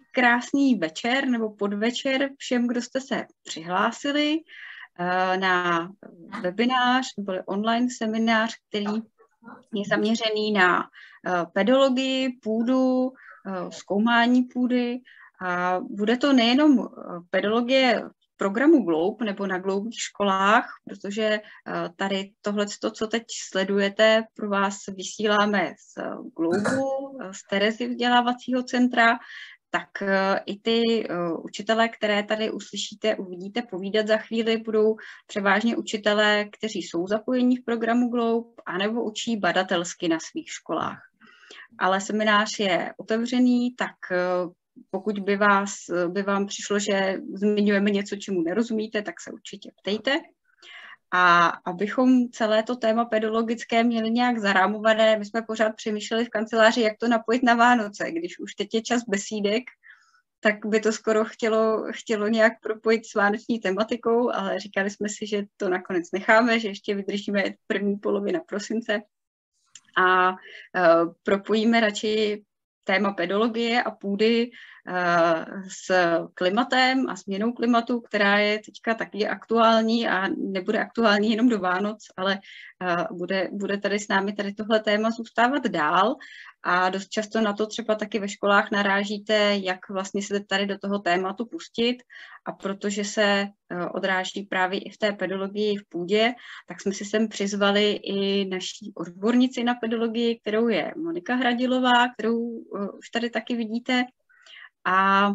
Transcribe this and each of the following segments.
krásný večer nebo podvečer všem, kdo jste se přihlásili na webinář nebo online seminář, který je zaměřený na pedologii, půdu, zkoumání půdy. A bude to nejenom pedologie programu Globe nebo na Globových školách, protože tady tohleto, co teď sledujete, pro vás vysíláme z Globu, z Terezy vzdělávacího centra, tak i ty učitelé, které tady uslyšíte, uvidíte povídat za chvíli, budou převážně učitelé, kteří jsou zapojení v programu Globe, anebo učí badatelsky na svých školách. Ale seminář je otevřený, tak pokud by vám přišlo, že zmiňujeme něco, čemu nerozumíte, tak se určitě ptejte. A abychom celé to téma pedologické měli nějak zarámované, my jsme pořád přemýšleli v kanceláři, jak to napojit na Vánoce. Když už teď je čas besídek, tak by to skoro chtělo nějak propojit s vánoční tematikou, ale říkali jsme si, že to nakonec necháme, že ještě vydržíme první polovina prosince a propojíme radši téma pedologie a půdy s klimatem a změnou klimatu, která je teďka taky aktuální a nebude aktuální jenom do Vánoc, ale bude tady s námi tady tohle téma zůstávat dál a dost často na to třeba taky ve školách narážíte, jak vlastně se tady do toho tématu pustit a protože se odráží právě i v té pedologii v půdě, tak jsme si sem přizvali i naší odbornici na pedologii, kterou je Monika Hradilová, kterou už tady taky vidíte. A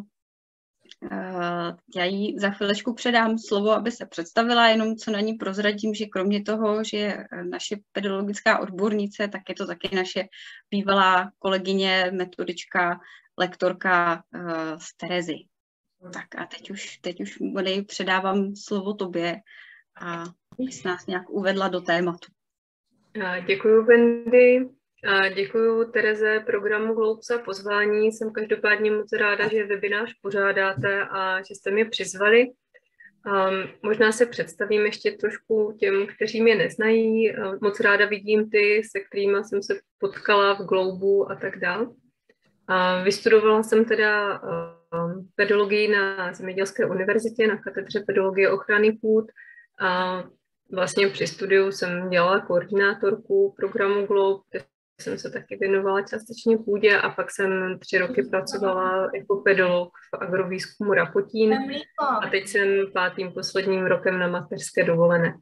já jí za chvilečku předám slovo, aby se představila, jenom co na ní prozradím, že kromě toho, že je naše pedagogická odbornice, tak je to taky naše bývalá kolegyně, metodička, lektorka z Terezy. Tak a teď už předávám slovo tobě a bys nás nějak uvedla do tématu. Děkuji, Wendy. A děkuji Tereze programu Globe za pozvání. Jsem každopádně moc ráda, že webinář pořádáte a že jste mě přizvali. Možná se představím ještě trošku těm, kteří mě neznají. Moc ráda vidím ty, se kterými jsem se potkala v Globu a tak dále. Vystudovala jsem teda pedologii na Zemědělské univerzitě na katedře pedologie ochrany půd. Vlastně při studiu jsem dělala koordinátorku programu Globe, jsem se taky věnovala částečně půdě a pak jsem 3 roky pracovala jako pedolog v agrovýzkumu Rapotín a teď jsem 5. posledním rokem na mateřské dovolené.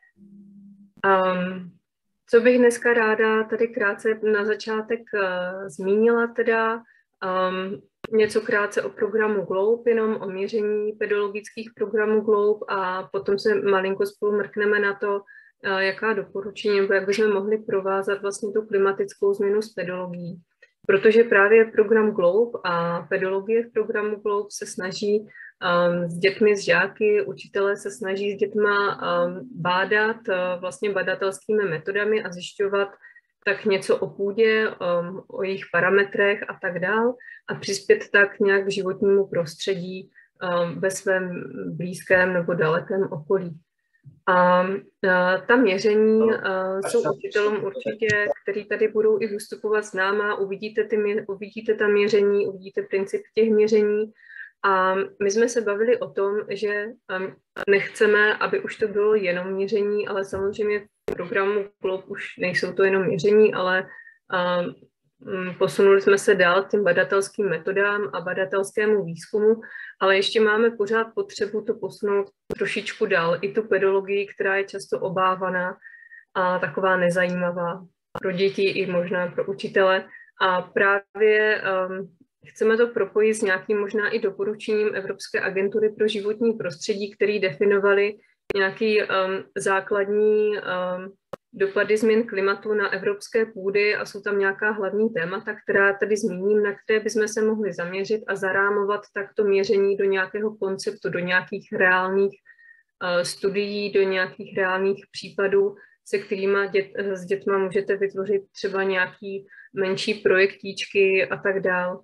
Co bych dneska ráda tady krátce na začátek zmínila teda, něco krátce o programu Globe, jenom o měření pedologických programů Globe a potom se malinko spolu mrkneme na to, jaká doporučení, nebo jak bychom mohli provázat vlastně tu klimatickou změnu s pedologií. Protože právě program Globe a pedologie v programu Globe se snaží s dětmi, s žáky, učitelé se snaží s dětma bádat vlastně badatelskými metodami a zjišťovat tak něco o půdě, o jejich parametrech a tak dál a přispět tak nějak k životnímu prostředí ve svém blízkém nebo dalekém okolí. A ta měření jsou učitelům určitě, který tady budou i vystupovat s náma, uvidíte ta měření, uvidíte princip těch měření. A my jsme se bavili o tom, že nechceme, aby už to bylo jenom měření, ale samozřejmě v programu Globe už nejsou to jenom měření, ale posunuli jsme se dál k těm badatelským metodám a badatelskému výzkumu, ale ještě máme pořád potřebu to posunout trošičku dál. I tu pedologii, která je často obávaná a taková nezajímavá pro děti i možná pro učitele. A právě chceme to propojit s nějakým možná i doporučením Evropské agentury pro životní prostředí, který definovali nějaký základní dopady změn klimatu na evropské půdy a jsou tam nějaká hlavní témata, která tady zmíním, na které bychom se mohli zaměřit a zarámovat takto měření do nějakého konceptu, do nějakých reálných studií, do nějakých reálných případů, se kterými s dětma můžete vytvořit třeba nějaký menší projektíčky a tak dál.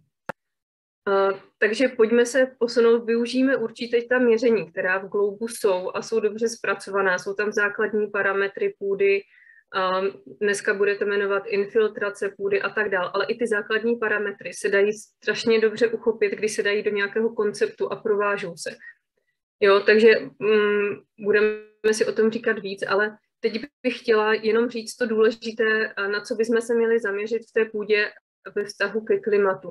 Takže pojďme se posunout, využijeme určitě ta měření, která v Globu jsou a jsou dobře zpracovaná. Jsou tam základní parametry půdy, Dneska budete jmenovat infiltrace půdy a tak dále, ale i ty základní parametry se dají strašně dobře uchopit, když se dají do nějakého konceptu a provážou se. Jo, takže budeme si o tom říkat víc, ale teď bych chtěla jenom říct to důležité, na co bychom se měli zaměřit v té půdě ve vztahu ke klimatu.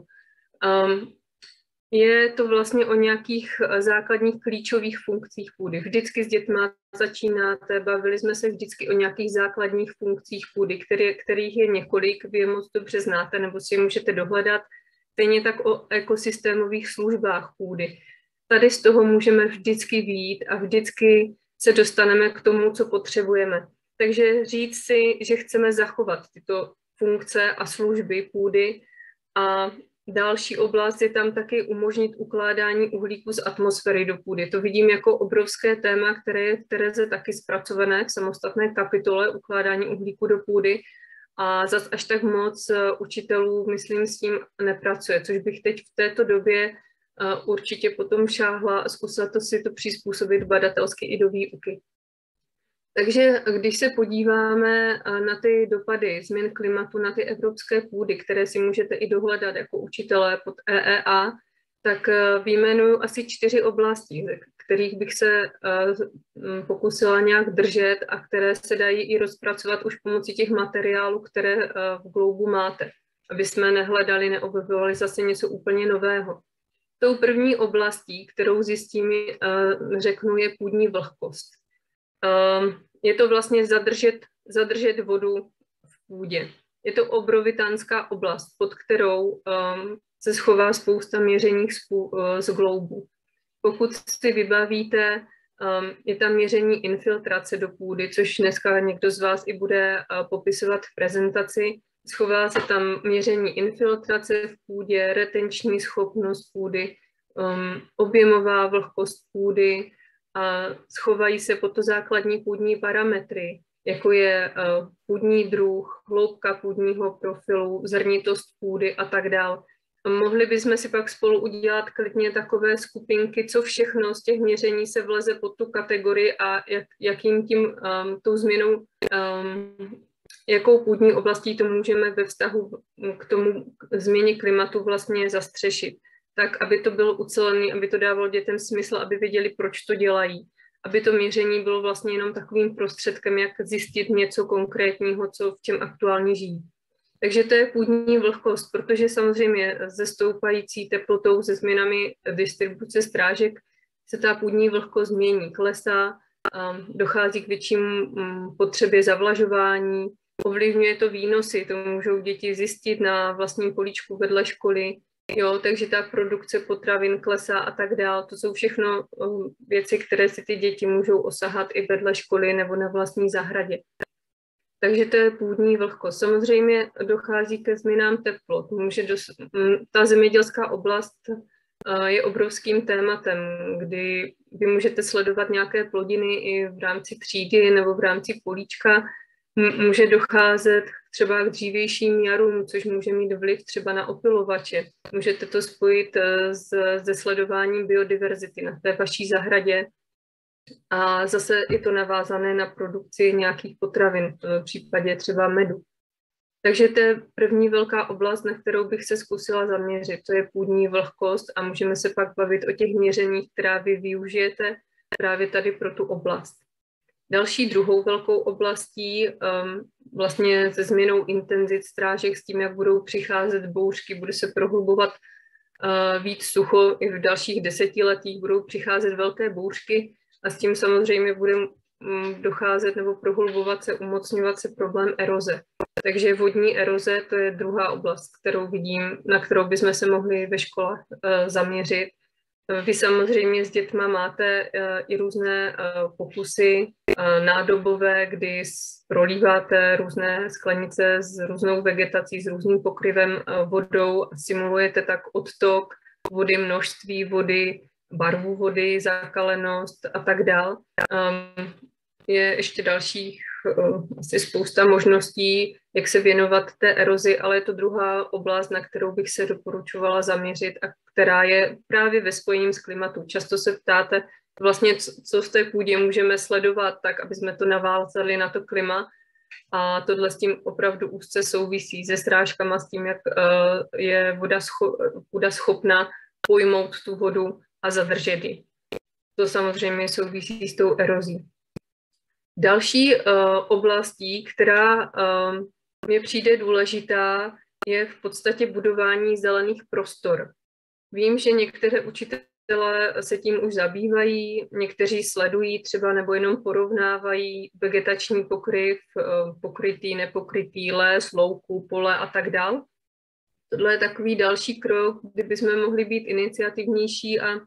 Je to vlastně o nějakých základních klíčových funkcích půdy. Vždycky s dětma začínáte, bavili jsme se vždycky o nějakých základních funkcích půdy, kterých je několik, vy je moc dobře znáte, nebo si je můžete dohledat. Stejně tak o ekosystémových službách půdy. Tady z toho můžeme vždycky vyjít a vždycky se dostaneme k tomu, co potřebujeme. Takže říct si, že chceme zachovat tyto funkce a služby půdy a další oblast je tam taky umožnit ukládání uhlíku z atmosféry do půdy. To vidím jako obrovské téma, které je v Tereze taky zpracované v samostatné kapitole ukládání uhlíku do půdy. A zas až tak moc učitelů, myslím, s tím nepracuje, což bych teď v této době určitě potom šáhla a zkusila si to přizpůsobit badatelsky i do výuky. Takže když se podíváme na ty dopady změn klimatu na ty evropské půdy, které si můžete i dohledat jako učitelé pod EEA, tak vyjmenuju asi 4 oblasti, kterých bych se pokusila nějak držet a které se dají i rozpracovat už pomocí těch materiálů, které v Globu máte, aby jsme nehledali, neobjevovali zase něco úplně nového. Tou první oblastí, kterou zjistím, řeknu, je půdní vlhkost. Je to vlastně zadržet vodu v půdě. Je to obrovitánská oblast, pod kterou se schová spousta měření z Globu. Pokud si vybavíte, je tam měření infiltrace do půdy, což dneska někdo z vás i bude popisovat v prezentaci. Schová se tam měření infiltrace v půdě, retenční schopnost půdy, objemová vlhkost půdy a schovají se pod to základní půdní parametry, jako je půdní druh, hloubka půdního profilu, zrnitost půdy a tak dále. Mohli bychom si pak spolu udělat klidně takové skupinky, co všechno z těch měření se vleze pod tu kategorii a jakým tím tou změnou, jakou půdní oblastí to můžeme ve vztahu k tomu změně klimatu vlastně zastřešit. Tak, aby to bylo ucelené, aby to dávalo dětem smysl, aby věděli, proč to dělají. Aby to měření bylo vlastně jenom takovým prostředkem, jak zjistit něco konkrétního, co v čem aktuálně žijí. Takže to je půdní vlhkost, protože samozřejmě se stoupající teplotou, se změnami distribuce strážek se ta půdní vlhkost změní, klesá, dochází k většímu potřebě zavlažování, ovlivňuje to výnosy, to můžou děti zjistit na vlastním políčku vedle školy, jo, takže ta produkce potravin klesá a tak dál. To jsou všechno věci, které si ty děti můžou osahat i vedle školy nebo na vlastní zahradě. Takže to je půdní vlhkost. Samozřejmě dochází ke změnám teplot. Ta zemědělská oblast je obrovským tématem, kdy vy můžete sledovat nějaké plodiny i v rámci třídy nebo v rámci políčka. Může docházet třeba k dřívějším jarům, což může mít vliv třeba na opylovače. Můžete to spojit se sledováním biodiverzity na té vaší zahradě. A zase je to navázané na produkci nějakých potravin, v případě třeba medu. Takže to je první velká oblast, na kterou bych se zkusila zaměřit. To je půdní vlhkost a můžeme se pak bavit o těch měřeních, která vy využijete právě tady pro tu oblast. Další druhou velkou oblastí, vlastně se změnou intenzit strážek s tím, jak budou přicházet bouřky, bude se prohlubovat víc sucho, i v dalších desetiletích budou přicházet velké bouřky a s tím samozřejmě bude docházet nebo prohlubovat se, umocňovat se problém eroze. Takže vodní eroze, to je druhá oblast, kterou vidím, na kterou bychom se mohli ve školách zaměřit. Vy samozřejmě s dětma máte i různé pokusy nádobové, kdy prolíváte různé sklenice s různou vegetací, s různým pokryvem vodou a simulujete tak odtok vody, množství vody, barvu vody, zakalenost a tak dál. Je ještě dalších asi spousta možností, jak se věnovat té erozi, ale je to druhá oblast, na kterou bych se doporučovala zaměřit a která je právě ve spojení s klimatu. Často se ptáte vlastně, co v té půdě můžeme sledovat, tak aby jsme to navázali na to klima. A tohle s tím opravdu úzce souvisí se srážkama, s tím, jak je voda schopná pojmout tu vodu a zadržet ji. To samozřejmě souvisí s tou erozí. Další oblastí, která mně přijde důležitá, je v podstatě budování zelených prostor. Vím, že některé učitelé se tím už zabývají, někteří sledují třeba nebo jenom porovnávají vegetační pokryv, pokrytý, nepokrytý les, louku, pole a tak dál. Tohle je takový další krok, kdybychom mohli být iniciativnější a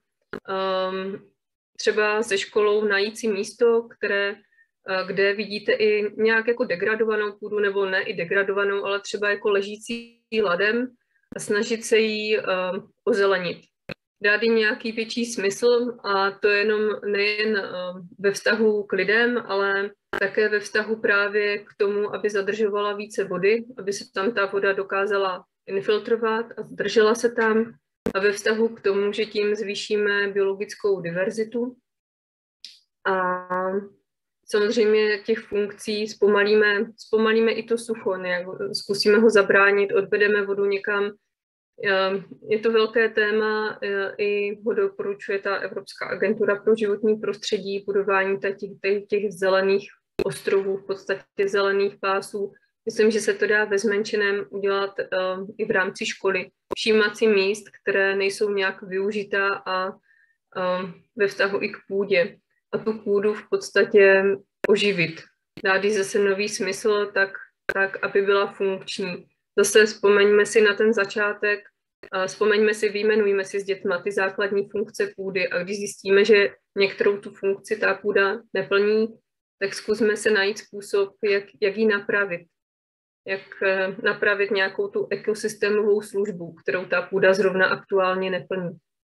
třeba se školou najít si místo, kde vidíte i nějak jako degradovanou půdu, nebo ne i degradovanou, ale třeba jako ležící ladem a snažit se ji ozelenit. Dát jim nějaký větší smysl a to jenom nejen ve vztahu k lidem, ale také ve vztahu právě k tomu, aby zadržovala více vody, aby se tam ta voda dokázala infiltrovat a zdržela se tam a ve vztahu k tomu, že tím zvýšíme biologickou diverzitu. A samozřejmě těch funkcí zpomalíme i to sucho, zkusíme ho zabránit, odvedeme vodu někam. Je to velké téma, i ho doporučuje ta Evropská agentura pro životní prostředí, budování těch zelených ostrovů, v podstatě zelených pásů. Myslím, že se to dá ve zmenšeném udělat i v rámci školy. Všímat si míst, které nejsou nějak využitá a ve vztahu i k půdě. A tu půdu v podstatě oživit. Dát jí zase nový smysl, tak aby byla funkční. Zase vzpomeňme si na ten začátek, vyjmenujme si s dětma ty základní funkce půdy a když zjistíme, že některou tu funkci ta půda neplní, tak zkusme se najít způsob, jak ji napravit. Jak napravit nějakou tu ekosystémovou službu, kterou ta půda zrovna aktuálně neplní.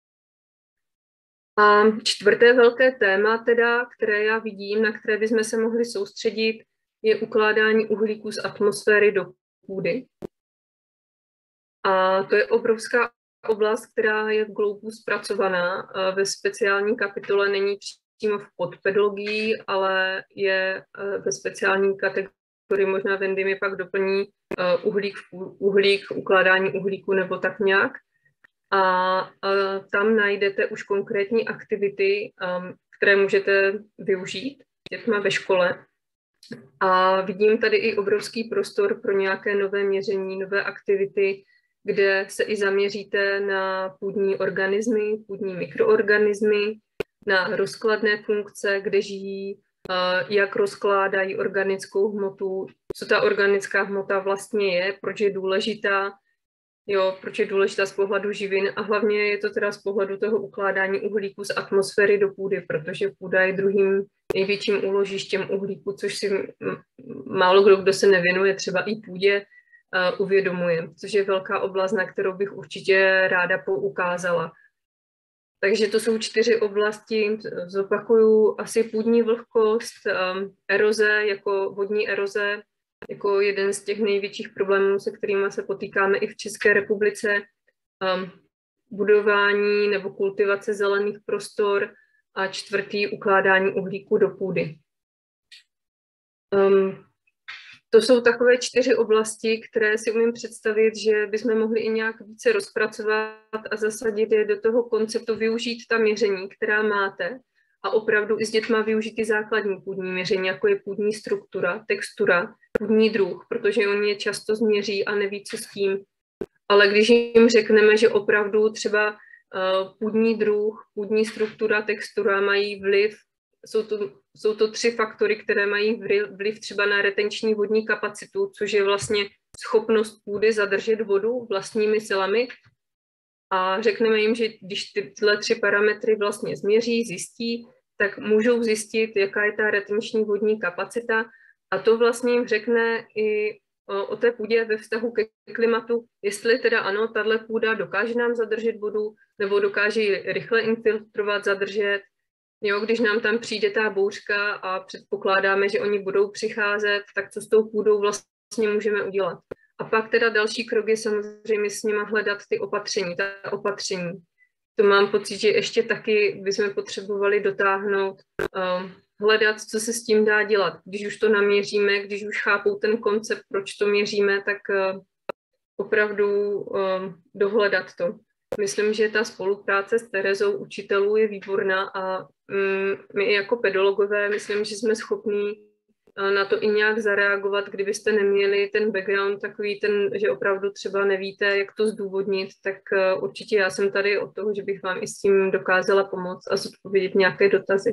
A čtvrté velké téma, teda, které já vidím, na které bychom se mohli soustředit, je ukládání uhlíku z atmosféry do půdy. A to je obrovská oblast, která je v Globeu zpracovaná. Ve speciální kapitole není přímo v podpedologii, ale je ve speciální kategorii, možná Wendy mi pak doplní uhlík, ukládání uhlíku nebo tak nějak. A tam najdete už konkrétní aktivity, které můžete využít dětma ve škole. A vidím tady i obrovský prostor pro nějaké nové měření, nové aktivity, kde se i zaměříte na půdní organismy, půdní mikroorganismy, na rozkladné funkce, kde žijí, jak rozkládají organickou hmotu, co ta organická hmota vlastně je, proč je důležitá, proč je důležitá z pohledu živin a hlavně je to teda z pohledu toho ukládání uhlíku z atmosféry do půdy, protože půda je druhým největším úložištěm uhlíku, což si málo kdo se nevěnuje třeba i půdě, uvědomuje, což je velká oblast, na kterou bych určitě ráda poukázala. Takže to jsou 4 oblasti, zopakuju, asi půdní vlhkost, eroze, jako vodní eroze, jako jeden z těch největších problémů, se kterými se potýkáme i v České republice, budování nebo kultivace zelených prostor a 4. ukládání uhlíku do půdy. To jsou takové 4 oblasti, které si umím představit, že bychom mohli i nějak více rozpracovat a zasadit je do toho konceptu, využít ta měření, která máte a opravdu i s dětma využít ty základní půdní měření, jako je půdní struktura, textura, půdní druh, protože oni je často změří a neví, co s tím. Ale když jim řekneme, že opravdu třeba půdní druh, půdní struktura, textura mají vliv, jsou to 3 faktory, které mají vliv třeba na retenční vodní kapacitu, což je vlastně schopnost půdy zadržet vodu vlastními silami. A řekneme jim, že když tyhle 3 parametry vlastně změří, zjistí, tak můžou zjistit, jaká je ta retenční vodní kapacita. A to vlastně jim řekne i o té půdě ve vztahu ke klimatu, jestli teda ano, tahle půda dokáže nám zadržet vodu, nebo dokáže ji rychle infiltrovat, zadržet. Když nám tam přijde ta bouřka a předpokládáme, že oni budou přicházet, tak co s tou půdou vlastně můžeme udělat. A pak teda další krok je samozřejmě s nima hledat ty opatření. To mám pocit, že ještě taky bychom potřebovali dotáhnout hledat, co se s tím dá dělat. Když už to naměříme, když už chápou ten koncept, proč to měříme, tak opravdu dohledat to. Myslím, že ta spolupráce s Terezou učitelů je výborná a my jako pedagogové myslím, že jsme schopní na to i nějak zareagovat, kdybyste neměli ten background takový ten, že opravdu třeba nevíte, jak to zdůvodnit, tak určitě já jsem tady od toho, že bych vám i s tím dokázala pomoct a zodpovědět nějaké dotazy.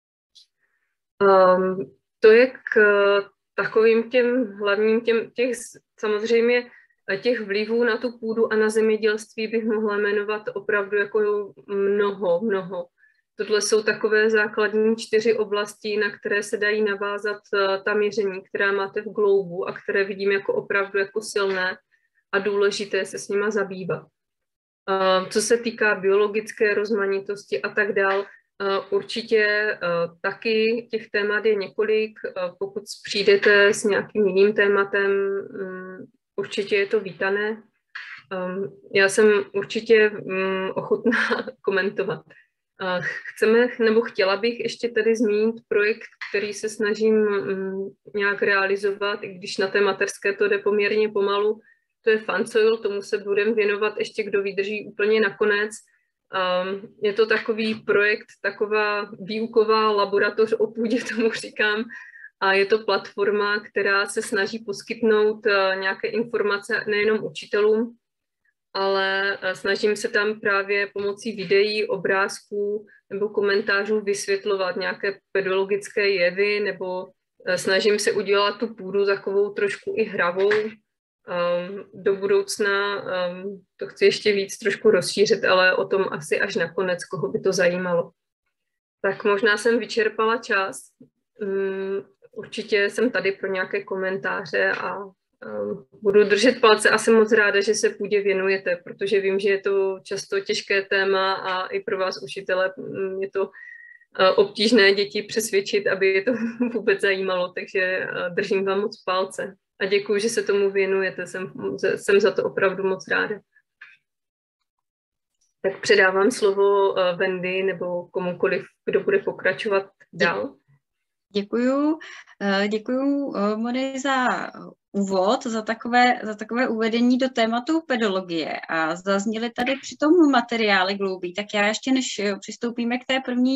To je k takovým těm hlavním těch samozřejmě těch vlivů na tu půdu a na zemědělství bych mohla jmenovat opravdu jako mnoho. Tohle jsou takové základní 4 oblasti, na které se dají navázat ta měření, která máte v Globu a které vidím jako opravdu jako silné a důležité se s nima zabývat. Co se týká biologické rozmanitosti a tak dál, určitě taky těch témat je několik. Pokud přijdete s nějakým jiným tématem, určitě je to vítané. Já jsem určitě ochotná komentovat. Chtěla bych ještě tady zmínit projekt, který se snažím nějak realizovat, i když na té mateřské to jde poměrně pomalu. To je FunSoil, tomu se budeme věnovat ještě, kdo vydrží úplně nakonec. Je to takový projekt, taková výuková laboratoř o půdě, tomu říkám, a je to platforma, která se snaží poskytnout nějaké informace nejenom učitelům, ale snažím se tam právě pomocí videí, obrázků nebo komentářů vysvětlovat nějaké pedagogické jevy, nebo snažím se udělat tu půdu takovou trošku i hravou. Do budoucna to chci ještě víc trošku rozšířit, ale o tom asi až nakonec, koho by to zajímalo. Tak možná jsem vyčerpala čas. Určitě jsem tady pro nějaké komentáře a budu držet palce a jsem moc ráda, že se půdě věnujete, protože vím, že je to často těžké téma a i pro vás učitele je to obtížné děti přesvědčit, aby je to vůbec zajímalo, takže držím vám moc palce. A děkuji, že se tomu věnujete, jsem za to opravdu moc ráda. Tak předávám slovo Wendy nebo komukoliv, kdo bude pokračovat dál. Děkuju Moni za úvod, za takové uvedení do tématu pedagogie a zazněly tady při tom materiály Gloubí, tak já ještě než přistoupíme k té první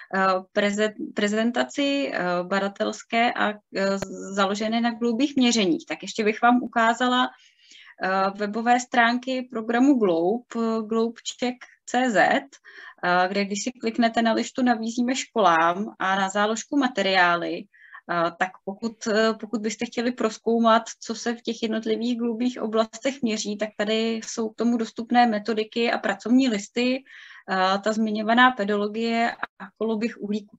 prezentaci badatelské a založené na Gloubích měřeních, tak ještě bych vám ukázala webové stránky programu globecheck.cz, kde když si kliknete na lištu Nabízíme školám a na záložku materiály, tak pokud byste chtěli prozkoumat, co se v těch jednotlivých Gloubích oblastech měří, tak tady jsou k tomu dostupné metodiky a pracovní listy, ta zmiňovaná pedologie a koloběh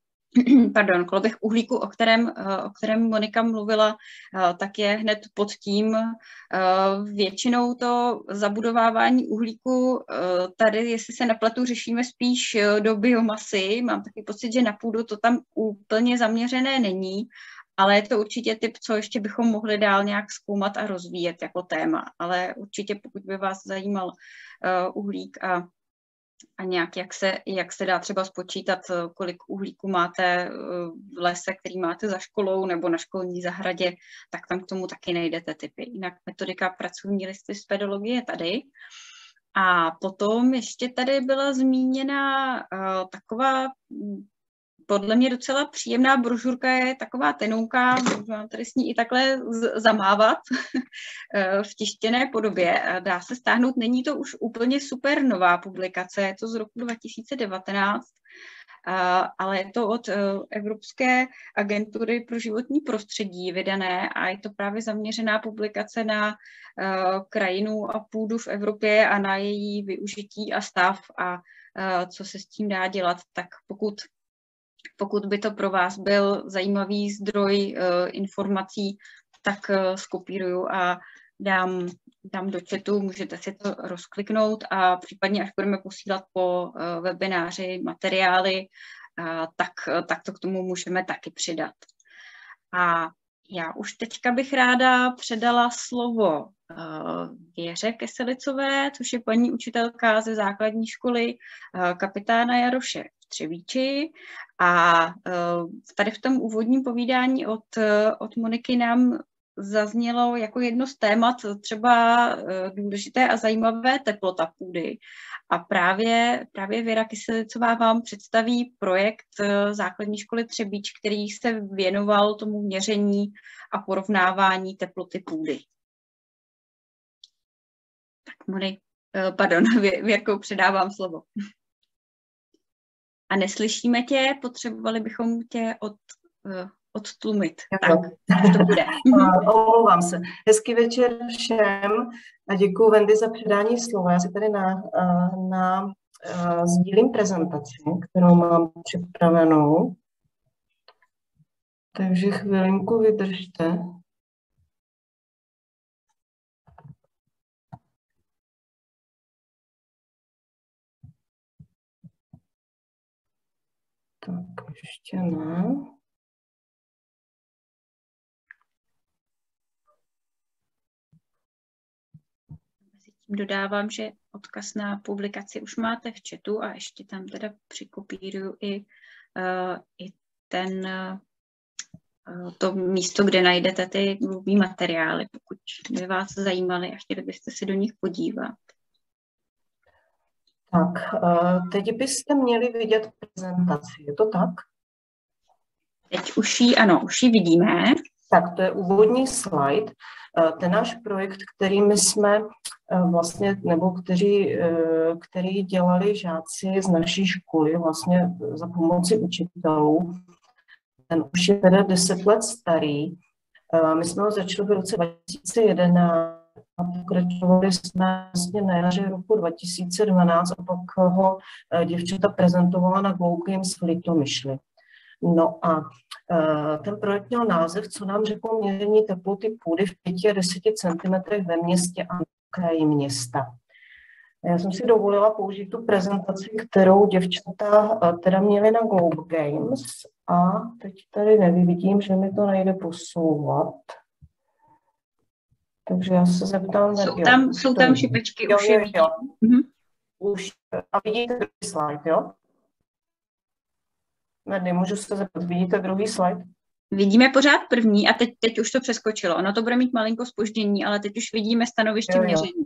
uhlíku, o kterém Monika mluvila, tak je hned pod tím. Většinou to zabudovávání uhlíku tady, jestli se nepletu, řešíme spíš do biomasy. Mám takový pocit, že na půdu to tam úplně zaměřené není, ale je to určitě typ, co ještě bychom mohli dál nějak zkoumat a rozvíjet jako téma. Ale určitě, pokud by vás zajímal uhlík a nějak, jak se dá třeba spočítat, kolik uhlíku máte v lese, který máte za školou nebo na školní zahradě, tak tam k tomu taky najdete tipy. Jinak metodika pracovní listy z pedologie tady. A potom ještě tady byla zmíněna taková podle mě docela příjemná brožurka, je taková tenouká, můžu tady s ní i takhle zamávat v tištěné podobě. Dá se stáhnout, není to už úplně super nová publikace, je to z roku 2019, ale je to od Evropské agentury pro životní prostředí vydané a je to právě zaměřená publikace na krajinu a půdu v Evropě a na její využití a stav a co se s tím dá dělat, tak pokud by to pro vás byl zajímavý zdroj informací, tak skopíruju a dám do chatu, můžete si to rozkliknout a případně, až budeme posílat po webináři materiály, tak to k tomu můžeme taky přidat. A já už teďka bych ráda předala slovo Věře Keselicové, což je paní učitelka ze základní školy kapitána Jaroše v Třebíči A tady v tom úvodním povídání od Moniky nám zaznělo jako jedno z témat třeba důležité a zajímavé teplota půdy. A právě Věra Kyselicová vám představí projekt základní školy Třebíč, který se věnoval tomu měření a porovnávání teploty půdy. Tak Věrko, předávám slovo. A neslyšíme tě, potřebovali bychom tě odtlumit. Tak, to bude. Omlouvám se. Hezký večer všem a děkuji Wendy za předání slova. Já si tady sdílím prezentaci, kterou mám připravenou. Takže chvilinku vydržte. Tak, ještě ne. Dodávám, že odkaz na publikaci už máte v chatu a ještě tam teda přikopíruju i to místo, kde najdete ty mluvní materiály, pokud by vás zajímaly a chtěli byste se do nich podívat. Tak, teď byste měli vidět prezentaci, je to tak? Teď už ji vidíme. Tak, to je úvodní slide. Ten náš projekt, který my jsme vlastně, nebo který dělali žáci z naší školy vlastně za pomoci učitelů, ten už je teda 10 let starý. My jsme ho začali v roce 2011 a pokračovali jsme vlastně na jaře roku 2012 a pak ho děvčata prezentovala na Glow Games v Litomyšli. No a ten projekt měl název, co nám řeklo měření teploty půdy v 5 a 10 cm ve městě a na kraji města. Já jsem si dovolila použít tu prezentaci, kterou děvčata teda měly na Globe Games a teď tady nevidím, že mi to nejde posouvat. Takže já se zeptám... Jsou tam šipečky, už je vidím. Už, a vidíte druhý slide, jo? Nemůžu se zeptat, vidíte druhý slide? Vidíme pořád první a teď už to přeskočilo. Ono to bude mít malinko zpoždění, ale teď už vidíme stanoviště měření.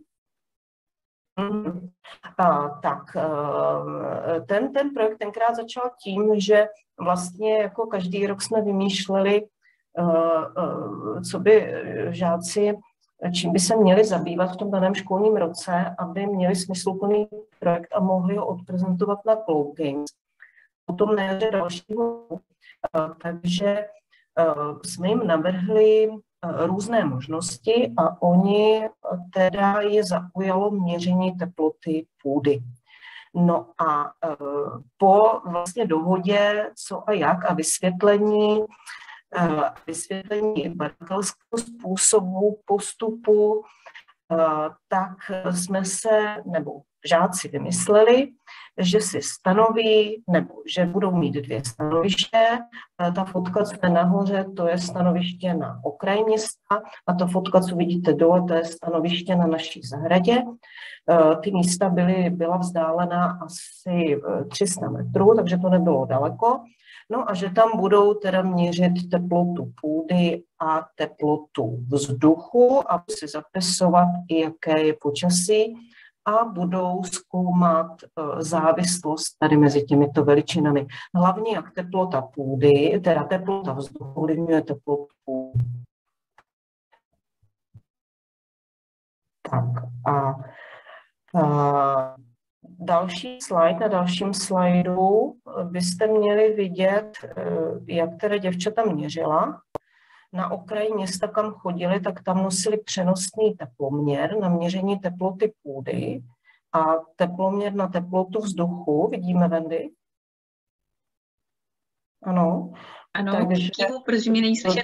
Ten projekt tenkrát začal tím, že vlastně jako každý rok jsme vymýšleli, co by žáci, čím by se měli zabývat v tom daném školním roce, aby měli smysluplný projekt a mohli ho odprezentovat na Globe Games. Potom na jaře dalšího, takže jsme jim navrhli různé možnosti a oni teda je zaujalo měření teploty půdy. No a po vlastně dohodě co a jak a vysvětlení badatelského způsobu postupu, tak jsme se, nebo žáci vymysleli, že si stanoví, nebo že budou mít 2 stanoviště. Ta fotka, co je nahoře, to je stanoviště na okraji města a ta fotka, co vidíte dole, to je stanoviště na naší zahradě. Ty místa byla vzdálená asi 300 metrů, takže to nebylo daleko. No a že tam budou teda měřit teplotu půdy a teplotu vzduchu a si zapisovat, jaké je počasí a budou zkoumat závislost tady mezi těmito veličinami. Hlavně jak teplota půdy, teda teplota vzduchu ovlivňuje teplotu půdy. Tak a další slide, na dalším slajdu byste měli vidět, jak teda děvčata měřila. Na okraji města, kam chodili, tak tam nosili přenosný teploměr na měření teploty půdy a teploměr na teplotu vzduchu. Vidíme, Wendy? Ano. Ano, protože mě není slyšet.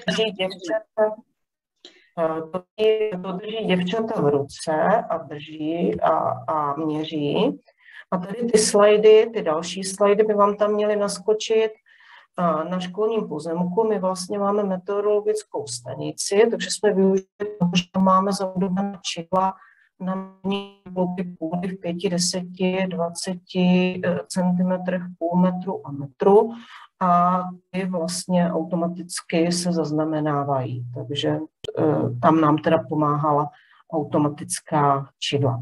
To drží děvčata v ruce a drží a měří. A tady ty slajdy, ty další slajdy by vám tam měly naskočit na školním pozemku. My vlastně máme meteorologickou stanici, takže jsme využili toho, že máme zabudována čidla na teploty půdy v 5, 10, 20 cm, půl metru a metru. a ty vlastně automaticky se zaznamenávají. Takže tam nám teda pomáhala automatická čidla.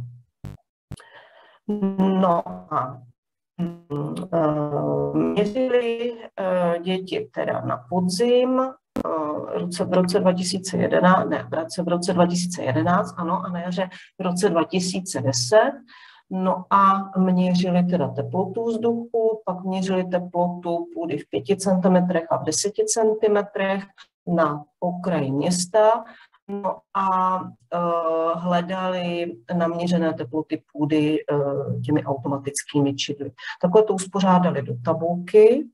No a měřili děti teda na podzim v roce 2011, ano, a na jaře v roce 2010. No a měřili teda teplotu vzduchu, pak měřili teplotu půdy v 5 cm a v 10 cm na okraji města. No a hledali naměřené teploty půdy těmi automatickými čidly. Takhle to uspořádali do tabulky.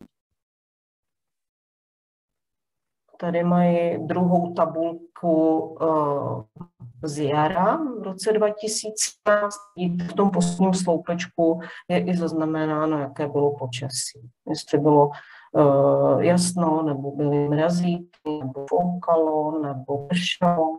Tady mají druhou tabulku z jara v roce 2011. V tom posledním sloupečku je i zaznamenáno, jaké bylo počasí. Jestli bylo jasno, nebo byly mrazíky, nebo foukalo, nebo pršelo.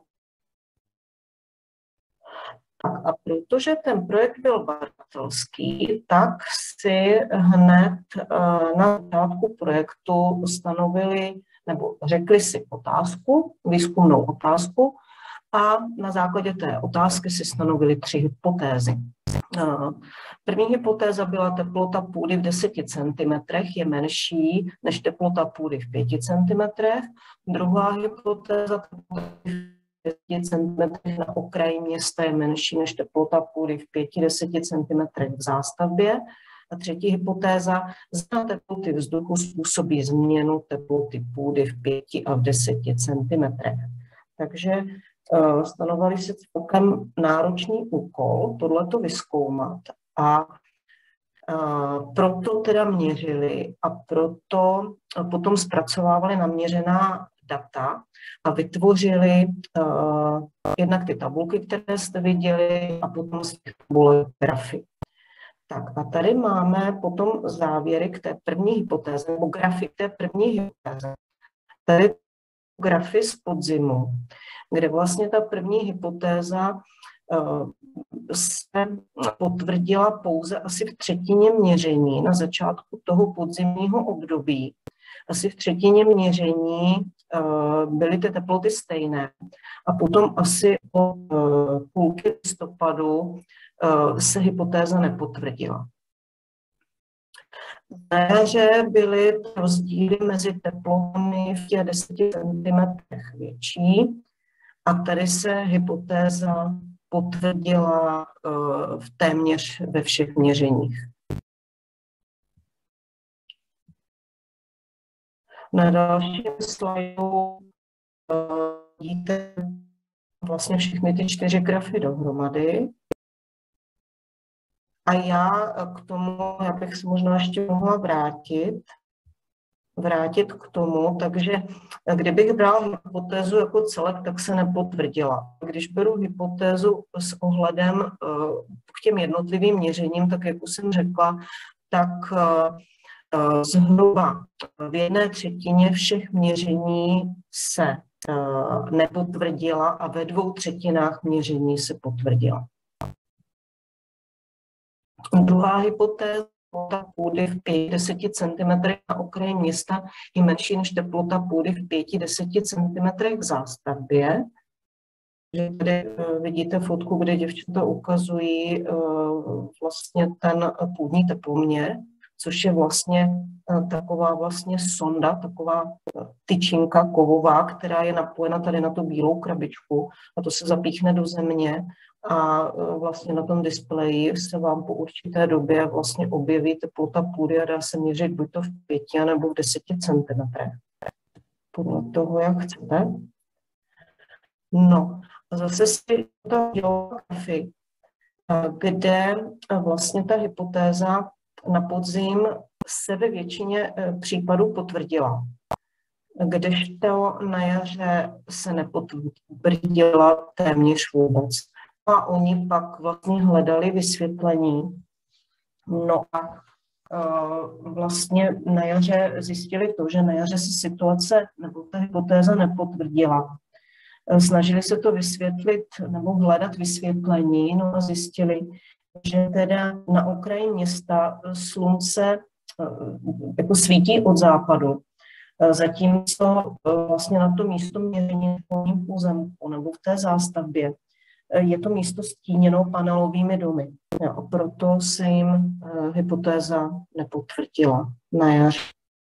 A protože ten projekt byl badatelský, tak si hned na začátku projektu stanovili, nebo řekli si otázku, výzkumnou otázku, a na základě té otázky si stanovili 3 hypotézy. První hypotéza byla teplota půdy v 10 cm je menší než teplota půdy v 5 cm. Druhá hypotéza v 5 cm na okraji města je menší než teplota půdy v 5–10 cm v zástavbě. A třetí hypotéza, zda teploty vzduchu způsobí změnu teploty půdy v 5 a v 10 cm. Takže stanovali si celkem náročný úkol tohleto vyzkoumat a proto teda měřili a proto potom zpracovávali naměřená data a vytvořili jednak ty tabulky, které jste viděli, a potom z těch tabulek grafy. Tak a tady máme potom závěry k té první hypotéze, nebo grafy k té první hypotéze. Tady grafy z podzimu, kde vlastně ta první hypotéza se potvrdila pouze asi v třetině měření na začátku toho podzimního období. Asi v třetině měření byly ty teploty stejné a potom asi od půlky listopadu se hypotéza nepotvrdila. Na jaře byly rozdíly mezi teplotami v těch 10 cm větší a tady se hypotéza potvrdila téměř ve všech měřeních. Na dalším slajdu vidíte vlastně všechny ty 4 grafy dohromady. A já bych se možná ještě mohla vrátit k tomu, takže kdybych brala hypotézu jako celek, tak se nepotvrdila. Když beru hypotézu s ohledem k těm jednotlivým měřením, tak jak už jsem řekla, tak zhruba v 1/3 všech měření se nepotvrdila a ve 2/3 měření se potvrdila. Druhá hypotéza, teplota půdy v 5–10 cm na okraji města je menší než teplota půdy v 5–10 cm v zástavbě. Tady vidíte fotku, kde děvčata ukazují vlastně ten půdní teploměr, což je vlastně taková vlastně sonda, taková tyčinka kovová, která je napojena tady na tu bílou krabičku, a to se zapíchne do země a vlastně na tom displeji se vám po určité době vlastně objeví teplota půdy a dá se měřit buď to v 5 nebo v 10 cm. Podle toho, jak chcete. No, a zase si to dělala grafy, kde vlastně ta hypotéza na podzim se ve většině případů potvrdila. Kdežto na jaře se nepotvrdila téměř vůbec. A oni pak vlastně hledali vysvětlení. No a vlastně na jaře zjistili to, že na jaře se situace nebo ta hypotéza nepotvrdila. Snažili se to vysvětlit nebo hledat vysvětlení, no a zjistili, že teda na okraji města slunce jako svítí od západu, zatímco vlastně na to místo měření v polním pozemku nebo v té zástavbě je to místo stíněno panelovými domy. A proto se jim hypotéza nepotvrdila na jaře.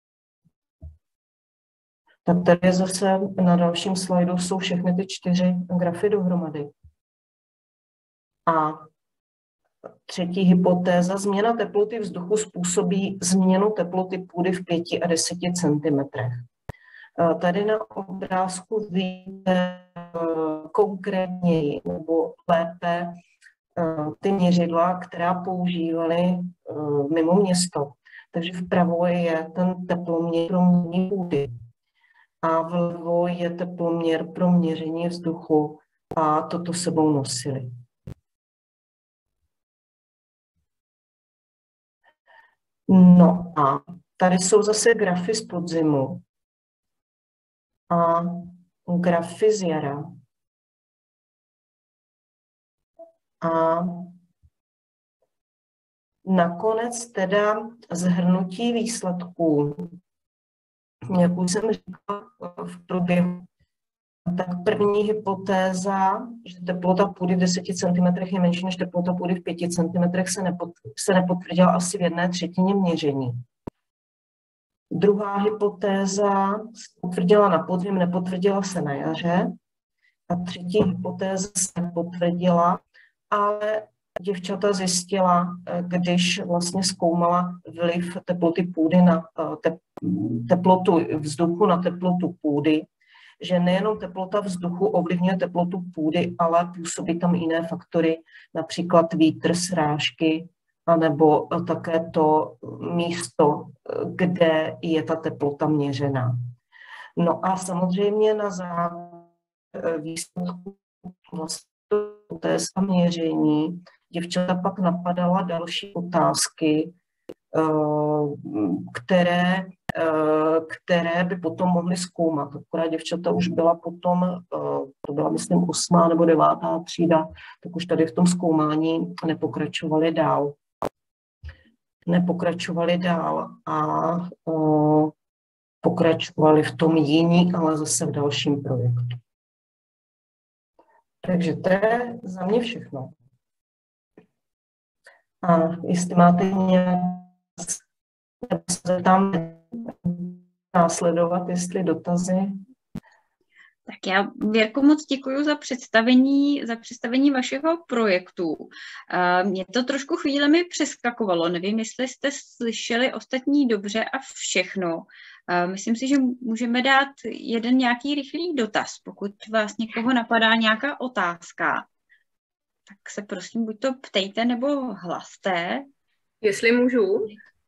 Tak tady zase na dalším slajdu jsou všechny ty 4 grafy dohromady. A třetí hypotéza, změna teploty vzduchu způsobí změnu teploty půdy v 5 a 10 cm. Tady na obrázku vidíte konkrétněji nebo lépe ty měřidla, která používali mimo město. Takže vpravo je ten teploměr pro měření půdy a vlevo je teploměr pro měření vzduchu a toto sebou nosili. No a tady jsou zase grafy z podzimu a grafy z jara. A nakonec teda shrnutí výsledků, jak už jsem říkala v průběhu, tak první hypotéza, že teplota půdy v 10 cm je menší než teplota půdy v 5 cm, se nepotvrdila asi v 1/3 měření. Druhá hypotéza se potvrdila na podzim, nepotvrdila se na jaře. A třetí hypotéza se potvrdila, ale děvčata zjistila, když vlastně zkoumala vliv teploty půdy na teplotu vzduchu na teplotu půdy, že nejenom teplota vzduchu ovlivňuje teplotu půdy, ale působí tam jiné faktory, například vítr, srážky, anebo také to místo, kde je ta teplota měřená. No a samozřejmě na výsledku té měření děvčata pak napadala další otázky, které by potom mohly zkoumat. Akorát děvčata už byla potom, to byla myslím 8. nebo 9. třída, tak už tady v tom zkoumání nepokračovali dál. A pokračovali v tom jiní, ale zase v dalším projektu. Takže to je za mě všechno. A jestli máte nějaké, tam následovat, jestli dotazy. Tak já, Věrko, moc děkuji za představení vašeho projektu. Mě to trošku chvílemi přeskakovalo. Nevím, jestli jste slyšeli ostatní dobře a všechno. Myslím si, že můžeme dát jeden nějaký rychlý dotaz. Pokud vás někoho napadá nějaká otázka, tak se prosím buď to ptejte nebo hlaste. Jestli můžu,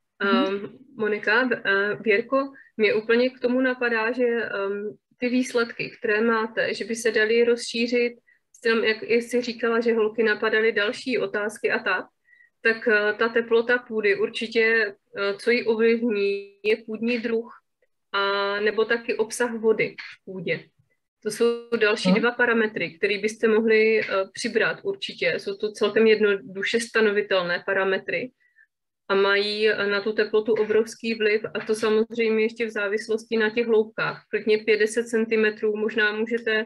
Monika, Věrko, mě úplně k tomu napadá, že ty výsledky, které máte, že by se daly rozšířit, jak jsi říkala, že holky napadaly další otázky a tak ta teplota půdy určitě, co ji ovlivní, je půdní druh a nebo taky obsah vody v půdě. To jsou další 2 parametry, které byste mohli přibrat určitě. Jsou to celkem jednoduše stanovitelné parametry a mají na tu teplotu obrovský vliv a to samozřejmě ještě v závislosti na těch hloubkách. Klidně 50 cm, možná můžete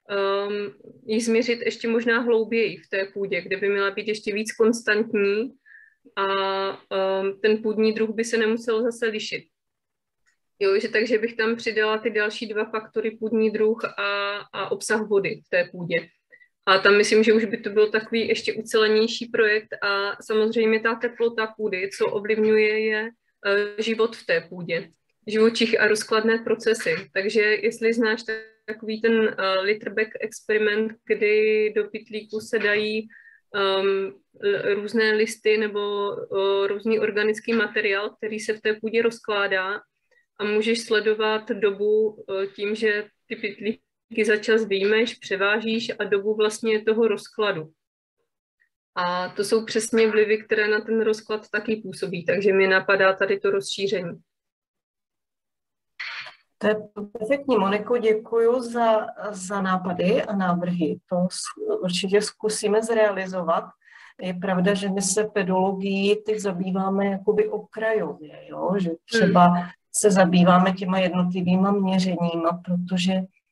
ji změřit ještě možná hlouběji v té půdě, kde by měla být ještě víc konstantní a ten půdní druh by se nemusel zase lišit. Jo, že takže bych tam přidala ty další 2 faktory, půdní druh a obsah vody v té půdě. A tam myslím, že už by to byl takový ještě ucelenější projekt a samozřejmě ta teplota půdy, co ovlivňuje, je život v té půdě, živočich a rozkladné procesy. Takže jestli znáš takový ten Litterbeck experiment, kdy do pytlíku se dají různé listy nebo různý organický materiál, který se v té půdě rozkládá a můžeš sledovat dobu tím, že ty pytlíky za čas vyjmeš, převážíš a dobu vlastně toho rozkladu. A to jsou přesně vlivy, které na ten rozklad taky působí, takže mi napadá tady to rozšíření. To je perfektní, Moniko, děkuji za nápady a návrhy. To určitě zkusíme zrealizovat. Je pravda, že my se pedologií teď zabýváme jakoby okrajově, jo? Že třeba se zabýváme těma jednotlivýma měřeníma, protože,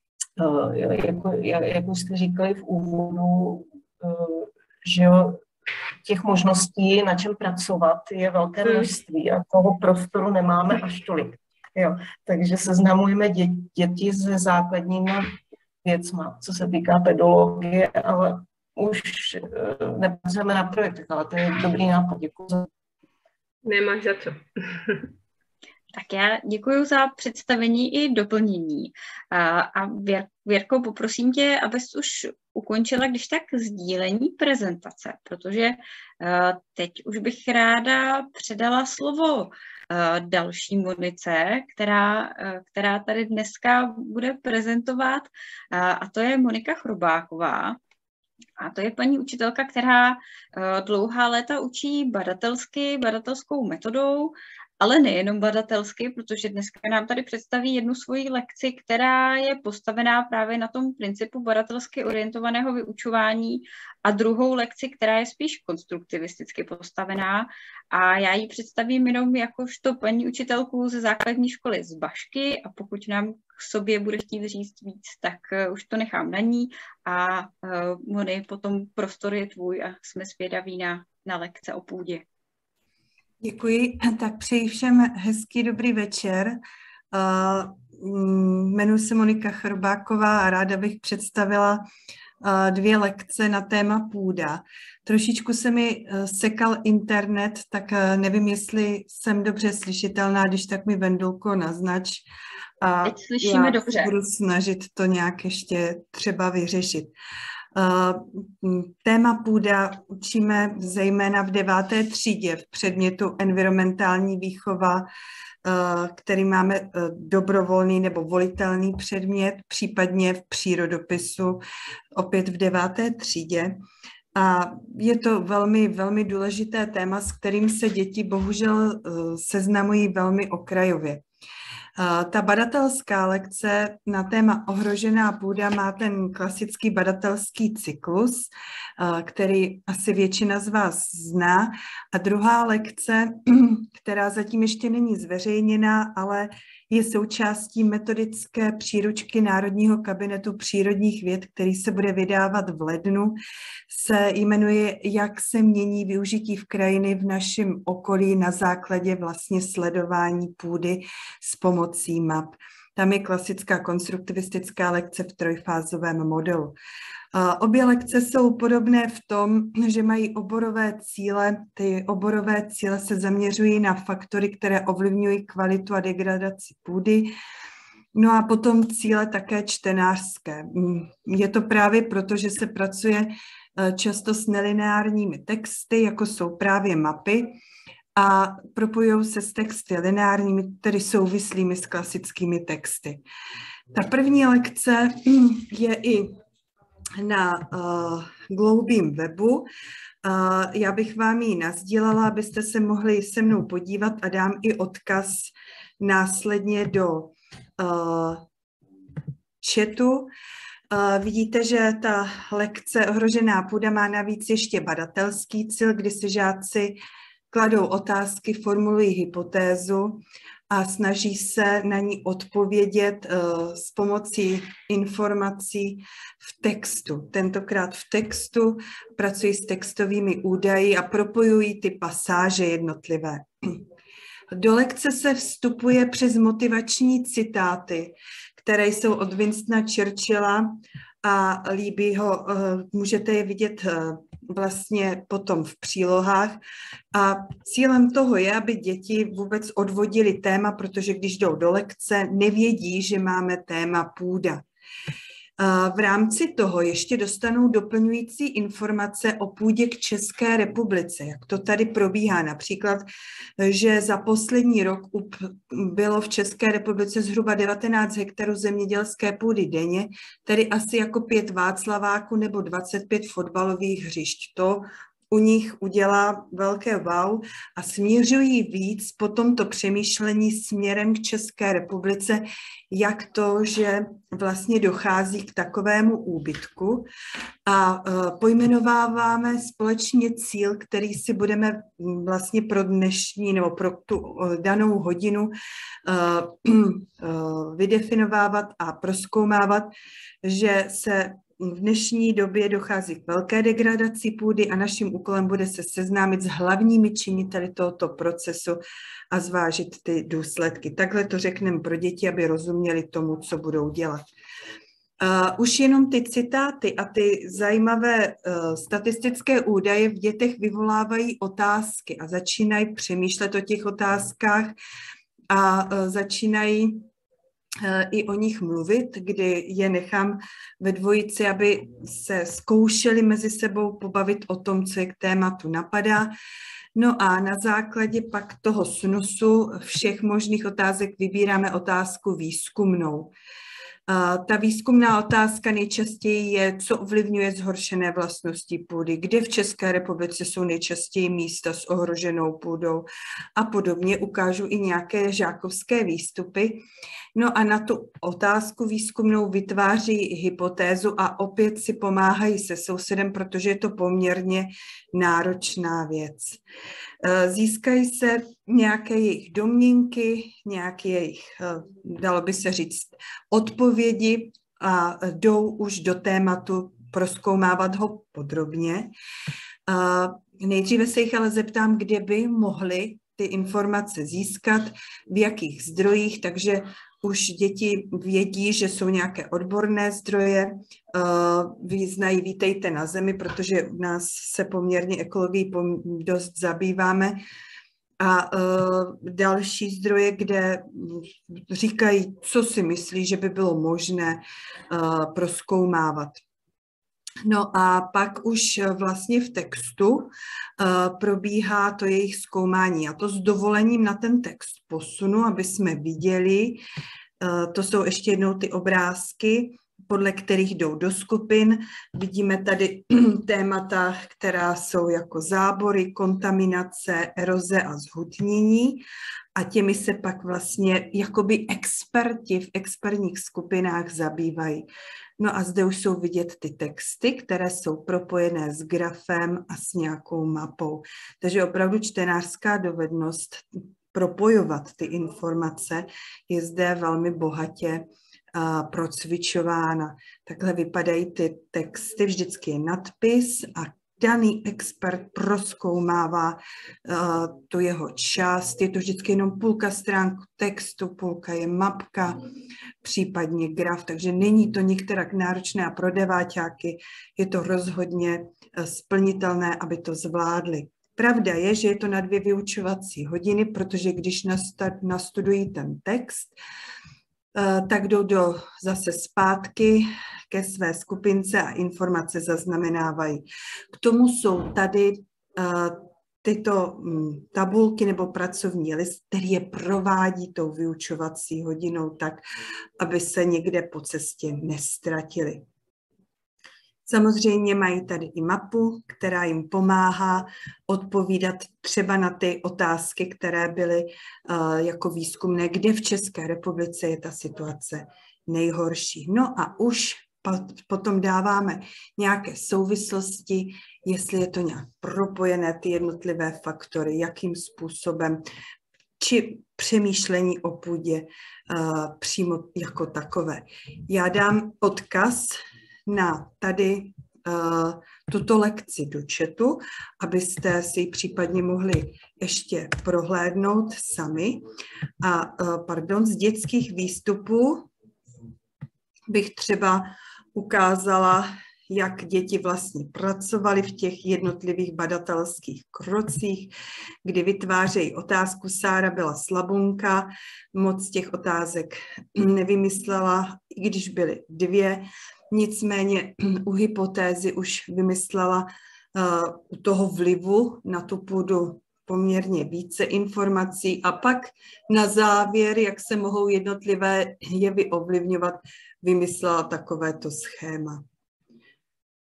jak už jste říkali v úvodu, že jo, těch možností, na čem pracovat, je velké množství a toho prostoru nemáme až tolik. Jo, takže seznamujeme děti se základními věcma, co se týká pedologie, ale už nepracujeme na projektech, ale to je dobrý nápad. Děkuji za... Nemáš za co. Tak já děkuji za představení i doplnění. A Věrko, poprosím tě, abys už ukončila když tak sdílení prezentace, protože teď už bych ráda předala slovo další Monice, která tady dneska bude prezentovat, a to je Monika Chrobáková. A to je paní učitelka, která dlouhá léta učí badatelskou metodou, ale nejenom badatelsky, protože dneska nám tady představí jednu svoji lekci, která je postavená právě na tom principu badatelsky orientovaného vyučování, a druhou lekci, která je spíš konstruktivisticky postavená. A já ji představím jenom jakožto paní učitelku ze základní školy z Bašky, a pokud nám k sobě bude chtít říct víc, tak už to nechám na ní. A Moni, potom prostor je tvůj a jsme zvědaví na lekce o půdě. Děkuji. Tak přeji všem hezký dobrý večer. Jmenuji se Monika Chrobáková a ráda bych představila 2 lekce na téma půda. Trošičku se mi sekal internet, tak nevím, jestli jsem dobře slyšitelná, když tak mi, Vendulko, naznač. Teď slyšíme dobře. Budu snažit to nějak ještě třeba vyřešit. Téma půda učíme zejména v 9. třídě v předmětu environmentální výchova, který máme dobrovolný nebo volitelný předmět, případně v přírodopisu opět v 9. třídě. A je to velmi, velmi důležité téma, s kterým se děti bohužel seznamují velmi okrajově. Ta badatelská lekce na téma ohrožená půda má ten klasický badatelský cyklus, který asi většina z vás zná. A druhá lekce, která zatím ještě není zveřejněná, ale je součástí metodické příručky Národního kabinetu přírodních věd, který se bude vydávat v lednu, se jmenuje Jak se mění využití v krajiny v našem okolí na základě vlastně sledování půdy s pomocí map. Tam je klasická konstruktivistická lekce v trojfázovém modelu. Obě lekce jsou podobné v tom, že mají oborové cíle. Ty oborové cíle se zaměřují na faktory, které ovlivňují kvalitu a degradaci půdy. No a potom cíle také čtenářské. Je to právě proto, že se pracuje často s nelineárními texty, jako jsou právě mapy, a propojují se s texty lineárními, tedy souvislými s klasickými texty. Ta první lekce je i na Gloubím webu. Já bych vám ji nasdílala, abyste se mohli se mnou podívat, a dám i odkaz následně do chatu. Vidíte, že ta lekce Ohrožená půda má navíc ještě badatelský cíl, kdy si žáci kladou otázky, formulují hypotézu a snaží se na ní odpovědět s pomocí informací v textu. Tentokrát v textu pracují s textovými údaji a propojují ty pasáže jednotlivé. Do lekce se vstupuje přes motivační citáty, které jsou od Winstona Churchilla a líbí ho, můžete je vidět vlastně potom v přílohách. A cílem toho je, aby děti vůbec odvodili téma, protože když jdou do lekce, nevědí, že máme téma půda. V rámci toho ještě dostanou doplňující informace o půdě k České republice, jak to tady probíhá. Například, že za poslední rok bylo v České republice zhruba 19 hektarů zemědělské půdy denně, tedy asi jako 5 Václaváků nebo 25 fotbalových hřišť. To u nich udělá velké wow a směřují víc po tomto přemýšlení směrem k České republice, jak to, že vlastně dochází k takovému úbytku a pojmenováváme společně cíl, který si budeme vlastně pro dnešní nebo pro tu danou hodinu vydefinovávat a prozkoumávat, že se v dnešní době dochází k velké degradaci půdy a naším úkolem bude se seznámit s hlavními činiteli tohoto procesu a zvážit ty důsledky. Takhle to řekneme pro děti, aby rozuměli tomu, co budou dělat. Už jenom ty citáty a ty zajímavé statistické údaje v dětech vyvolávají otázky a začínají přemýšlet o těch otázkách a začínají i o nich mluvit, kdy je nechám ve dvojici, aby se zkoušeli mezi sebou pobavit o tom, co je k tématu napadá. No a na základě pak toho snusu všech možných otázek vybíráme otázku výzkumnou. Ta výzkumná otázka nejčastěji je, co ovlivňuje zhoršené vlastnosti půdy, kde v České republice jsou nejčastěji místa s ohroženou půdou a podobně. Ukážu i nějaké žákovské výstupy. No a na tu otázku výzkumnou vytváří hypotézu a opět si pomáhají se sousedem, protože je to poměrně náročná věc. Získají se nějaké jejich domněnky, nějaké jejich, dalo by se říct, odpovědi a jdou už do tématu prozkoumávat ho podrobně. Nejdříve se jich ale zeptám, kde by mohli ty informace získat, v jakých zdrojích, takže už děti vědí, že jsou nějaké odborné zdroje, znají Vítejte na zemi, protože u nás se poměrně ekologií dost zabýváme. A další zdroje, kde říkají, co si myslí, že by bylo možné prozkoumávat. No a pak už vlastně v textu probíhá to jejich zkoumání. A to s dovolením na ten text posunu, aby jsme viděli. To jsou ještě jednou ty obrázky, podle kterých jdou do skupin. Vidíme tady témata, která jsou jako zábory, kontaminace, eroze a zhutnění. A těmi se pak vlastně jakoby experti v expertních skupinách zabývají. No a zde už jsou vidět ty texty, které jsou propojené s grafem a s nějakou mapou. Takže opravdu čtenářská dovednost propojovat ty informace je zde velmi bohatě procvičována. Takhle vypadají ty texty, vždycky je nadpis a daný expert prozkoumává tu jeho část. Je to vždycky jenom půlka stránku textu, půlka je mapka, případně graf, takže není to některak náročné a pro deváťáky je to rozhodně splnitelné, aby to zvládli. Pravda je, že je to na 2 vyučovací hodiny, protože když nastudují ten text, tak jdou zase zpátky ke své skupince a informace zaznamenávají. K tomu jsou tady tyto tabulky nebo pracovní list, který je provádí tou vyučovací hodinou tak, aby se někde po cestě nestratili. Samozřejmě mají tady i mapu, která jim pomáhá odpovídat třeba na ty otázky, které byly jako výzkumné, kde v České republice je ta situace nejhorší. No a už potom dáváme nějaké souvislosti, jestli je to nějak propojené, ty jednotlivé faktory, jakým způsobem, či přemýšlení o půdě přímo jako takové. Já dám odkaz na tady tuto lekci do chatu, abyste si ji případně mohli ještě prohlédnout sami. A z dětských výstupů bych třeba ukázala, jak děti vlastně pracovaly v těch jednotlivých badatelských krocích, kdy vytvářejí otázku. Sára byla slabunka, moc těch otázek nevymyslela, i když byly 2. Nicméně u hypotézy už vymyslela u toho vlivu na tu půdu poměrně více informací a pak na závěr, jak se mohou jednotlivé jevy ovlivňovat, vymyslela takovéto schéma.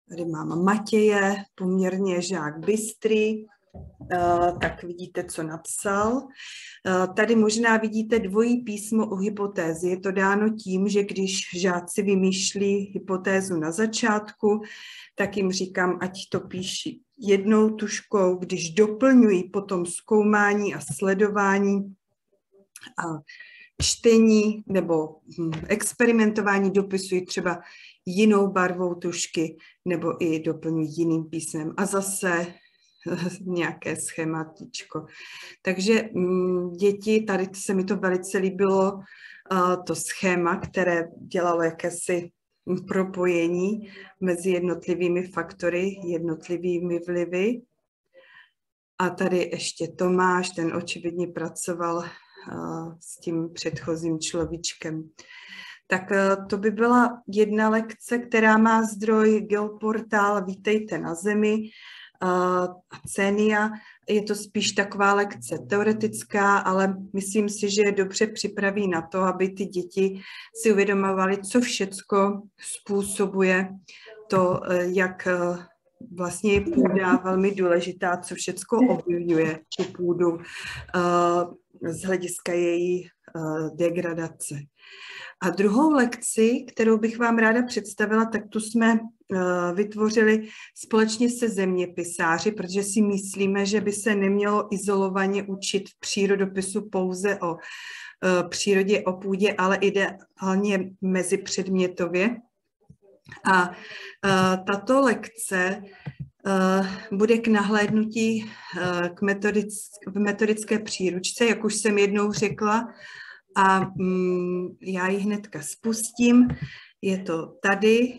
Tady mám Matěje, poměrně žák bystrý, tak vidíte, co napsal. Tady možná vidíte dvojí písmo u hypotézy. Je to dáno tím, že když žáci vymýšlí hypotézu na začátku, tak jim říkám, ať to píší jednou tužkou, když doplňují potom zkoumání a sledování a čtení nebo experimentování, dopisují třeba jinou barvou tužky nebo i doplňují jiným písmem a zase nějaké schématičko. Takže děti, tady se mi to velice líbilo, to schéma, které dělalo jakési propojení mezi jednotlivými faktory, jednotlivými vlivy. A tady ještě Tomáš, ten očividně pracoval s tím předchozím človíčkem. Tak to by byla jedna lekce, která má zdroj Geoportál Vítejte na Zemi a Cenia. Je to spíš taková lekce teoretická, ale myslím si, že je dobře připraví na to, aby ty děti si uvědomovaly, co všecko způsobuje to, jak vlastně je půda velmi důležitá, co všecko ovlivňuje tu půdu z hlediska její degradace. A druhou lekci, kterou bych vám ráda představila, tak tu jsme vytvořili společně se zeměpisáři, protože si myslíme, že by se nemělo izolovaně učit v přírodopisu pouze o přírodě, o půdě, ale ideálně mezipředmětově. A tato lekce bude k nahlédnutí v metodické příručce, jak už jsem jednou řekla, a já ji hnedka spustím. Je to tady.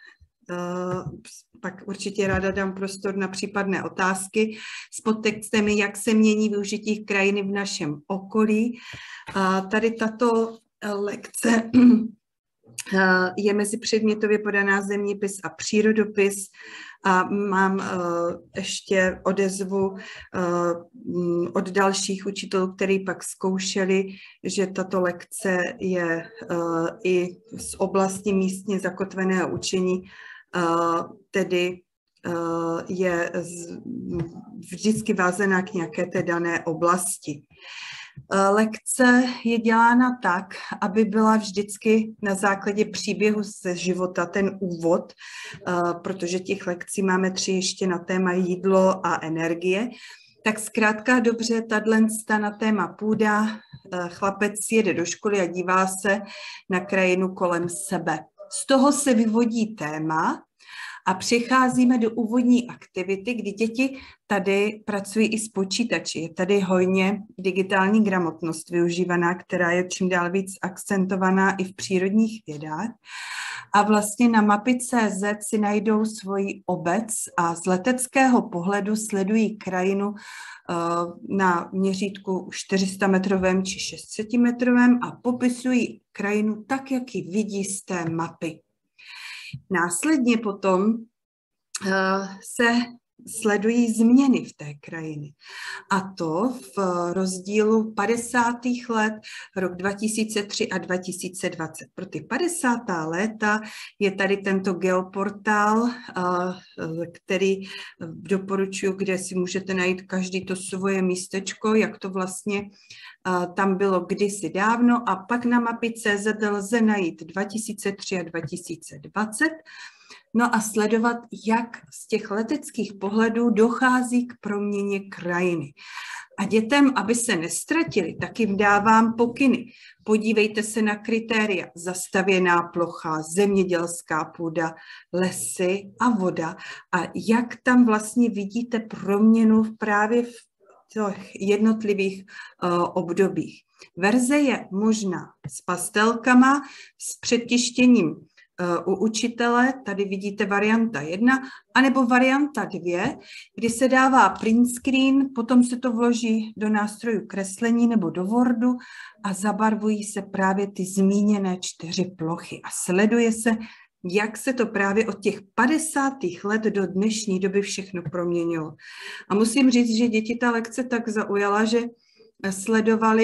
Pak určitě ráda dám prostor na případné otázky s podtextem, jak se mění využití krajiny v našem okolí. Tady tato lekce je mezipředmětově podaná zeměpis a přírodopis a mám ještě odezvu od dalších učitelů, kteří pak zkoušeli, že tato lekce je i z oblasti místně zakotveného učení, tedy je vždycky vázaná k nějaké té dané oblasti. Lekce je dělána tak, aby byla vždycky na základě příběhu ze života ten úvod, protože těch lekcí máme 3 ještě na téma jídlo a energie. Tak zkrátka dobře, tato na téma půda, chlapec jede do školy a dívá se na krajinu kolem sebe. Z toho se vyvodí téma a přecházíme do úvodní aktivity, kdy děti tady pracují i s počítači. Je tady hojně digitální gramotnost využívaná, která je čím dál víc akcentovaná i v přírodních vědách. A vlastně na mapy.cz si najdou svoji obec a z leteckého pohledu sledují krajinu na měřítku 400-metrovém či 600-metrovém a popisují krajinu tak, jak ji vidí z té mapy. Následně potom se sledují změny v té krajině. A to v rozdílu 50. let, rok 2003 a 2020. Pro ty 50. léta je tady tento geoportál, který doporučuji, kde si můžete najít každý to svoje místečko, jak to vlastně tam bylo kdysi dávno. A pak na mapy.cz lze najít 2003 a 2020. No a sledovat, jak z těch leteckých pohledů dochází k proměně krajiny. A dětem, aby se nestratili, tak jim dávám pokyny. Podívejte se na kritéria: zastavěná plocha, zemědělská půda, lesy a voda. A jak tam vlastně vidíte proměnu právě v těch jednotlivých obdobích. Verze je možná s pastelkama, s předtištěním u učitele, tady vidíte varianta 1, anebo varianta 2, kdy se dává print screen, potom se to vloží do nástrojů kreslení nebo do Wordu a zabarvují se právě ty zmíněné 4 plochy a sleduje se, jak se to právě od těch 50. let do dnešní doby všechno proměnilo. A musím říct, že děti ta lekce tak zaujala, že sledovali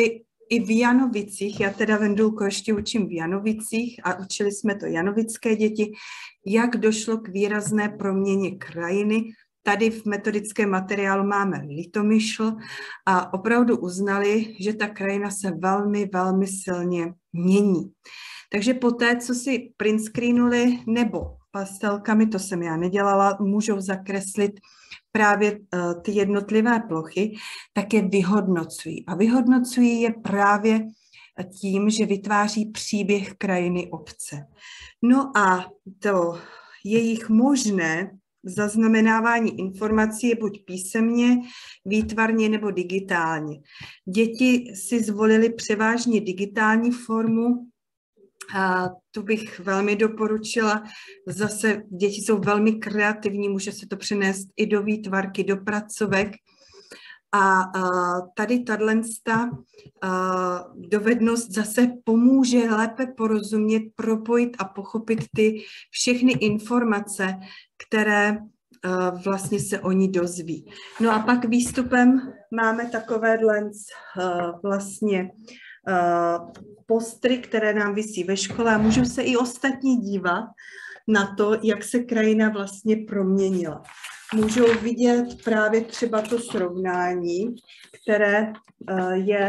i v Janovicích, já teda Vendulko ještě učím v Janovicích a učili jsme to janovické děti, jak došlo k výrazné proměně krajiny. Tady v metodickém materiálu máme Litomyšl a opravdu uznali, že ta krajina se velmi, velmi silně mění. Takže poté, co si print screenuli nebo pastelkami, to jsem já nedělala, můžou zakreslit právě ty jednotlivé plochy, tak je vyhodnocují. A vyhodnocují je právě tím, že vytváří příběh krajiny obce. No a to jejich možné zaznamenávání informací je buď písemně, výtvarně nebo digitálně. Děti si zvolili převážně digitální formu, a tu bych velmi doporučila. Zase děti jsou velmi kreativní, může se to přenést i do výtvarky, do pracovek. A tady tato dovednost zase pomůže lépe porozumět, propojit a pochopit ty všechny informace, které vlastně se oni dozví. No a pak výstupem máme takovéhle vlastně postry, které nám visí ve škole a můžou se i ostatní dívat na to, jak se krajina vlastně proměnila. Můžou vidět právě třeba to srovnání, které je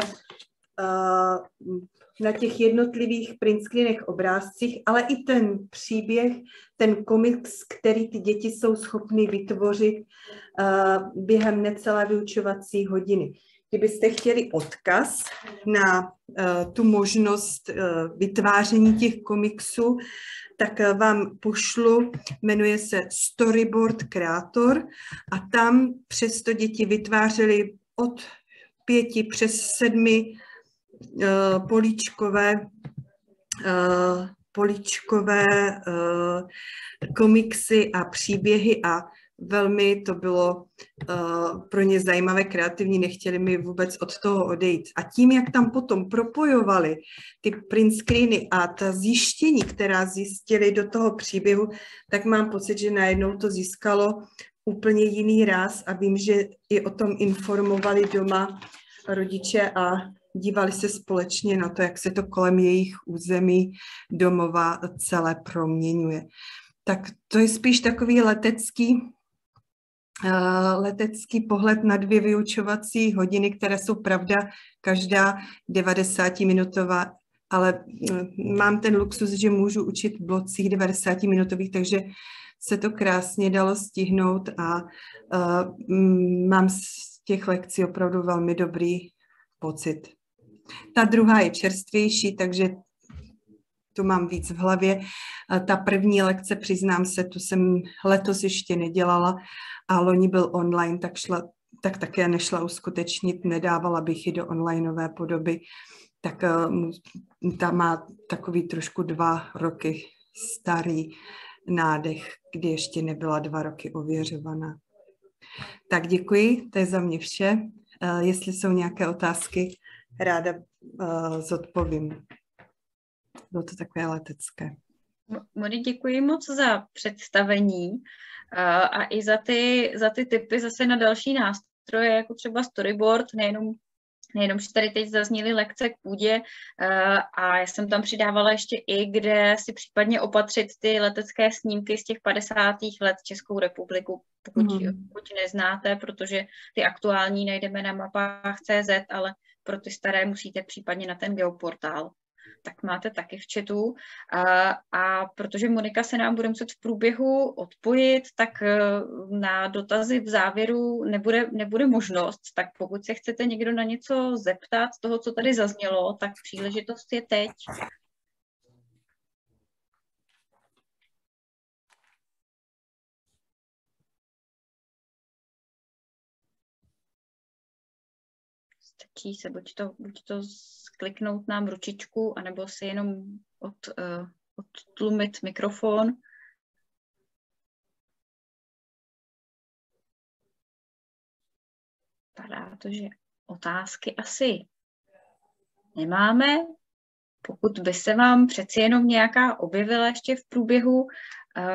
na těch jednotlivých print screenech, obrázcích, ale i ten příběh, ten komiks, který ty děti jsou schopny vytvořit během necelé vyučovací hodiny. Kdybyste chtěli odkaz na tu možnost vytváření těch komiksů, tak vám pošlu, jmenuje se Storyboard Creator a tam přesto děti vytvářely od 5 přes 7 políčkové komiksy a příběhy a velmi to bylo pro ně zajímavé, kreativní, nechtěli mi vůbec od toho odejít. A tím, jak tam potom propojovali ty print screeny a ta zjištění, která zjistili do toho příběhu, tak mám pocit, že najednou to získalo úplně jiný ráz a vím, že i o tom informovali doma rodiče a dívali se společně na to, jak se to kolem jejich území domova celé proměňuje. Tak to je spíš takový letecký pohled na 2 vyučovací hodiny, které jsou pravda každá 90-minutová, ale mám ten luxus, že můžu učit v blocích 90-minutových, takže se to krásně dalo stihnout a mám z těch lekcí opravdu velmi dobrý pocit. Ta druhá je čerstvější, takže tu mám víc v hlavě. Ta první lekce, přiznám se, tu jsem letos ještě nedělala a loni byl online, tak také nešla uskutečnit, nedávala bych ji do onlineové podoby. Tak ta má takový trošku 2 roky starý nádech, kdy ještě nebyla 2 roky ověřovaná. Tak děkuji, to je za mě vše. Jestli jsou nějaké otázky, ráda zodpovím. Bylo to takové letecké. Moni, děkuji moc za představení a i za ty tipy zase na další nástroje, jako třeba storyboard, nejenom, že tady teď zazněly lekce k půdě a já jsem tam přidávala ještě i, kde si případně opatřit ty letecké snímky z těch 50. let Českou republiku, pokud neznáte, protože ty aktuální najdeme na mapách CZ, ale pro ty staré musíte případně na ten geoportál. Tak máte taky v chatu. A protože Monika se nám bude muset v průběhu odpojit, tak na dotazy v závěru nebude možnost. Tak pokud se chcete někdo na něco zeptat z toho, co tady zaznělo, tak příležitost je teď. Stačí se buď to kliknout nám ručičku, anebo si jenom odtlumit mikrofon. Vypadá to, že otázky asi nemáme. Pokud by se vám přeci jenom nějaká objevila ještě v průběhu,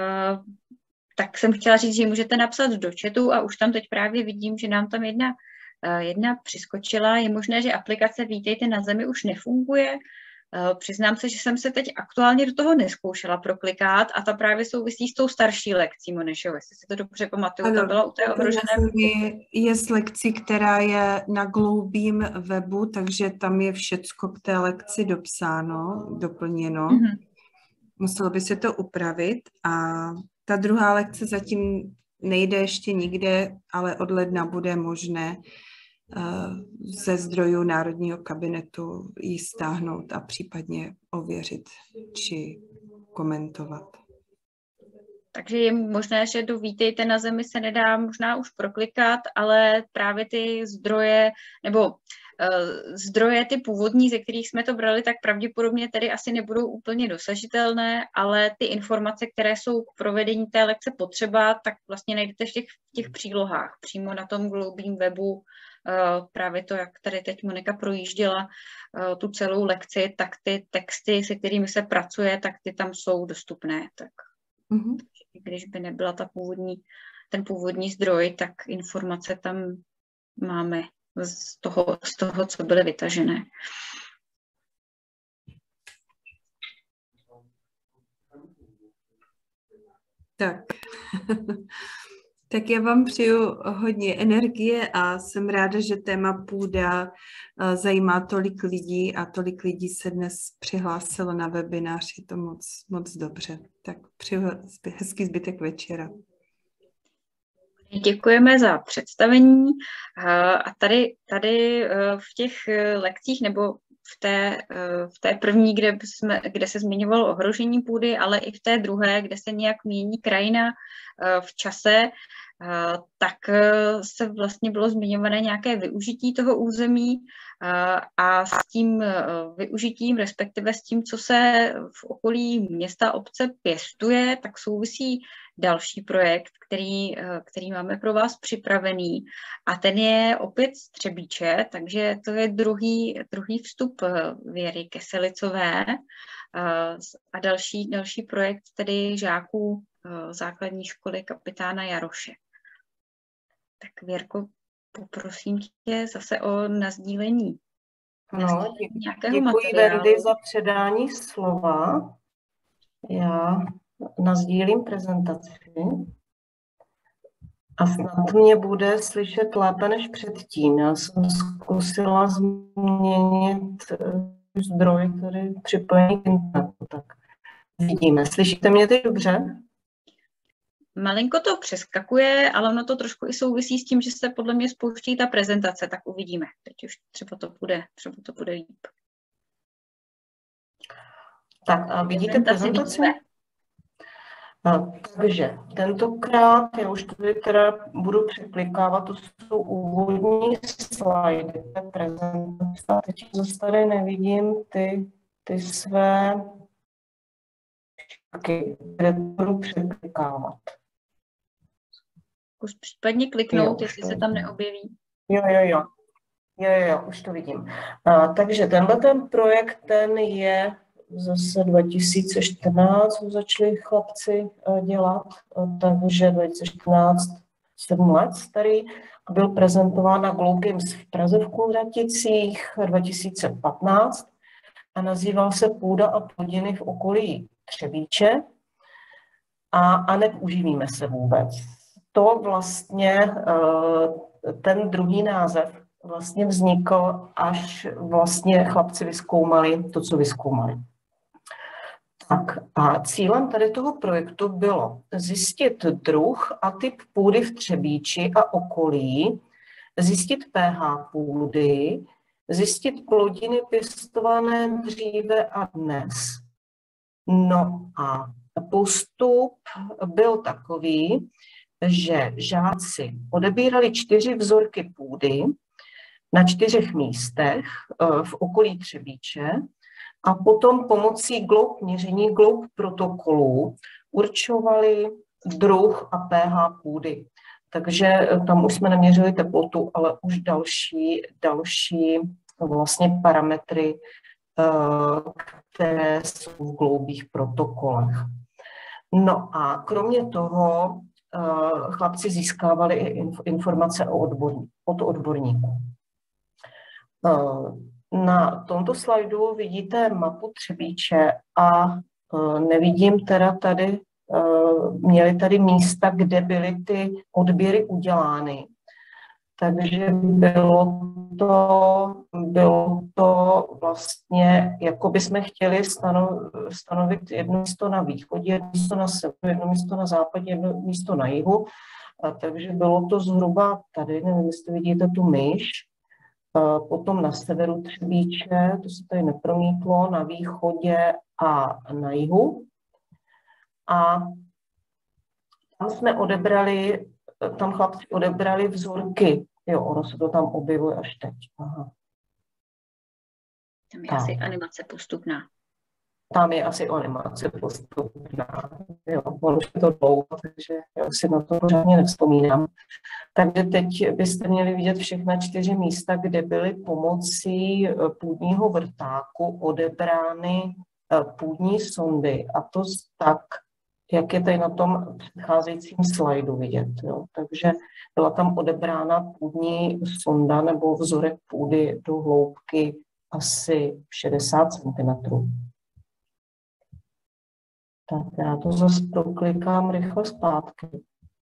tak jsem chtěla říct, že můžete napsat do chatu a už tam teď právě vidím, že nám tam jedna jedna přiskočila. Je možné, že aplikace Vítejte na zemi už nefunguje. Přiznám se, že jsem se teď aktuálně do toho neskoušela proklikat a ta právě souvisí s tou starší lekcí Monešovou, jestli si to dobře pamatuju, ta byla u té ohrožené. Je z lekcí, která je na Gloubím webu, takže tam je všecko k té lekci dopsáno, doplněno. Mm-hmm. Muselo by se to upravit a ta druhá lekce zatím nejde ještě nikde, ale od ledna bude možné ze zdrojů Národního kabinetu ji stáhnout a případně ověřit či komentovat. Takže je možné, že do Vítejte na zemi se nedá možná už proklikat, ale právě ty zdroje, nebo zdroje ty původní, ze kterých jsme to brali, tak pravděpodobně tedy asi nebudou úplně dosažitelné, ale ty informace, které jsou k provedení té lekce potřeba, tak vlastně najdete v těch přílohách, přímo na tom Gloubím webu. Právě to, jak tady teď Monika projížděla tu celou lekci, tak ty texty, se kterými se pracuje, tak ty tam jsou dostupné. Tak když by nebyla ten původní zdroj, tak informace tam máme z toho, co byly vytažené. Tak. Tak já vám přeju hodně energie a jsem ráda, že téma půda zajímá tolik lidí a tolik lidí se dnes přihlásilo na webinář. Je to moc dobře. Tak přeju hezký zbytek večera. Děkujeme za představení a tady v těch lekcích nebo v té první, kde se zmiňovalo ohrožení půdy, ale i v té druhé, kde se nějak mění krajina v čase, tak se vlastně bylo zmiňované nějaké využití toho území a s tím využitím, respektive s tím, co se v okolí města, obce pěstuje, tak souvisí další projekt, který máme pro vás připravený a ten je opět z Třebíče, takže to je druhý vstup Věry Keselicové a další projekt tedy žáků základní školy kapitána Jaroše. Tak Věrko, poprosím tě zase o nasdílení. No, děkuji Verdy za předání slova. Já nasdílím prezentaci a snad mě bude slyšet lépe než předtím. Já jsem zkusila změnit zdroj, který je připojený k internetu. Tak vidíme. Slyšíte mě teď dobře? Malinko to přeskakuje, ale ono to trošku i souvisí s tím, že se podle mě spouští ta prezentace, tak uvidíme. Teď už třeba to bude líp. Tak a vidíte prezentaci? Takže tentokrát, já už tady teda budu překlikávat, to jsou úvodní slajdy té prezentace. Teď zase tady nevidím ty své, kde budu překlikávat. Zkus případně kliknout, jestli se tam neobjeví. Jo, už to vidím. Takže ten projekt, ten je zase 2014, začali chlapci dělat, takže 2014, 7 let starý, byl prezentován na Gloubgames v Praze v Kunraticích 2015 a nazýval se Půda a plodiny v okolí Třebíče a neuživíme se vůbec. To vlastně, ten druhý název vlastně vznikl, až vlastně chlapci vyzkoumali to, co vyzkoumali. Tak a cílem tady toho projektu bylo zjistit druh a typ půdy v Třebíči a okolí, zjistit pH půdy, zjistit plodiny pěstované dříve a dnes. No a postup byl takový, že žáci odebírali 4 vzorky půdy na 4 místech v okolí Třebíče a potom pomocí měření Gloub protokolů určovali druh a pH půdy. Takže tam už jsme neměřili teplotu, ale už další vlastně parametry, které jsou v Gloubích protokolech. No a kromě toho chlapci získávali i informace od odborníků. Na tomto slajdu vidíte mapu Třebíče a nevidím teda tady, měli tady místa, kde byly ty odběry udělány. Takže bylo to vlastně, jako bychom chtěli stanovit jedno místo na východě, jedno místo na severu, jedno místo na západě, jedno místo na jihu. Takže bylo to zhruba tady, nevím, jestli vidíte tu myš, potom na severu Třebíče, to se tady nepromítlo, na východě a na jihu. A tam chlapci odebrali vzorky. Jo, ono se to tam objevuje až teď. Aha. Tam je asi animace postupná. Tam je asi animace postupná. Jo, ono je to dlouho, takže já si na to pořádně nevzpomínám. Takže teď byste měli vidět všechna 4 místa, kde byly pomocí půdního vrtáku odebrány půdní sondy. A to tak, jak je tady na tom předcházejícím slajdu vidět. Jo. Takže byla tam odebrána půdní sonda nebo vzorek půdy do hloubky asi 60 cm. Tak já to zase proklikám rychle zpátky.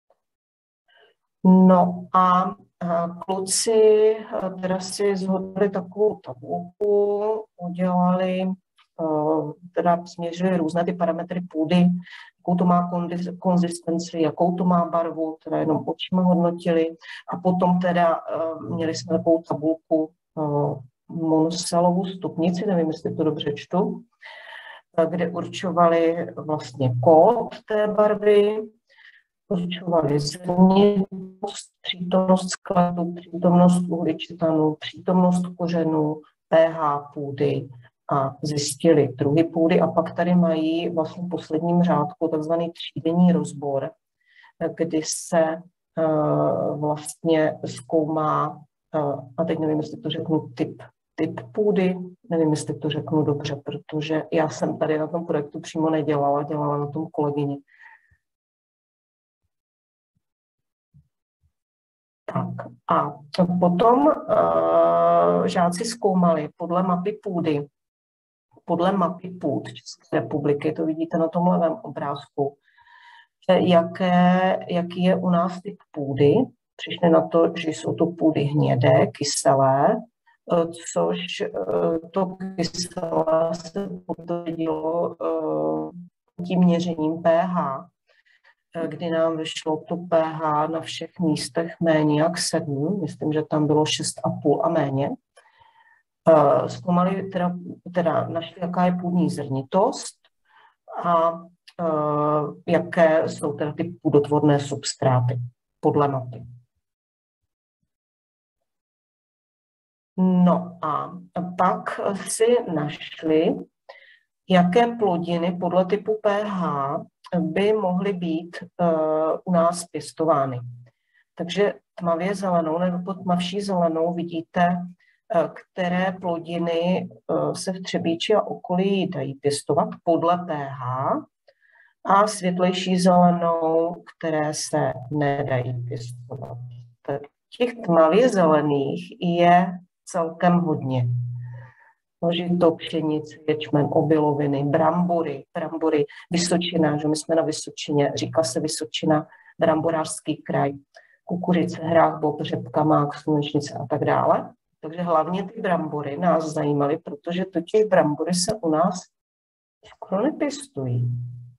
No a kluci teda si zhodli takovou tabulku, udělali, teda změřili různé ty parametry půdy, jakou to má konzistenci, jakou to má barvu, teda jenom očima hodnotili. A potom teda měli jsme takovou tabulku Monsalovou stupnici, nevím, jestli to dobře čtu, kde určovali vlastně kód té barvy, určovali zrnitost, přítomnost skladu, přítomnost uhličitanu, přítomnost kořenů, pH půdy a zjistili druhy půdy. A pak tady mají vlastně v posledním řádku takzvaný třídenní rozbor, kdy se vlastně zkoumá, a teď nevím, jestli to řeknu, typ půdy, nevím, jestli to řeknu dobře, protože já jsem tady na tom projektu přímo nedělala, dělala na tom kolegyně. Tak a potom žáci zkoumali podle mapy půdy, podle mapy půd České republiky, to vidíte na tom levém obrázku, jaký je u nás typ půdy. Přišli na to, že jsou to půdy hnědé, kyselé, což to kyselé se potvrdilo tím měřením pH, kdy nám vyšlo to pH na všech místech méně jak 7, myslím, že tam bylo 6,5 a méně. Zkoumali teda našli, jaká je půdní zrnitost a jaké jsou teda ty půdotvorné substráty podle mapy. No a pak si našli, jaké plodiny podle typu pH by mohly být u nás pěstovány. Takže tmavě zelenou nebo pod tmavší zelenou vidíte, které plodiny se v Třebíči a okolí dají pěstovat podle pH a světlejší zelenou, které se nedají pěstovat. Tak těch tmavě zelených je celkem hodně. Žito, pšenici, ječmen, obiloviny, brambory, Vysočina, že my jsme na Vysočině, říká se Vysočina, bramborářský kraj, kukuřice, hrách, bob, řepka, mák, slunečnice a tak dále. Takže hlavně ty brambory nás zajímaly, protože totiž brambory se u nás skoro nepěstují.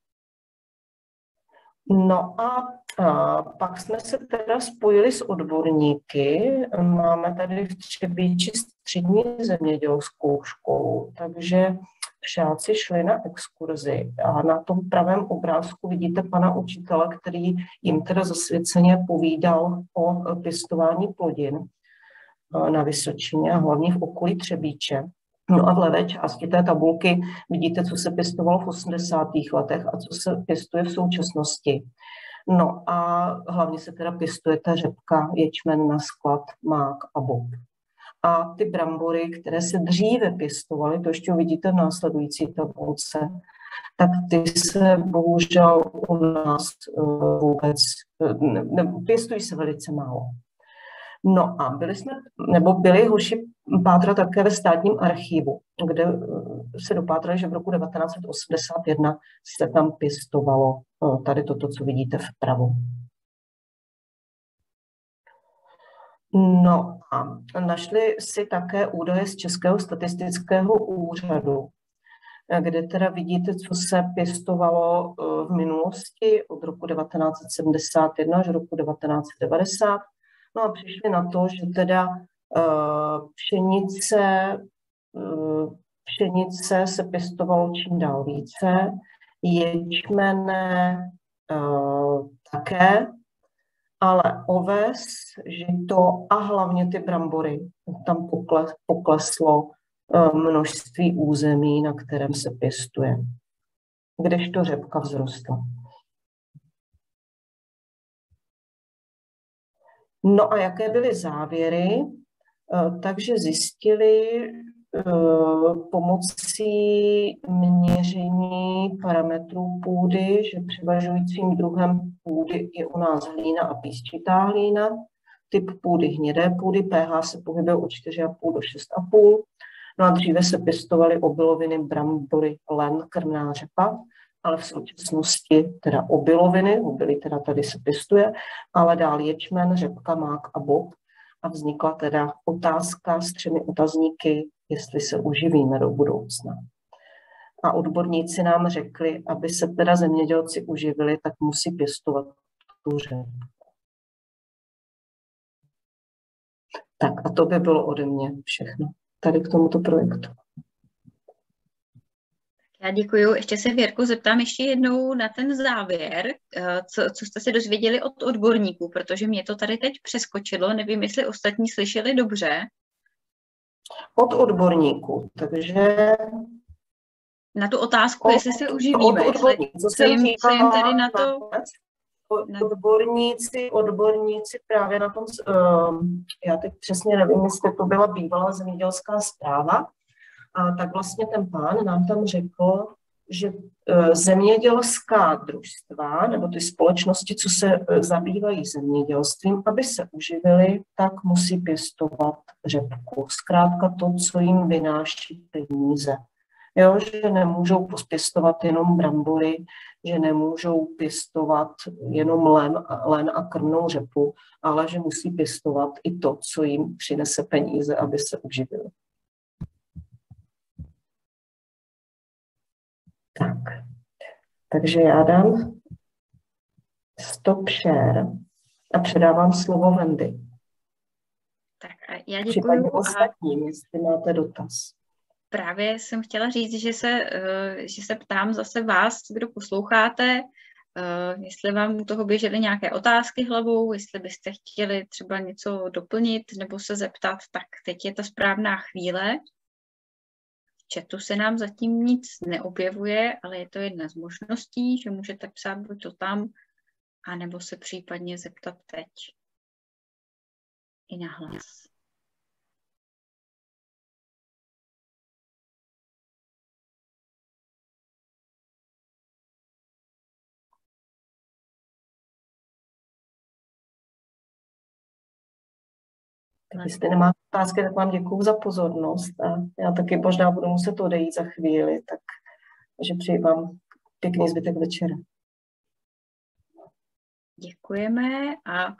No a pak jsme se teda spojili s odborníky. Máme tady v Třebíči střední zemědělskou školu, takže žáci šli na exkurzi a na tom pravém obrázku vidíte pana učitele, který jim teda zasvěceně povídal o pěstování plodin na Vysočině a hlavně v okolí Třebíče. No a v levé části té tabulky vidíte, co se pěstovalo v 80. letech a co se pěstuje v současnosti. No a hlavně se teda pěstuje ta řepka, ječmen na sklad, mák a bob. A ty brambory, které se dříve pěstovaly, to ještě uvidíte v následující tabulce, tak ty se bohužel u nás vůbec, pěstují se velice málo. No a byli hoši pátrat také ve státním archivu, kde se dopátrali, že v roku 1981 se tam pěstovalo tady toto, co vidíte vpravo. No a našli si také údaje z Českého statistického úřadu, kde teda vidíte, co se pěstovalo v minulosti od roku 1971 až roku 1990. No a přišli na to, že teda pšenice se pěstovalo čím dál více, ječmene také, ale oves, žito a hlavně ty brambory, tam pokleslo množství území, na kterém se pěstuje, kdežto řepka vzrostla. No a jaké byly závěry? Takže zjistili pomocí měření parametrů půdy, že převažujícím druhem půdy je u nás hlína a písčitá hlína. Typ půdy hnědé půdy, pH se pohybuje od 4,5 do 6,5. No a dříve se pěstovaly obiloviny, brambory, len, krmná řepa, ale v současnosti teda obilí teda tady se pěstuje, ale dál ječmen, řepka, mák a bob. A vznikla teda otázka s 3 otazníky, jestli se uživíme do budoucna. A odborníci nám řekli, aby se teda zemědělci uživili, tak musí pěstovat tu řepku. Tak a to by bylo ode mě všechno tady k tomuto projektu. Já děkuju. Ještě se, Věrko, zeptám ještě jednou na ten závěr, co jste se dozvěděli od odborníků, protože mě to tady teď přeskočilo, nevím, jestli ostatní slyšeli dobře. Od odborníků, takže... Na tu otázku, jestli se uživíme, co jim tady na to... Odborníci právě na tom, já teď přesně nevím, jestli to byla bývalá zemědělská správa, a tak vlastně ten pán nám tam řekl, že zemědělská družstva nebo ty společnosti, co se zabývají zemědělstvím, aby se uživili, tak musí pěstovat řepku. Zkrátka to, co jim vynáší peníze. Jo, že nemůžou pěstovat jenom brambory, že nemůžou pěstovat jenom len a krmnou řepu, ale že musí pěstovat i to, co jim přinese peníze, aby se uživili. Tak, takže já dám stop share a předávám slovo Wendy. Tak a já děkuji. Případně ostatním, jestli máte dotaz. Právě jsem chtěla říct, že se ptám zase vás, kdo posloucháte, jestli vám u toho běžely nějaké otázky hlavou, jestli byste chtěli třeba něco doplnit nebo se zeptat, tak teď je ta správná chvíle. V chatu se nám zatím nic neobjevuje, ale je to jedna z možností, že můžete psát buď to tam, anebo se případně zeptat teď i nahlas. Tak jestli nemáte otázky, tak vám děkuju za pozornost a já taky možná budu muset odejít za chvíli, takže přeji vám pěkný zbytek večera. Děkujeme a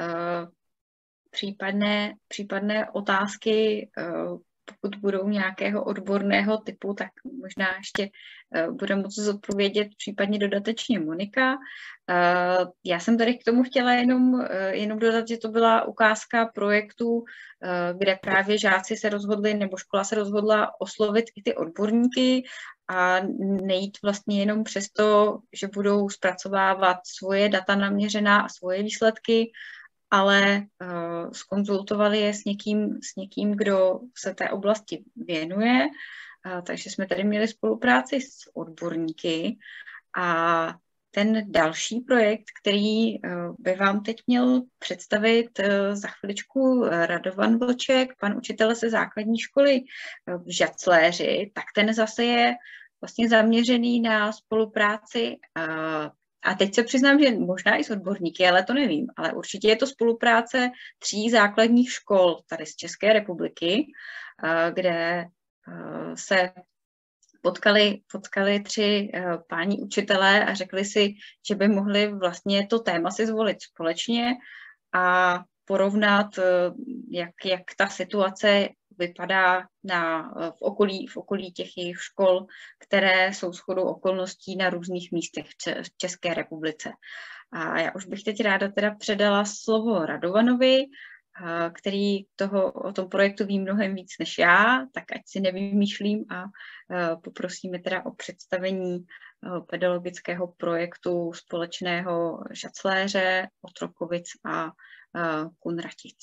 případné otázky, pokud budou nějakého odborného typu, tak možná ještě bude moci zodpovědět případně dodatečně Monika. Já jsem tady k tomu chtěla jenom dodat, že to byla ukázka projektu, kde právě žáci se rozhodli, nebo škola se rozhodla oslovit i ty odborníky a nejít vlastně jenom přesto, že budou zpracovávat svoje data naměřená a svoje výsledky, ale zkonzultovali je s někým, kdo se té oblasti věnuje. Takže jsme tady měli spolupráci s odborníky a ten další projekt, který by vám teď měl představit za chviličku Radovan Vlček, pan učitel ze základní školy v Žacléři, tak ten zase je vlastně zaměřený na spolupráci a teď se přiznám, že možná i s odborníky, ale to nevím, ale určitě je to spolupráce 3 základních škol tady z České republiky, kde se potkali 3 páni učitelé a řekli si, že by mohli vlastně to téma si zvolit společně a porovnat, jak ta situace vypadá v okolí těch jejich škol, které jsou shodou okolností na různých místech v České republice. A já už bych teď ráda teda předala slovo Radovanovi, který o tom projektu ví mnohem víc než já, tak ať si nevymýšlím a poprosíme teda o představení pedagogického projektu společného Žacléře, Otrokovic a Kunratic.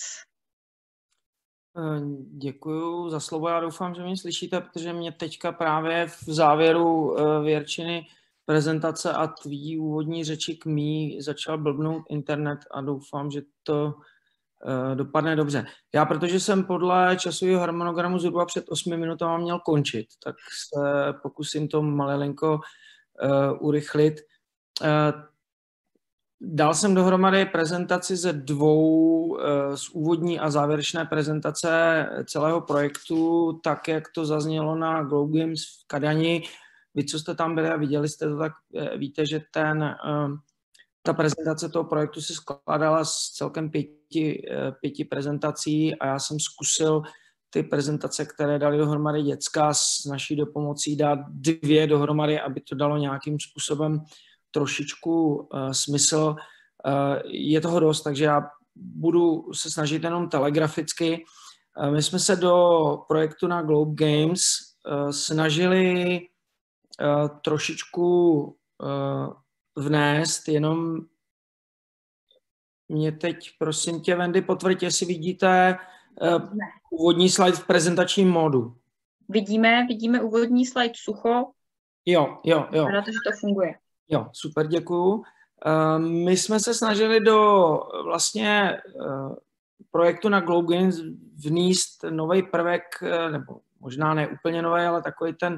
Děkuju za slovo, já doufám, že mě slyšíte, protože mě teďka právě v závěru Věrčiny prezentace a tvý úvodní řeči k mý začal blbnout internet a doufám, že to dopadne dobře. Já, protože jsem podle časového harmonogramu zhruba před 8 minutami měl končit, tak se pokusím to malilinko urychlit. Dal jsem dohromady prezentaci ze 2 z úvodní a závěrečné prezentace celého projektu, tak jak to zaznělo na Globe Games v Kadani. Vy, co jste tam byli a viděli jste to, tak víte, že ta prezentace toho projektu se skládala z celkem 5 prezentací a já jsem zkusil ty prezentace, které dali dohromady děcka s naší dopomocí dát 2 dohromady, aby to dalo nějakým způsobem trošičku smysl. Je toho dost, takže já budu se snažit jenom telegraficky. My jsme se do projektu na Globe Games snažili trošičku vnést, jenom mě teď, prosím tě, Wendy, potvrď, jestli vidíte úvodní slide v prezentačním módu. Vidíme úvodní slide sucho. Jo. Vypadá to, že to funguje. Jo, super, děkuju. My jsme se snažili do vlastně projektu na Globe Games vníst nový prvek, nebo možná ne úplně nový, ale takový ten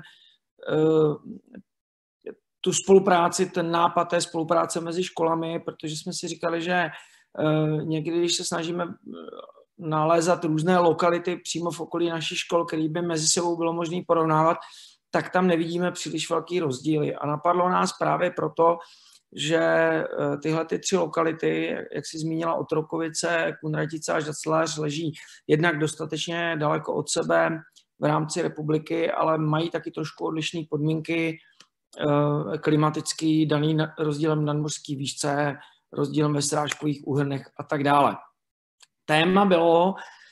tu spolupráci, ten nápad té spolupráce mezi školami, protože jsme si říkali, že někdy, když se snažíme nalézat různé lokality přímo v okolí našich škol, které by mezi sebou bylo možné porovnávat, tak tam nevidíme příliš velký rozdíly. A napadlo nás právě proto, že tyhle 3 lokality, jak si zmínila, Otrokovice, Kunratice a Žacléř, leží jednak dostatečně daleko od sebe v rámci republiky, ale mají taky trošku odlišné podmínky, klimatický, daný rozdílem nadmořské výšce, rozdílem ve srážkových úhrnech a tak dále. Téma bylo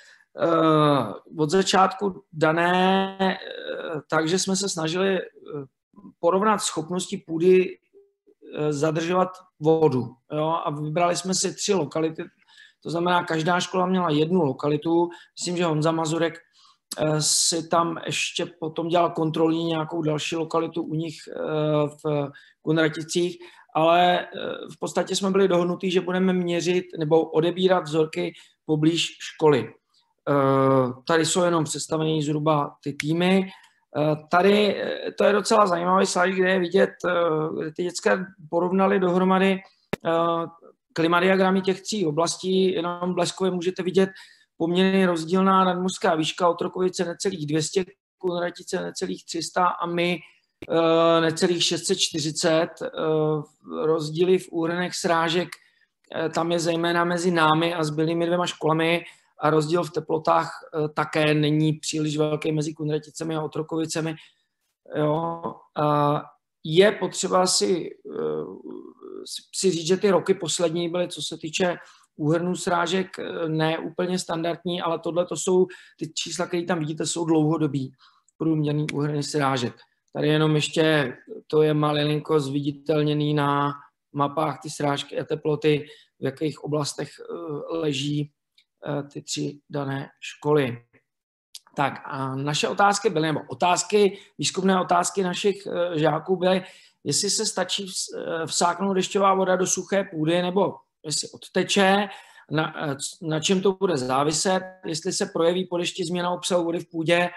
od začátku dané tak, že jsme se snažili porovnat schopnosti půdy zadržovat vodu. Jo? A vybrali jsme si 3 lokality, to znamená, každá škola měla 1 lokalitu. Myslím, že Honza Mazurek si tam ještě potom dělal kontrolní nějakou další lokalitu u nich v Kunraticích, ale v podstatě jsme byli dohodnutí, že budeme měřit nebo odebírat vzorky poblíž školy. Tady jsou jenom představený zhruba ty týmy. Tady to je docela zajímavý slide, kde je vidět, kde ty děcka porovnali dohromady klimadiagramy těch 3 oblastí. Jenom bleskově můžete vidět poměrně rozdílná nadmořská výška, Otrokovice necelých 200, Kunratice necelých 300 a my necelých 640. Rozdíly v úhrnech srážek tam je zejména mezi námi a zbylými 2 školami a rozdíl v teplotách také není příliš velký mezi Kunraticemi a Otrokovicemi. Jo. Je potřeba si říct, že ty roky poslední byly, co se týče úhrnů srážek, ne úplně standardní, ale tohle to jsou ty čísla, které tam vidíte, jsou dlouhodobý průměrný úhrny srážek. Tady jenom ještě to je malinko zviditelněný na mapách ty srážky a teploty, v jakých oblastech leží ty 3 dané školy. Tak a naše otázky byly, nebo výzkumné otázky našich žáků byly, jestli se stačí vsáknout dešťová voda do suché půdy, nebo jestli odteče, na čem to bude záviset, jestli se projeví po dešti změna obsahu vody v půdě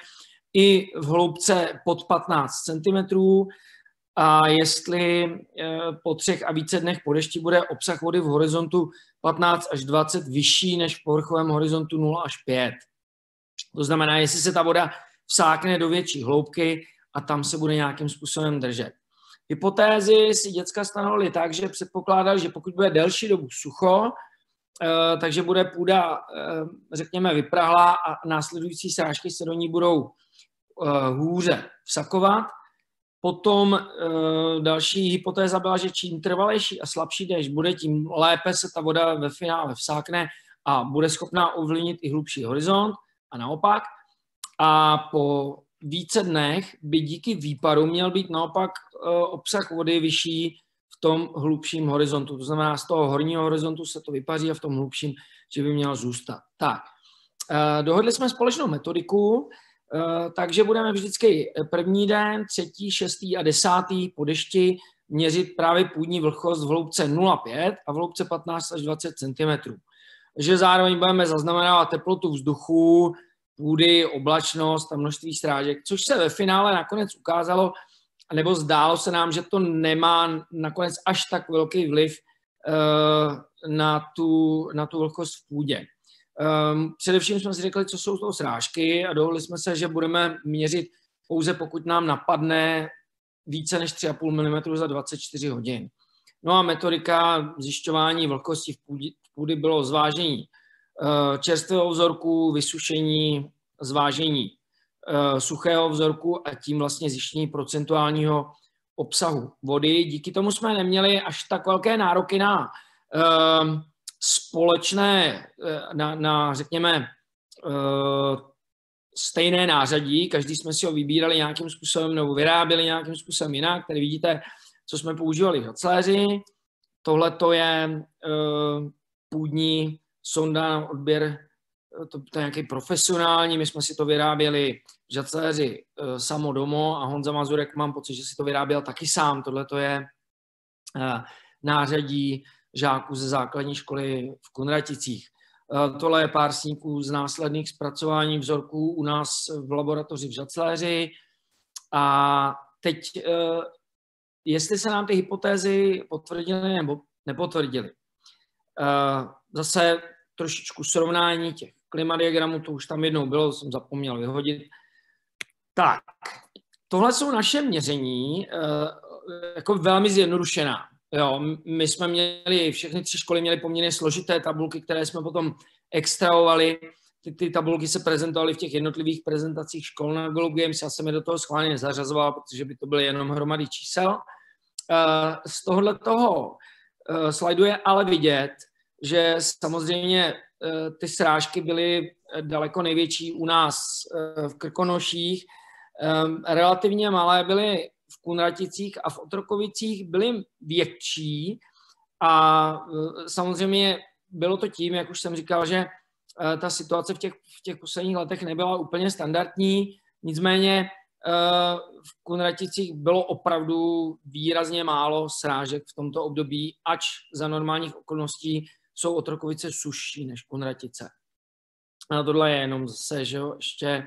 i v hloubce pod 15 cm a jestli po 3 a více dnech po dešti bude obsah vody v horizontu 15 až 20 vyšší než v povrchovém horizontu 0 až 5. To znamená, jestli se ta voda vsákne do větší hloubky a tam se bude nějakým způsobem držet. Hypotézy si děcka stanovily tak, že předpokládali, že pokud bude delší dobu sucho, takže bude půda, řekněme, vyprahlá a následující srážky se do ní budou hůře vsakovat. Potom další hypotéza byla, že čím trvalejší a slabší déšť bude, tím lépe se ta voda ve finále vsákne a bude schopná ovlivnit i hlubší horizont a naopak. A po více dnech by díky výparu měl být naopak obsah vody vyšší v tom hlubším horizontu. To znamená, z toho horního horizontu se to vypaří a v tom hlubším, že by měl zůstat. Tak, dohodli jsme společnou metodiku, takže budeme vždycky první den, 3., 6. a 10. po dešti měřit právě půdní vlhkost v hloubce 0,5 a v hloubce 15 až 20 cm. Takže zároveň budeme zaznamenávat teplotu vzduchu, půdy, oblačnost a množství srážek, což se ve finále nakonec ukázalo, nebo zdálo se nám, že to nemá nakonec až tak velký vliv na tu vlhkost v půdě. Především jsme si řekli, co jsou to srážky a dohodli jsme se, že budeme měřit pouze pokud nám napadne více než 3,5 mm za 24 hodin. No a metodika zjišťování vlhkosti v půdy bylo zvážení čerstvého vzorku, vysušení, zvážení suchého vzorku a tím vlastně zjištění procentuálního obsahu vody. Díky tomu jsme neměli až tak velké nároky na společné, řekněme, stejné nářadí. Každý jsme si ho vybírali nějakým způsobem nebo vyráběli nějakým způsobem jinak. Tady vidíte, co jsme používali v Žacléři. Tohle to je půdní sonda na odběr, to je nějaký profesionální, my jsme si to vyráběli v Žacléři samodomo a Honza Mazurek, mám pocit, že si to vyráběl taky sám. Tohle to je nářadí žáků ze základní školy v Kunraticích. Tohle je pár snímků z následných zpracování vzorků u nás v laboratoři v Žacléři. A teď, jestli se nám ty hypotézy potvrdily nebo nepotvrdily. Zase trošičku srovnání těch klimadiagramů, to už tam jednou bylo, jsem zapomněl vyhodit. Tak, tohle jsou naše měření, jako velmi zjednodušená. Jo, my jsme měli, všechny 3 školy měly poměrně složité tabulky, které jsme potom extrahovali. Ty tabulky se prezentovaly v těch jednotlivých prezentacích škol na Globe Games. Já jsem je do toho schválně nezařazoval, protože by to byly jenom hromady čísel. Z tohoto slajdu je ale vidět, že samozřejmě ty srážky byly daleko největší u nás v Krkonoších. Relativně malé byly v Kunraticích a v Otrokovicích byly větší a samozřejmě bylo to tím, jak už jsem říkal, že ta situace v těch posledních letech nebyla úplně standardní, nicméně v Kunraticích bylo opravdu výrazně málo srážek v tomto období, ač za normálních okolností jsou Otrokovice sušší než Kunratice. A tohle je jenom zase, že jo, ještě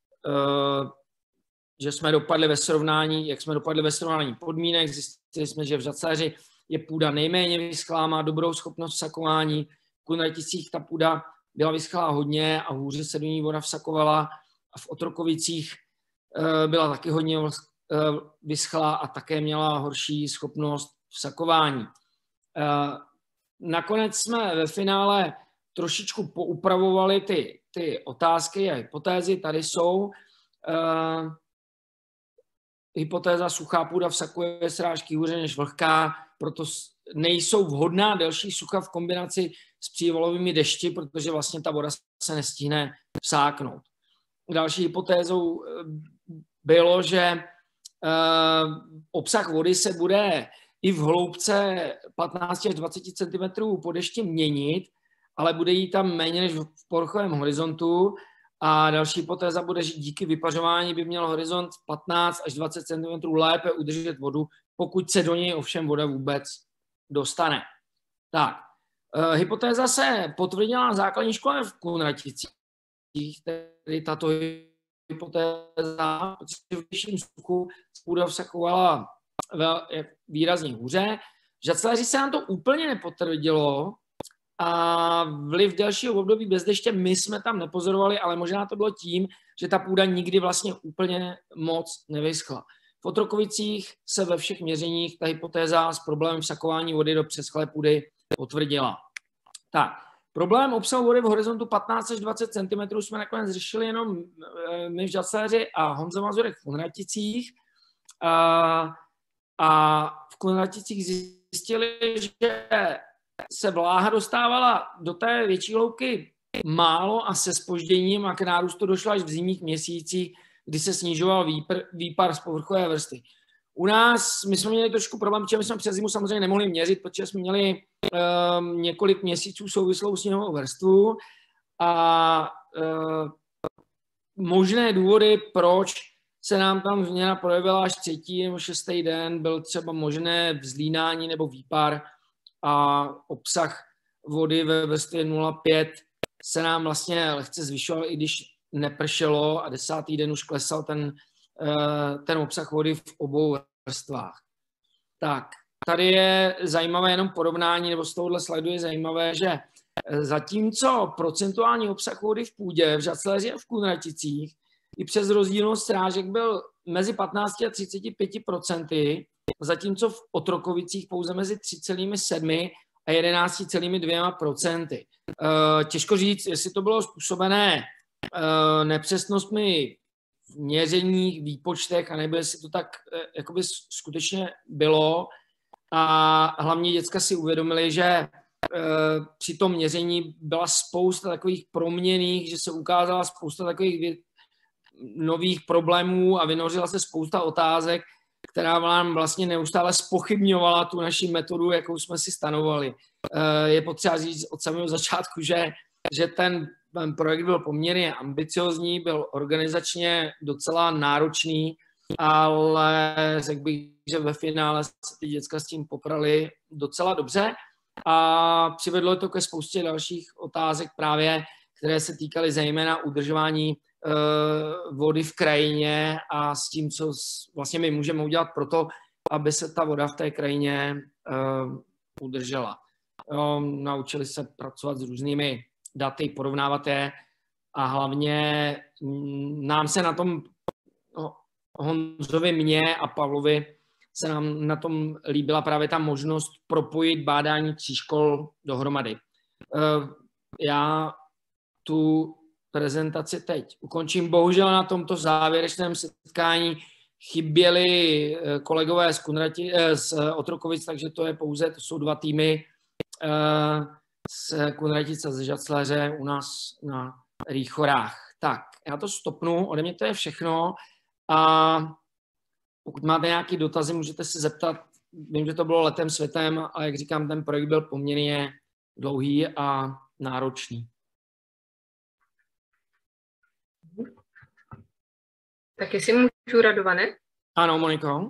že jsme dopadli ve srovnání, jak jsme dopadli ve srovnání podmínek, zjistili jsme, že v Žacléři je půda nejméně vyschlá, má dobrou schopnost vsakování, v Kunraticích ta půda byla vyschlá hodně a hůře se do ní voda vsakovala a v Otrokovicích byla taky hodně vyschlá a také měla horší schopnost vsakování. Nakonec jsme ve finále trošičku poupravovali ty otázky a hypotézy, tady jsou. Hypotéza suchá půda vsakuje srážky hůře než vlhká, proto nejsou vhodná delší sucha v kombinaci s přívalovými dešti, protože vlastně ta voda se nestihne vsáknout. Další hypotézou bylo, že obsah vody se bude i v hloubce 15 až 20 cm po dešti měnit, ale bude jí tam méně než v povrchovém horizontu. A další hypotéza bude, že díky vypařování by měl horizont 15 až 20 cm lépe udržet vodu, pokud se do něj ovšem voda vůbec dostane. Tak, hypotéza se potvrdila na základní škole v Kunraticích, tedy tato hypotéza, protože v vyšším suchu půda vsakovala výrazně hůře. V žacelaři se nám to úplně nepotvrdilo a vliv dalšího období bez deště my jsme tam nepozorovali, ale možná to bylo tím, že ta půda nikdy vlastně úplně moc nevyschla. V Otrokovicích se ve všech měřeních ta hypotéza s problémem vsakování vody do přeschlé půdy potvrdila. Tak, problém obsahu vody v horizontu 15 až 20 cm jsme nakonec řešili jenom my v Žacléři a Honza Mazurek v Kunraticích. A v Kunraticích zjistili, že se vláha dostávala do té větší hloubky málo a se zpožděním a k nárůstu došlo až v zimních měsících, kdy se snižoval výpar z povrchové vrstvy. U nás, my jsme měli trošku problém, protože my jsme přes zimu samozřejmě nemohli měřit, protože jsme měli několik měsíců souvislou sněhovou vrstvu a možné důvody, proč se nám tam změna projevila až 3. nebo 6. den, byl třeba možné vzlínání nebo výpar a obsah vody ve vrstvě 0,5 se nám vlastně lehce zvyšoval, i když nepršelo a 10. den už klesal ten obsah vody v obou vrstvách. Tak, tady je zajímavé jenom porovnání, nebo z tohohle slajdu je zajímavé, že zatímco procentuální obsah vody v půdě v Žacléři a v Kunraticích i přes rozdílnost srážek byl mezi 15 a 35%, zatímco v Otrokovicích pouze mezi 3,7 a 11,2%. Těžko říct, jestli to bylo způsobené nepřesnostmi v měřeních, výpočtech, anebo jestli to tak jakoby skutečně bylo. A hlavně děcka si uvědomili, že při tom měření byla spousta takových proměnných, že se ukázala spousta takových nových problémů a vynořila se spousta otázek, která nám vlastně neustále zpochybňovala tu naši metodu, jakou jsme si stanovali. Je potřeba říct od samého začátku, že ten projekt byl poměrně ambiciozní, byl organizačně docela náročný, ale řekl bych, že ve finále se ty děcka s tím poprali docela dobře a přivedlo to ke spoustě dalších otázek právě, které se týkaly zejména udržování vody v krajině a s tím, co vlastně my můžeme udělat pro to, aby se ta voda v té krajině udržela. Naučili se pracovat s různými daty, porovnávat je a hlavně nám se na tom, Honzovi, mně a Pavlovi, se nám na tom líbila právě ta možnost propojit bádání 3 škol dohromady. Já tu prezentaci teď ukončím. Bohužel na tomto závěrečném setkání chyběli kolegové z Otrokovic, takže to jsou 2 týmy z Kunratic a z Žacléře u nás na Rýchorách. Tak, já to stopnu, ode mě to je všechno a pokud máte nějaké dotazy, můžete se zeptat. Vím, že to bylo letem světem, ale jak říkám, ten projekt byl poměrně dlouhý a náročný. Tak jestli můžu, Radovane? Ano, Moniko.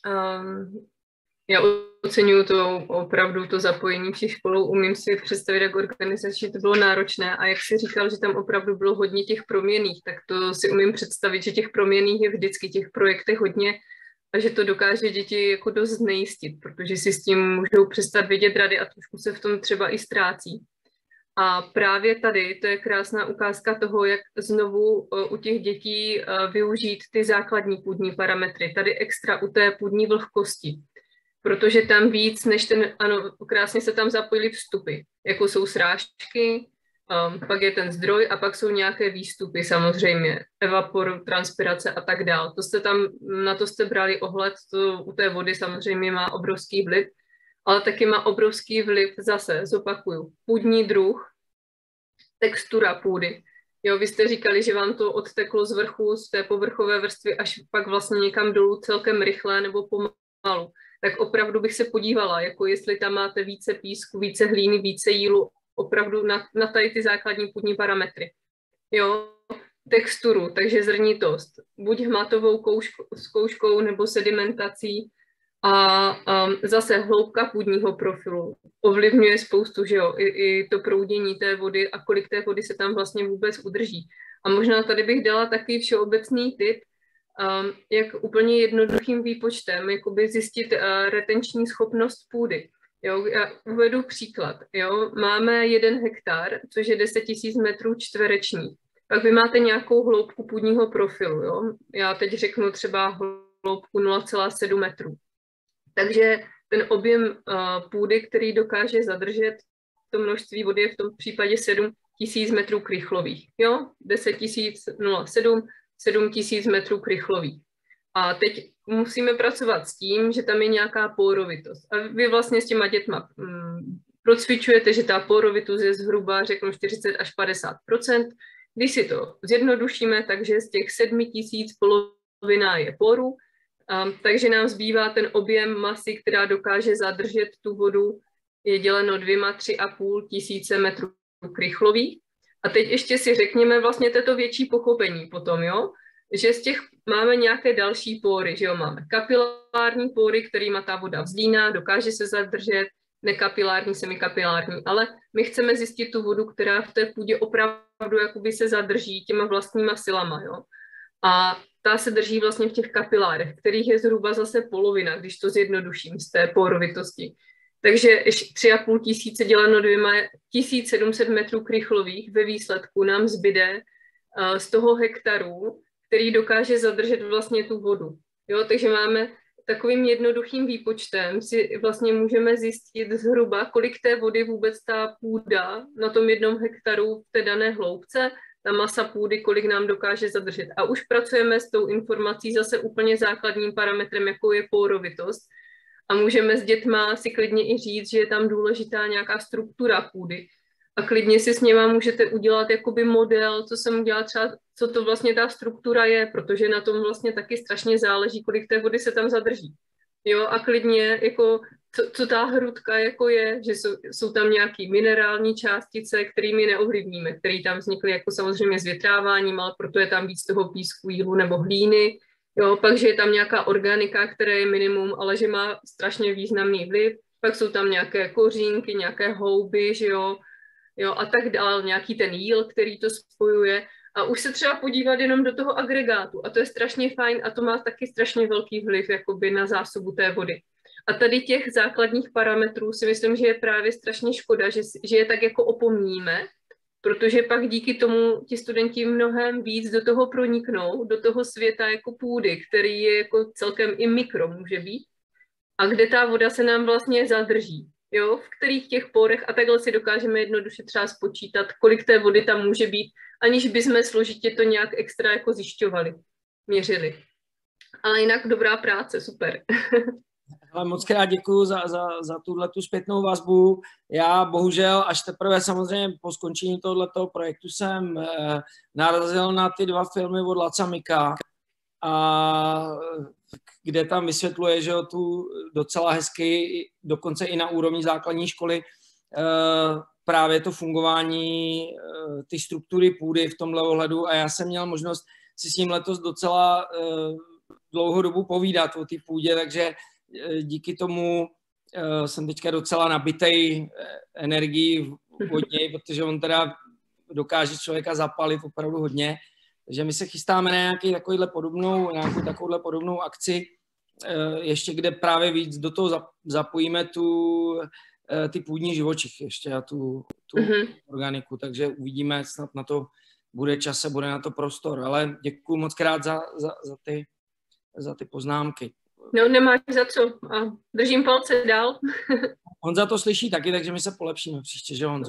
Já oceňuju to opravdu to zapojení všech školů. Umím si představit, jak organizačně to bylo náročné a jak jsi říkal, že tam opravdu bylo hodně těch proměnných, tak to si umím představit, že těch proměnných je vždycky těch projektech hodně a že to dokáže děti jako dost znejistit, protože si s tím můžou přestat vědět rady a trošku se v tom třeba i ztrácí. A právě tady to je krásná ukázka toho, jak znovu u těch dětí využít ty základní půdní parametry. Tady extra u té půdní vlhkosti, protože tam víc než krásně se tam zapojily vstupy, jako jsou srážky, pak je ten zdroj a pak jsou nějaké výstupy samozřejmě, evapor, transpirace a tak dál. Na to jste brali ohled, to u té vody samozřejmě má obrovský vliv, ale taky má obrovský vliv zase, zopakuju, půdní druh, textura půdy. Jo, vy jste říkali, že vám to odteklo z vrchu, z té povrchové vrstvy, až pak vlastně někam dolů celkem rychle nebo pomalu. Tak opravdu bych se podívala, jako jestli tam máte více písku, více hlíny, více jílu, opravdu na tady ty základní půdní parametry. Jo, texturu, takže zrnitost, buď hmatovou zkouškou nebo sedimentací, A zase hloubka půdního profilu ovlivňuje spoustu, že jo, i to proudění té vody a kolik té vody se tam vlastně vůbec udrží. A možná tady bych dala takový všeobecný tip, jak úplně jednoduchým výpočtem jakoby zjistit retenční schopnost půdy. Jo, já uvedu příklad. Jo. Máme 1 hektar, což je 10 000 metrů čtverečních. Pak vy máte nějakou hloubku půdního profilu. Jo. Já teď řeknu třeba hloubku 0,7 metrů. Takže ten objem půdy, který dokáže zadržet to množství vody, je v tom případě 7 000 metrů krychlových. Jo? 10 007, 7 000 metrů krychlových. A teď musíme pracovat s tím, že tam je nějaká porovitost. A vy vlastně s těma dětma procvičujete, že ta porovitost je zhruba, řeknu, 40 až 50%. Když si to zjednodušíme, takže z těch 7 000 polovina je porů, takže nám zbývá ten objem masy, která dokáže zadržet tu vodu, je děleno 2-3,5 tisíce metrů krychlových. A teď ještě si řekněme vlastně toto větší pochopení potom, jo? Že z těch máme nějaké další pory, že jo? Máme kapilární pory, kterýma ta voda vzlíná, dokáže se zadržet, nekapilární, semikapilární, ale my chceme zjistit tu vodu, která v té půdě opravdu jakoby se zadrží těma vlastníma silama, jo? A ta se drží vlastně v těch kapilárech, kterých je zhruba zase polovina, když to zjednoduším z té porovitosti. Takže 3,5 tisíce děleno 2 1700 metrů krychlových ve výsledku nám zbyde z toho hektaru, který dokáže zadržet vlastně tu vodu. Jo, takže máme takovým jednoduchým výpočtem si vlastně můžeme zjistit zhruba, kolik té vody vůbec ta půda na tom 1 hektaru v té dané hloubce, ta masa půdy, kolik nám dokáže zadržet. A už pracujeme s tou informací zase úplně základním parametrem, jakou je porovitost. A můžeme s dětma si klidně i říct, že je tam důležitá nějaká struktura půdy. A klidně si s něma můžete udělat jakoby model, co jsem udělala třeba, co to vlastně ta struktura je, protože na tom vlastně taky strašně záleží, kolik té vody se tam zadrží. Jo, a klidně jako co ta hrudka jako je, že jsou tam nějaké minerální částice, kterými neovlivníme, které tam vznikly jako samozřejmě s větráváním, ale proto je tam víc toho písku, jílu nebo hlíny. Jo, pak, že je tam nějaká organika, které je minimum, ale že má strašně významný vliv. Pak jsou tam nějaké kořínky, nějaké houby, že jo, a tak dále, nějaký ten jíl, který to spojuje. A už se třeba podívat jenom do toho agregátu. A to je strašně fajn a to má taky strašně velký vliv jakoby na zásobu té vody. A tady těch základních parametrů si myslím, že je právě strašně škoda, že je tak jako opomíníme, protože pak díky tomu ti studenti mnohem víc do toho proniknou, do toho světa jako půdy, který je jako celkem i mikro může být, a kde ta voda se nám vlastně zadrží. Jo, v kterých těch porech, a takhle si dokážeme jednoduše třeba spočítat, kolik té vody tam může být, aniž bychom složitě to nějak extra jako zjišťovali, měřili. Ale jinak dobrá práce, super. Ale moc krát děkuju za tuhletu zpětnou vazbu. Já bohužel až teprve samozřejmě po skončení tohoto projektu jsem narazil na ty 2 filmy od Laca Mika, a kde tam vysvětluje, že tu docela hezky, dokonce i na úrovni základní školy, právě to fungování, ty struktury půdy v tomhle ohledu, a já jsem měl možnost si s ním letos docela dlouhou dobu povídat o té půdě, takže díky tomu jsem teďka docela nabitej energií od něj, protože on teda dokáže člověka zapalit opravdu hodně. Takže my se chystáme na nějakou takovouhle podobnou akci, ještě kde právě víc do toho zapojíme ty půdní živočichy ještě a tu organiku, takže uvidíme, snad na to bude čas a bude na to prostor, ale děkuju moc krát za ty poznámky. No, nemáš za co a držím palce dál. Honza to slyší taky, takže my se polepšíme příště, že Honzo?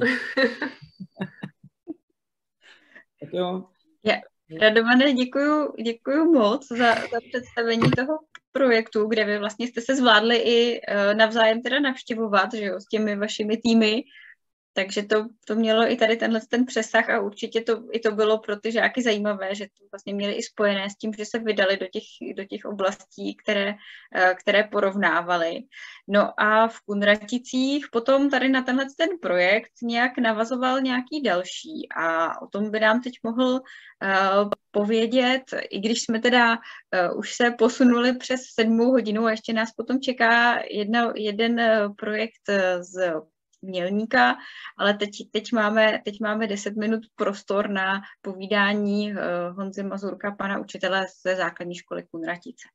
Tak jo. Radované, děkuju moc za představení toho projektu, kde vy vlastně jste se zvládli i navzájem teda navštěvovat, že jo, s těmi vašimi týmy. Takže to mělo i tady ten přesah a určitě to bylo pro ty žáky zajímavé, že to vlastně měli i spojené s tím, že se vydali do těch oblastí, které porovnávali. No a v Kunraticích potom tady na ten projekt nějak navazoval nějaký další a o tom by nám teď mohl povědět, i když jsme teda už se posunuli přes 7 hodinu a ještě nás potom čeká jeden projekt z Mělníka, ale teď máme 10 minut prostor na povídání Honzy Mazurka, pana učitele ze základní školy Kunratice.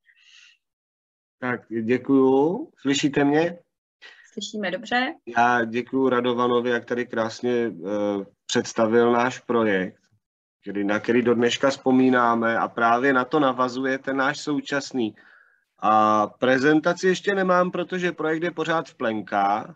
Tak děkuju. Slyšíte mě? Slyšíme dobře. Já děkuju Radovanovi, jak tady krásně představil náš projekt, na který do dneška vzpomínáme a právě na to navazuje ten náš současný. A prezentaci ještě nemám, protože projekt je pořád v plenkách,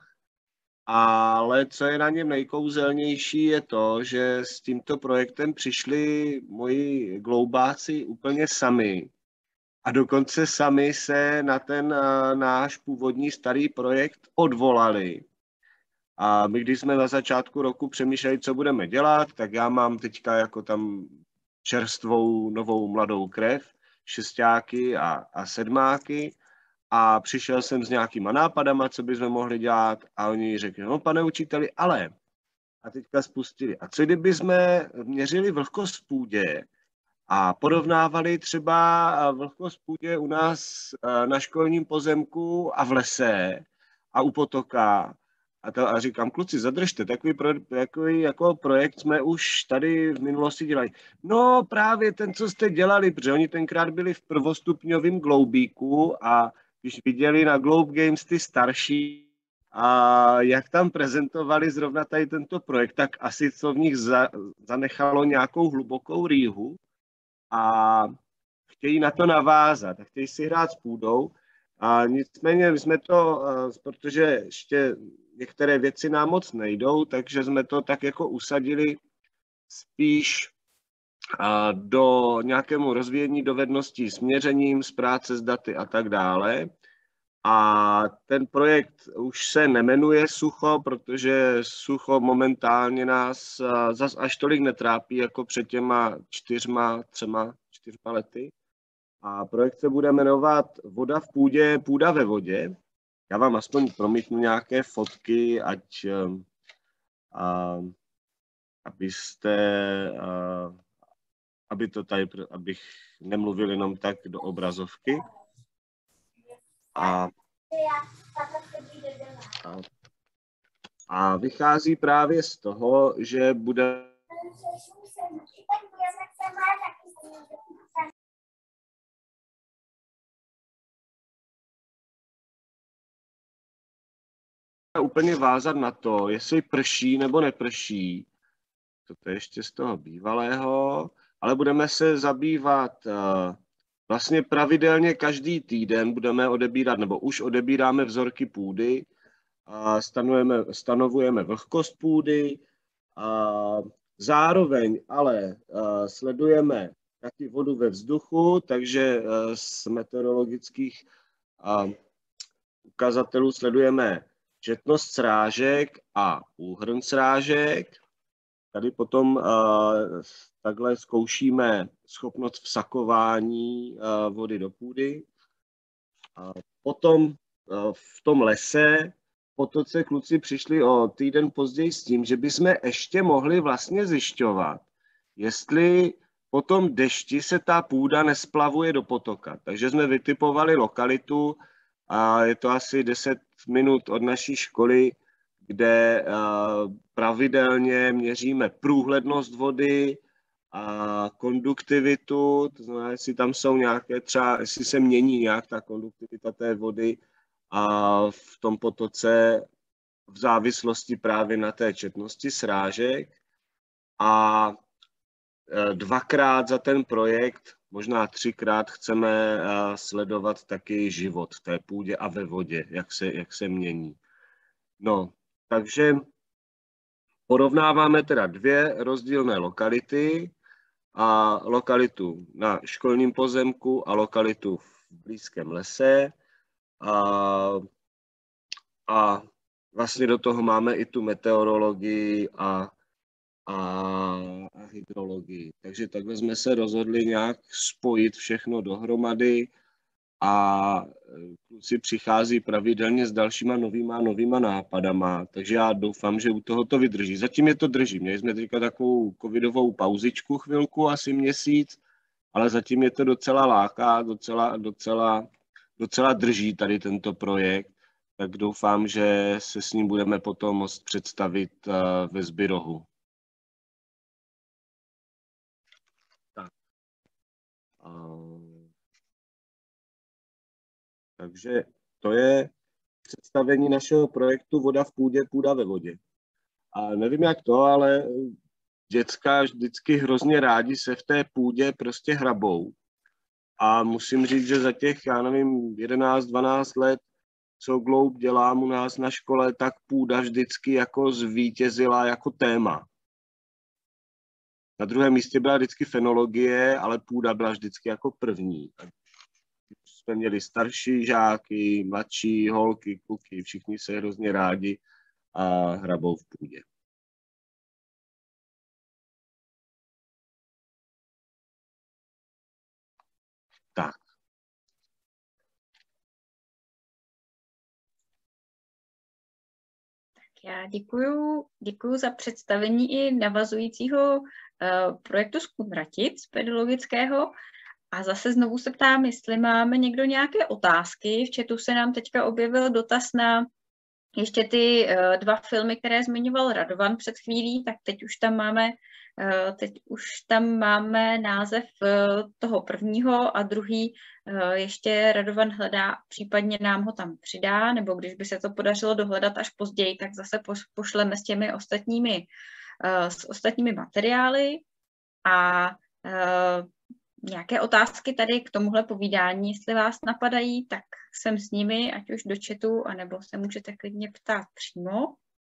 ale co je na něm nejkouzelnější je to, že s tímto projektem přišli moji gloubáci úplně sami. A dokonce sami se na ten náš původní starý projekt odvolali. A my, když jsme na začátku roku přemýšleli, co budeme dělat, tak já mám teďka jako tam čerstvou novou mladou krev, 6áky a 7áky. A přišel jsem s nějakýma nápadama, co bychom mohli dělat a oni řekli, no pane učiteli, ale. A teďka spustili. A co kdyby jsme měřili vlhkost v půdě a porovnávali třeba vlhkost v půdě u nás na školním pozemku a v lese a u potoka. A říkám, kluci, zadržte, takový jako projekt jsme už tady v minulosti dělali. No právě ten, co jste dělali, protože oni tenkrát byli v prvostupňovém Gloubíku a když viděli na Globe Games ty starší a jak tam prezentovali zrovna tady tento projekt, tak asi co v nich zanechalo nějakou hlubokou rýhu a chtějí na to navázat a chtějí si hrát s půdou. A nicméně my jsme to, protože ještě některé věci nám moc nejdou, takže jsme to tak jako usadili spíš do nějakému rozvíjení dovedností s měřením, s práce s daty a tak dále. A ten projekt už se nemenuje Sucho, protože Sucho momentálně nás zas až tolik netrápí jako před těma 4 lety. A projekt se bude jmenovat Voda v půdě, půda ve vodě. Já vám aspoň promítnu nějaké fotky, abych nemluvil jenom tak do obrazovky. A vychází právě z toho, že bude úplně vázat na to, jestli prší nebo neprší. To je ještě z toho bývalého, ale budeme se zabývat vlastně pravidelně každý týden budeme odebírat, nebo už odebíráme vzorky půdy, stanovujeme vlhkost půdy, zároveň ale sledujeme taky vodu ve vzduchu, takže z meteorologických ukazatelů sledujeme četnost srážek a úhrn srážek. Tady potom takhle zkoušíme schopnost vsakování vody do půdy. Potom v tom lese potoce kluci přišli o týden později s tím, že bychom ještě mohli vlastně zjišťovat, jestli po tom dešti se ta půda nesplavuje do potoka. Takže jsme vytipovali lokalitu a je to asi 10 minut od naší školy, kde pravidelně měříme průhlednost vody a konduktivitu, to znamená, jestli tam jsou nějaké třeba, jestli se mění nějak ta konduktivita té vody a v tom potoce v závislosti právě na té četnosti srážek. A 2krát za ten projekt, možná 3krát chceme sledovat taky život v té půdě a ve vodě, jak se mění. No, takže porovnáváme teda 2 rozdílné lokality, a lokalitu na školním pozemku a lokalitu v blízkém lese. A vlastně do toho máme i tu meteorologii a hydrologii. Takže takhle jsme se rozhodli nějak spojit všechno dohromady a kluci přichází pravidelně s dalšíma novýma nápadama, takže já doufám, že u toho to vydrží. Zatím je to drží. Měli jsme teďka takovou covidovou pauzičku chvilku, asi měsíc, ale zatím je to docela láká, docela drží tady tento projekt, tak doufám, že se s ním budeme potom moct představit ve Zbyrohu. Tak. Takže to je představení našeho projektu Voda v půdě, půda ve vodě. A nevím jak to, ale děcka vždycky hrozně rádi se v té půdě prostě hrabou. A musím říct, že za těch, já nevím, 11-12 let, co Globe dělám u nás na škole, tak půda vždycky jako zvítězila jako téma. Na druhém místě byla vždycky fenologie, ale půda byla vždycky jako první. Jsme měli starší žáky, mladší, holky, kluky, všichni se hrozně rádi a hrabou v půdě. Tak. Já děkuju za představení i navazujícího projektu z Kunratic pedologického. A zase znovu se ptám, jestli máme někdo nějaké otázky. V chatu se nám teďka objevil dotaz na ještě ty 2 filmy, které zmiňoval Radovan před chvílí, tak teď už tam máme název toho prvního a druhý ještě Radovan hledá, případně nám ho tam přidá, nebo když by se to podařilo dohledat až později, tak zase pošleme s těmi ostatními materiály a nějaké otázky tady k tomuhle povídání, jestli vás napadají, tak jsem s nimi, ať už do chatu, anebo se můžete klidně ptát přímo.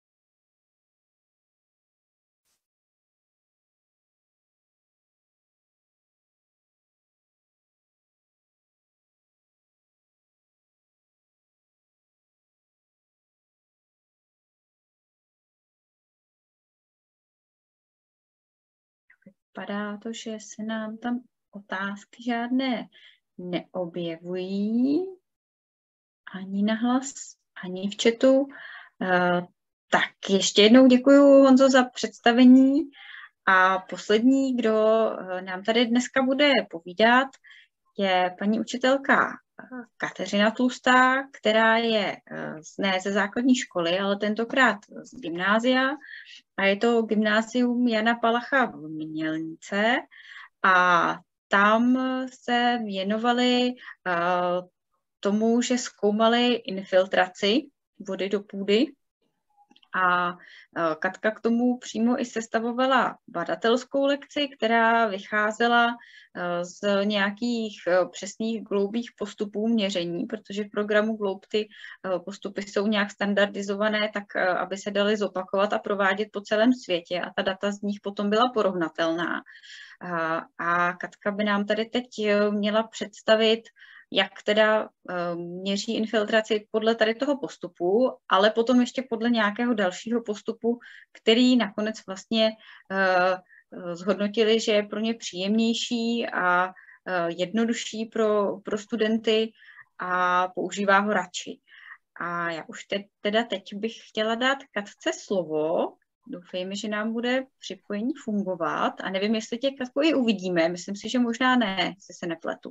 Vypadá to, že se nám tam otázky žádné neobjevují, ani nahlas, ani v chatu. Tak ještě jednou děkuji, Honzo, za představení. A poslední, kdo nám tady dneska bude povídat, je paní učitelka Kateřina Tlustá, která je ne ze základní školy, ale tentokrát z gymnázia. A je to gymnázium Jana Palacha v Mělnice. A tam se věnovali tomu, že zkoumali infiltraci vody do půdy. A Katka k tomu přímo i sestavovala badatelskou lekci, která vycházela z nějakých přesných gloubých postupů měření, protože v programu Globe ty postupy jsou nějak standardizované, tak aby se daly zopakovat a provádět po celém světě a ta data z nich potom byla porovnatelná. A Katka by nám tady teď měla představit, jak teda měří infiltraci podle tady toho postupu, ale potom ještě podle nějakého dalšího postupu, který nakonec vlastně zhodnotili, že je pro ně příjemnější a jednodušší pro studenty a používá ho radši. A já už teď bych chtěla dát Katce slovo. Doufejme, že nám bude připojení fungovat. A nevím, jestli tě, Katko, i uvidíme. Myslím si, že možná ne, jestli se nepletu.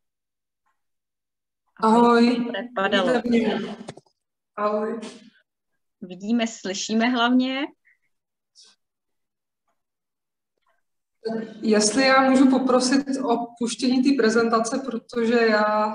Ahoj. Ahoj. Vidíme, slyšíme hlavně. Jestli já můžu poprosit o puštění té prezentace, protože já...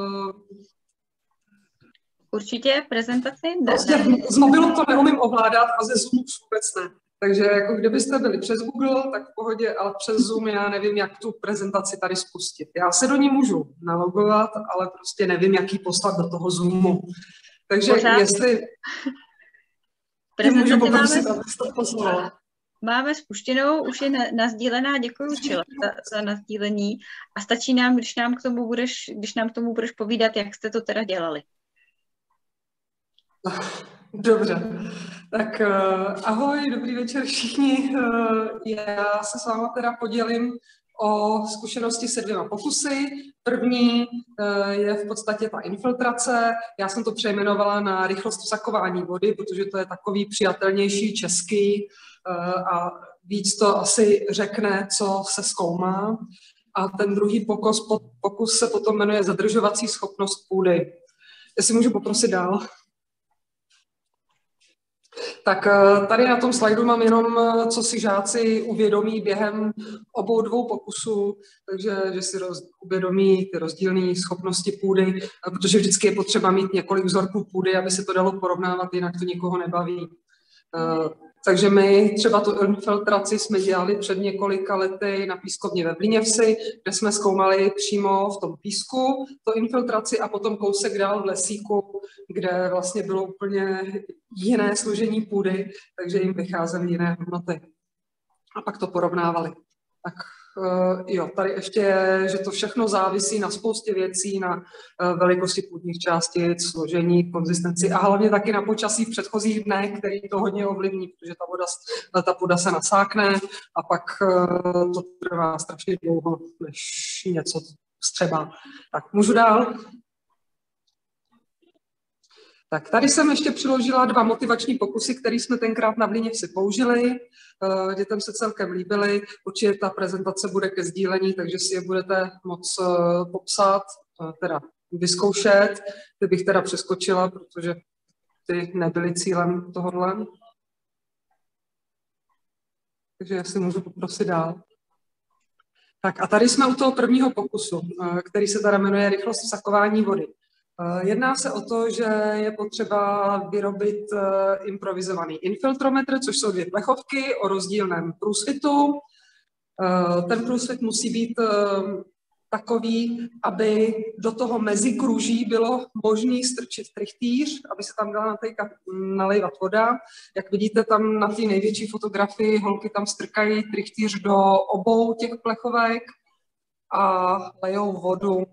Určitě prezentaci? Prostě z mobilu to neumím ovládat a ze Zoomu vůbec ne. Takže jako kdybyste byli přes Google, tak v pohodě, ale přes Zoom já nevím, jak tu prezentaci tady spustit. Já se do ní můžu nalogovat, ale prostě nevím, jak ji poslat do toho Zoomu. Takže jestli... Prezentaci můžu poprosit, abyste to poslala. Máme spuštěnou, už je nasdílená, děkuji Čile za nasdílení a stačí nám, když nám k tomu budeš povídat, jak jste to teda dělali. Dobře, tak ahoj, dobrý večer všichni. Já se s váma teda podělím o zkušenosti se 2 pokusy. První je v podstatě ta infiltrace. Já jsem to přejmenovala na rychlost vsakování vody, protože to je takový přijatelnější český a víc to asi řekne, co se zkoumá. A ten druhý pokus se potom jmenuje zadržovací schopnost půdy. Jestli můžu poprosit dál. Tak tady na tom slajdu mám jenom, co si žáci uvědomí během obou 2 pokusů, takže že si uvědomí ty rozdílné schopnosti půdy, protože vždycky je potřeba mít několik vzorků půdy, aby se to dalo porovnávat, jinak to nikoho nebaví. Takže my třeba tu infiltraci jsme dělali před několika lety na pískovně ve Vlíněvsi, kde jsme zkoumali přímo v tom písku tu infiltraci a potom kousek dál v lesíku, kde vlastně bylo úplně jiné složení půdy, takže jim vycházely jiné hodnoty. A pak to porovnávali. Tak jo, tady ještě je, že to všechno závisí na spoustě věcí, na velikosti půdních částic, složení, konzistenci a hlavně taky na počasí v předchozích dnech, který to hodně ovlivní, protože ta půda se nasákne a pak to trvá strašně dlouho, než něco vstřebá. Tak můžu dál? Tak tady jsem ještě přiložila 2 motivační pokusy, které jsme tenkrát na Vlíněvsi použili. Dětem se celkem líbily. Určitě ta prezentace bude ke sdílení, takže si je budete moc popsat, teda vyzkoušet. Ty bych teda přeskočila, protože ty nebyly cílem tohohle. Takže já si můžu poprosit dál. Tak a tady jsme u toho prvního pokusu, který se teda jmenuje rychlost vsakování vody. Jedná se o to, že je potřeba vyrobit improvizovaný infiltrometr, což jsou 2 plechovky o rozdílném průsvitu. Ten průsvit musí být takový, aby do toho mezikruží bylo možné strčit trichtýř, aby se tam dala nalévat voda. Jak vidíte tam na té největší fotografii, holky tam strkají trichtýř do obou těch plechovek a lejou vodu.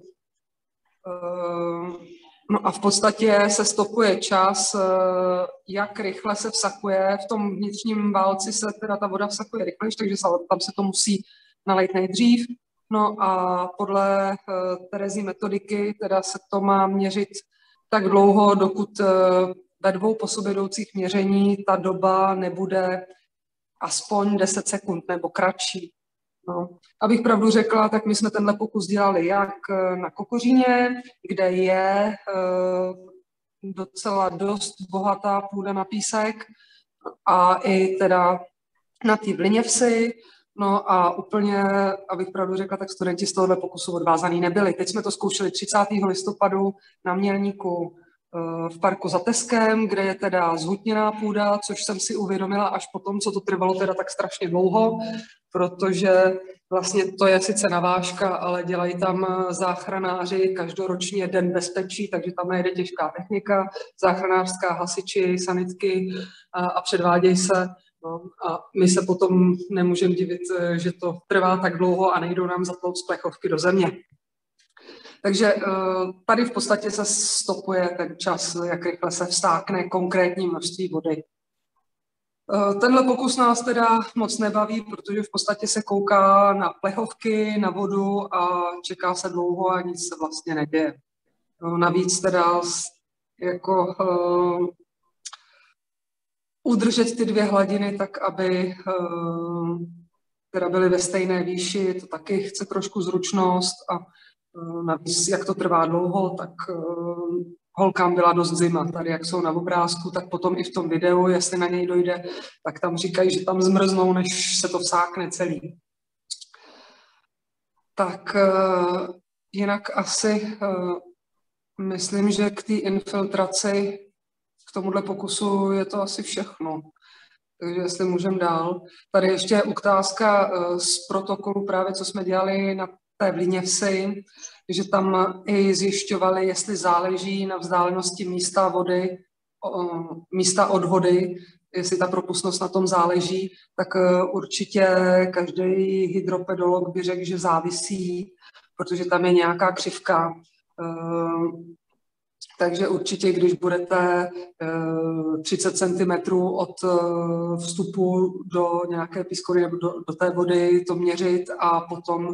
No a v podstatě se stopuje čas, jak rychle se vsakuje. V tom vnitřním válci se teda ta voda vsakuje rychleji, takže tam se to musí nalejt nejdřív. No a podle Terezí metodiky teda se to má měřit tak dlouho, dokud ve 2 po sobě jdoucích měření ta doba nebude aspoň 10 sekund nebo kratší. No. Abych pravdu řekla, tak my jsme tenhle pokus dělali jak na Kokoříně, kde je docela dost bohatá půda na písek a i teda na té Vlíněvsi. No a úplně, abych pravdu řekla, tak studenti z tohohle pokusu odvázaný nebyli. Teď jsme to zkoušeli 30. listopadu na Mělníku v parku za Teskem, kde je teda zhutněná půda, což jsem si uvědomila až potom, co to trvalo teda tak strašně dlouho, protože vlastně to je sice navážka, ale dělají tam záchranáři každoročně den bezpečí, takže tam nejde těžká technika, záchranářská, hasiči, sanitky a předvádějí se. No, a my se potom nemůžeme divit, že to trvá tak dlouho a nejdou nám zaplout z plechovky do země. Takže tady v podstatě se stopuje ten čas, jak rychle se vstákne konkrétní množství vody. Tenhle pokus nás teda moc nebaví, protože v podstatě se kouká na plechovky, na vodu a čeká se dlouho a nic se vlastně neděje. Navíc teda jako udržet ty 2 hladiny tak, aby teda byly ve stejné výši, to taky chce trošku zručnost a navíc, jak to trvá dlouho, tak holkám byla dost zima. Tady, jak jsou na obrázku, tak potom i v tom videu, jestli na něj dojde, tak tam říkají, že tam zmrznou, než se to vsákne celý. Tak jinak asi myslím, že k té infiltraci, k tomuhle pokusu je to asi všechno. Takže jestli můžeme dál. Tady ještě je ukázka z protokolu právě, co jsme dělali na té Vlíněvsi, že tam i zjišťovali, jestli záleží na vzdálenosti místa od vody, jestli ta propustnost na tom záleží, tak určitě každý hydropedolog by řekl, že závisí, protože tam je nějaká křivka. Takže určitě, když budete 30 cm od vstupu do nějaké pískovny nebo do té vody to měřit a potom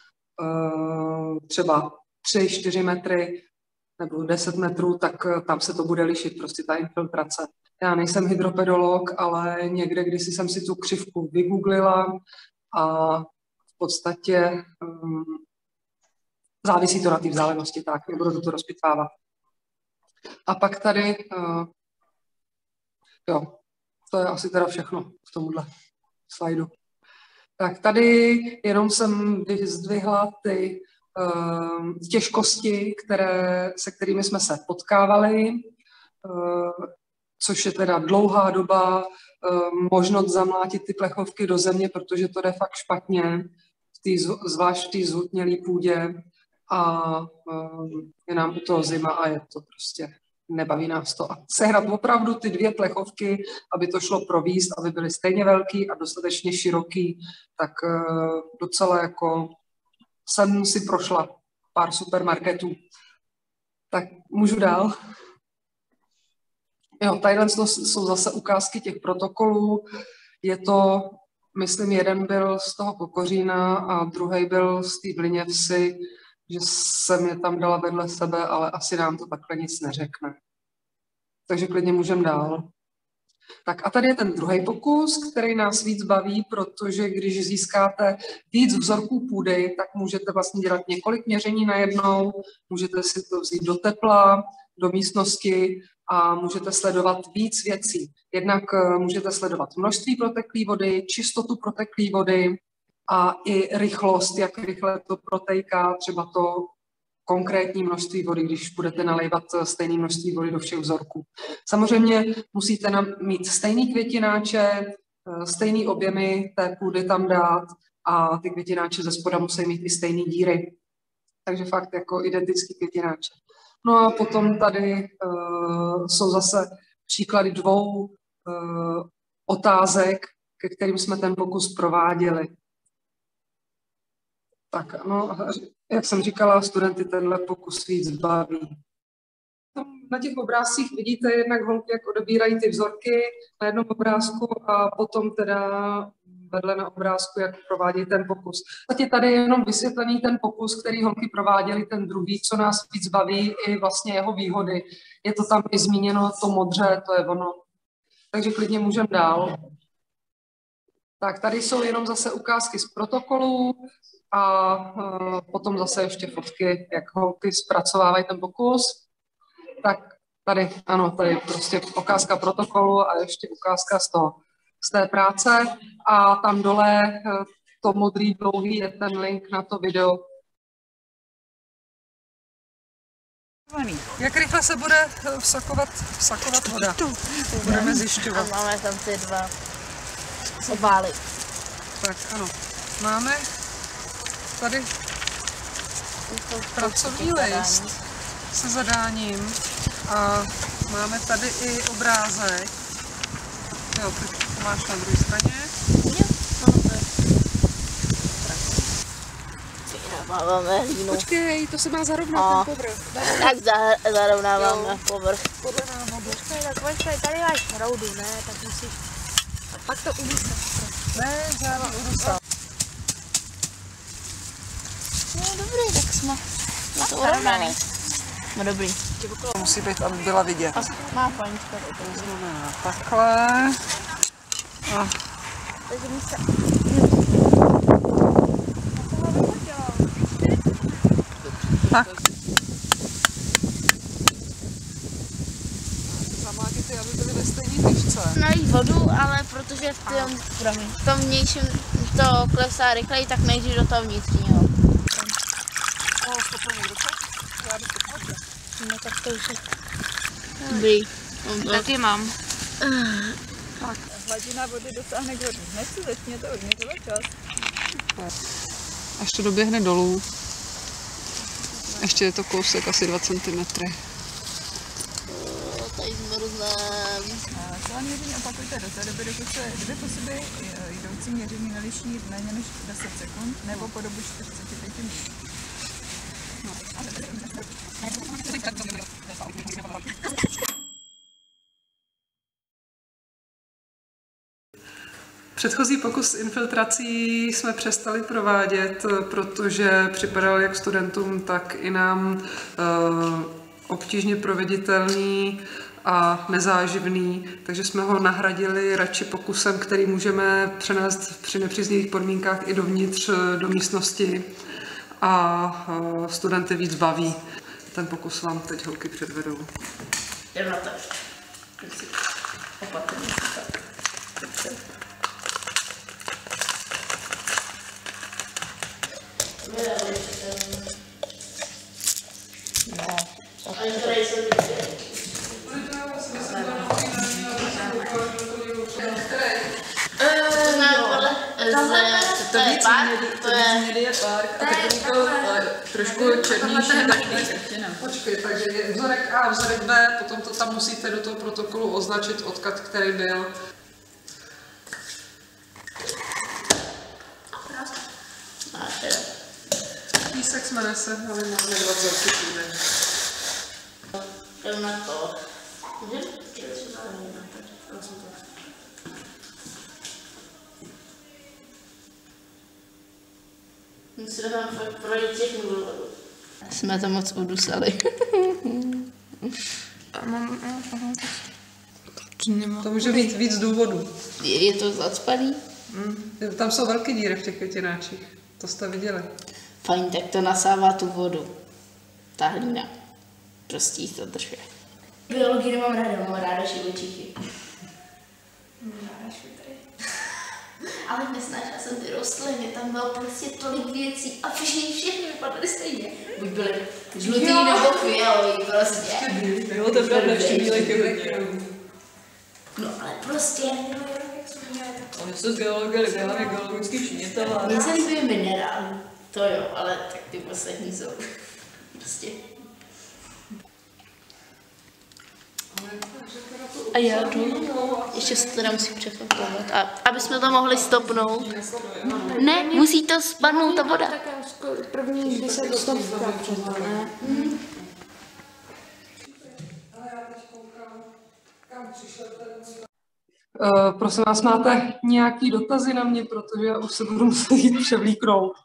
třeba 3-4 metry nebo 10 metrů, tak tam se to bude lišit, prostě ta infiltrace. Já nejsem hydropedolog, ale někde kdysi jsem si tu křivku vygooglila a v podstatě závisí to na té vzdálenosti, tak nebudu to rozpitvávat. A pak tady, jo, to je asi teda všechno v tomhle slajdu. Tak tady jenom jsem vyzdvihla ty těžkosti, se kterými jsme se potkávali, což je teda dlouhá doba, možnost zamlátit ty plechovky do země, protože to jde fakt špatně, zvlášť v té zhutnělé půdě a je nám u toho zima a je to prostě, nebaví nás to. A sehnat opravdu ty 2 plechovky, aby to šlo províst, aby byly stejně velký a dostatečně široký, tak docela jako jsem si prošla pár supermarketů. Tak můžu dál. Jo, tadyhle jsou zase ukázky těch protokolů. Je to, myslím, jeden byl z toho Kokořína a druhý byl z té Vliněvsi, že jsem je tam dala vedle sebe, ale asi nám to takhle nic neřekne. Takže klidně můžeme dál. Tak a tady je ten druhý pokus, který nás víc baví, protože když získáte víc vzorků půdy, tak můžete vlastně dělat několik měření najednou, můžete si to vzít do tepla, do místnosti a můžete sledovat víc věcí. Jednak můžete sledovat množství proteklé vody, čistotu proteklé vody a i rychlost, jak rychle to protéká, třeba to konkrétní množství vody, když budete nalévat stejné množství vody do všech vzorků. Samozřejmě musíte mít stejný květináče, stejný objemy té půdy tam dát a ty květináče ze spoda musí mít i stejné díry. Takže fakt jako identický květináče. No a potom tady jsou zase příklady 2 otázek, ke kterým jsme ten pokus prováděli. Tak no, jak jsem říkala, studenty tenhle pokus víc baví. Na těch obrázcích vidíte jednak holky, jak odebírají ty vzorky na jednom obrázku a potom teda vedle na obrázku, jak provádějí ten pokus. Teď tady je jenom vysvětlený ten pokus, který holky prováděli, ten druhý, co nás víc baví, i vlastně jeho výhody. Je to tam i zmíněno, to modře, to je ono. Takže klidně můžeme dál. Tak tady jsou jenom zase ukázky z protokolů a potom zase ještě fotky, jak holky zpracovávají ten pokus. Tak tady, ano, tady prostě ukázka protokolu a ještě ukázka z té práce. A tam dole to modrý dlouhý je ten link na to video. Jak rychle se bude vsakovat voda? Budeme zjišťovat. A máme tam ty 2 obály. Tak ano, máme tady pracovní list se zadáním a máme tady i obrázek. Jo, ty máš na druhé straně. Máme línu. Počkej, to se má zarovnat ten povrch. Tak zarovnáváme povrch. Podle návodu. Tak počkej, tady máš roudu, ne? Tak musíš... A pak to udusat. Ne, žádný udusat. No dobrý, tak jsme to urovnaný. No dobrý. Musí být, aby byla vidět. Má panička. To znamená takhle. A Takže my se... tak. Zamlátěte, aby byly ve stejné tyčce. Nalít vodu, ale protože v tom vnějším to klesá rychleji, tak nejdřív do toho vnitřního. No tak to už je dobrý. Taky mám. Tak, hladina vody dosáhne k vodu. Hned si začněte od někoho čas. Až to doběhne dolů. Ještě je to kousek, asi 2 cm. Tady zmrznám. Celé měření opakujte do té doby, dokud se 2 po sobě jdoucí měření neliší méně než 10 sekund nebo po dobu 45 minut. No, a Předchozí pokus s infiltrací jsme přestali provádět, protože připadal jak studentům, tak i nám obtížně proveditelný a nezáživný, takže jsme ho nahradili radši pokusem, který můžeme přenést při nepříznivých podmínkách i dovnitř do místnosti a studenty víc baví. Ten pokus vám teď holky předvedou. Jdem na to. Opatrně. To je park a takový to trošku černější. Počkej, takže je vzorek A, vzorek B, potom to tam musíte do toho protokolu označit odkud, který byl. Písek jsme nese, ale máme 2 vzorky týden. Jdem na to. Musíme tam fakt projít těch nul. Jsme to moc udusali. To může být víc důvodů. Je to zacpaný? Tam jsou velké díry v těch květináčích. To jste viděli. Fajn, tak to nasává tu vodu. Ta hlína. Prostě jí to drží. Biologii nemám ráda, mám ráda živočichy. Ráda šutry. Ale nesnášela jsem ty rostliny, tam bylo prostě tolik věcí a všechny vypadaly stejně. Buď byly žlutý nebo fialový prostě. Bylo to pravda, ještě bílej kyvek. No ale prostě já nevím, jak jsme měli tak. Oni jsou z geologie, děláme geologický činitelé. Mně se líbí minerál, to jo, ale tak ty ostatní jsou prostě. A já jdu, ještě se teda musím přefakovat, aby jsme to mohli stopnout. Ne, musí to spadnout ta voda. První, kdy se stopka přes ne? Prosím vás, máte nějaký dotazy na mě, protože já už se budu muset jít převlíknout.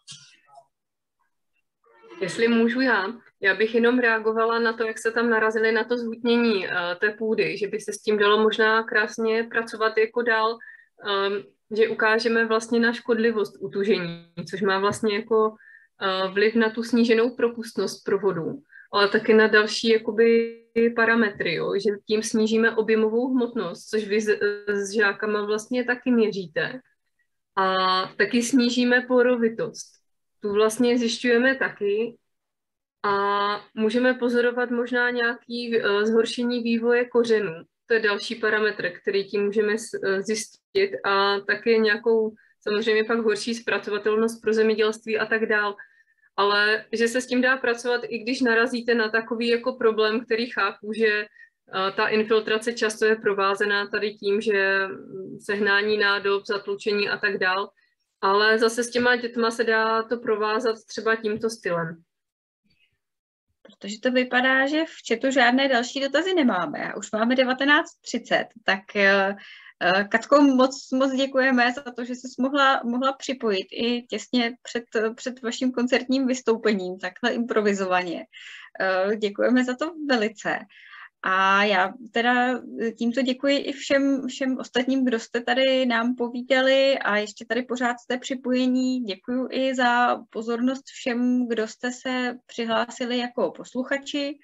Jestli můžu já bych jenom reagovala na to, jak se tam narazili na to zhutnění té půdy, že by se s tím dalo možná krásně pracovat jako dál, že ukážeme vlastně na škodlivost utužení, což má vlastně jako vliv na tu sníženou propustnost provodů, ale taky na další jakoby parametry, jo? Že tím snížíme objemovou hmotnost, což vy s žákama vlastně taky měříte. A taky snížíme porovitost. Tu vlastně zjišťujeme taky a můžeme pozorovat možná nějaké zhoršení vývoje kořenů. To je další parametr, který tím můžeme zjistit a taky nějakou samozřejmě pak horší zpracovatelnost pro zemědělství a tak dál. Ale že se s tím dá pracovat, i když narazíte na takový jako problém, který chápu, že ta infiltrace často je provázená tady tím, že sehnání nádob, zatlučení a tak dál. Ale zase s těma dětma se dá to provázat třeba tímto stylem. Protože to vypadá, že v chatu žádné další dotazy nemáme. A už máme 19:30, tak Katko, moc děkujeme za to, že jsi mohla připojit i těsně před vaším koncertním vystoupením, takhle improvizovaně. Děkujeme za to velice. A já teda tímto děkuji i všem ostatním, kdo jste tady nám povídali a ještě tady pořád jste připojení. Děkuji i za pozornost všem, kdo jste se přihlásili jako posluchači.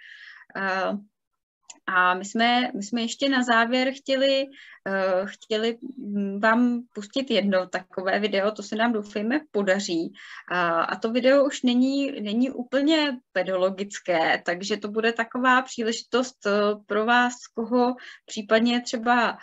A my jsme ještě na závěr chtěli vám pustit jedno takové video, to se nám doufejme podaří. A to video už není úplně pedologické, takže to bude taková příležitost pro vás, koho případně třeba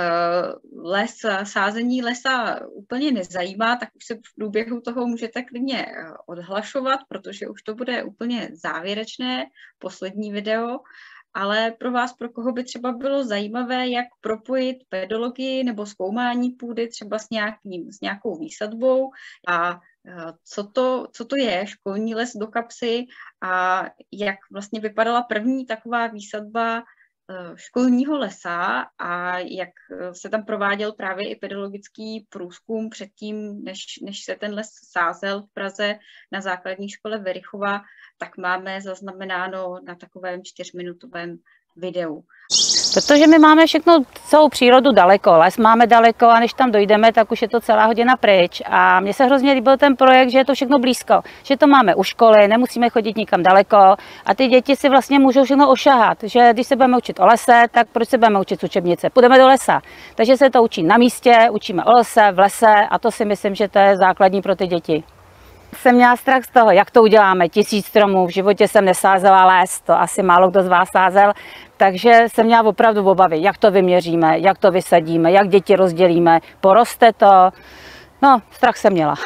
sázení lesa úplně nezajímá, tak už se v průběhu toho můžete klidně odhlašovat, protože už to bude úplně závěrečné, poslední video. Ale pro vás, pro koho by třeba bylo zajímavé, jak propojit pedologii nebo zkoumání půdy třeba s nějakou výsadbou a co to je školní les do kapsy a jak vlastně vypadala první taková výsadba školního lesa a jak se tam prováděl právě i pedagogická průzkum předtím, než se ten les sázel v Praze na základní škole Verichova, tak máme zaznamenáno na takovém 4minutovém videu. Protože my máme všechno, celou přírodu daleko, les máme daleko a než tam dojdeme, tak už je to celá hodina pryč. A mně se hrozně líbil ten projekt, že je to všechno blízko, že to máme u školy, nemusíme chodit nikam daleko a ty děti si vlastně můžou všechno ošahat, že když se budeme učit o lese, tak proč se budeme učit z učebnice? Půjdeme do lesa. Takže se to učí na místě, učíme o lese, v lese a to si myslím, že to je základní pro ty děti. Jsem měla strach z toho, jak to uděláme, 1000 stromů, v životě jsem nesázela les, to asi málo kdo z vás sázel, takže jsem měla opravdu obavy, jak to vyměříme, jak to vysadíme, jak děti rozdělíme, poroste to, no strach jsem měla.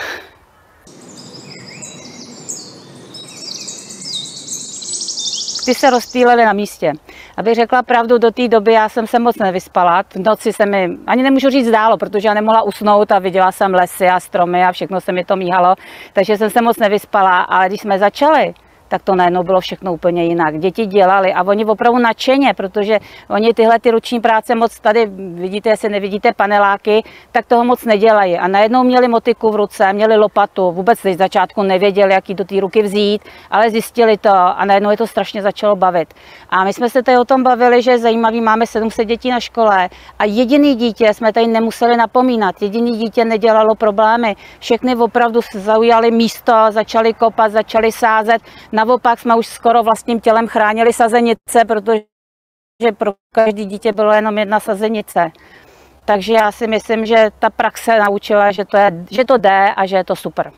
Ty se rozptýlely na místě. Abych řekla pravdu, do té doby já jsem se moc nevyspala. V noci se mi, ani nemůžu říct zdálo, protože já nemohla usnout a viděla jsem lesy a stromy a všechno se mi to míhalo, takže jsem se moc nevyspala, ale když jsme začali, tak to najednou bylo všechno úplně jinak. Děti dělali a oni opravdu nadšeně, protože oni tyhle ty ruční práce moc tady, vidíte, jestli nevidíte paneláky, tak toho moc nedělají. A najednou měli motiku v ruce, měli lopatu, vůbec z začátku nevěděli, jak ji do té ruky vzít, ale zjistili to a najednou je to strašně začalo bavit. A my jsme se tady o tom bavili, že je zajímavý, máme 700 dětí na škole a jediný dítě jsme tady nemuseli napomínat, jediný dítě nedělalo problémy. Všechny opravdu zaujali místo, začali kopat, začali sázet. Naopak jsme už skoro vlastním tělem chránili sazenice, protože pro každé dítě bylo jenom jedna sazenice. Takže já si myslím, že ta praxe naučila, že to jde a že je to super.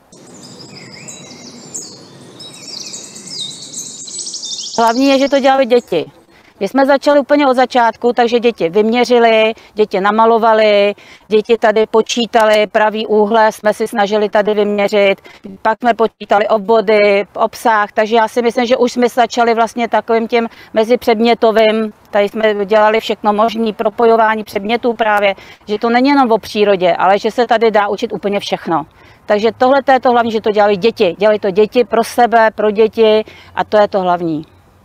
Hlavní je, že to dělali děti. My jsme začali úplně od začátku, takže děti vyměřili, děti namalovali, děti tady počítali pravý úhle, jsme si snažili tady vyměřit, pak jsme počítali obvody, obsah, takže já si myslím, že už jsme začali vlastně takovým tím mezipředmětovým, tady jsme dělali všechno možné, propojování předmětů právě, že to není jenom o přírodě, ale že se tady dá učit úplně všechno. Takže tohle je to hlavní, že to dělali děti. Dělají to děti pro sebe, pro děti a to je to hlavní.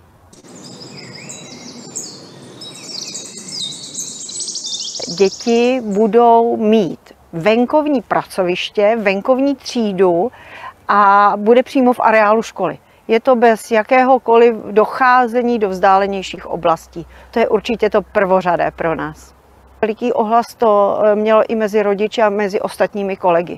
Děti budou mít venkovní pracoviště, venkovní třídu a bude přímo v areálu školy. Je to bez jakéhokoliv docházení do vzdálenějších oblastí. To je určitě to prvořadé pro nás. Veliký ohlas to mělo i mezi rodiči a mezi ostatními kolegy.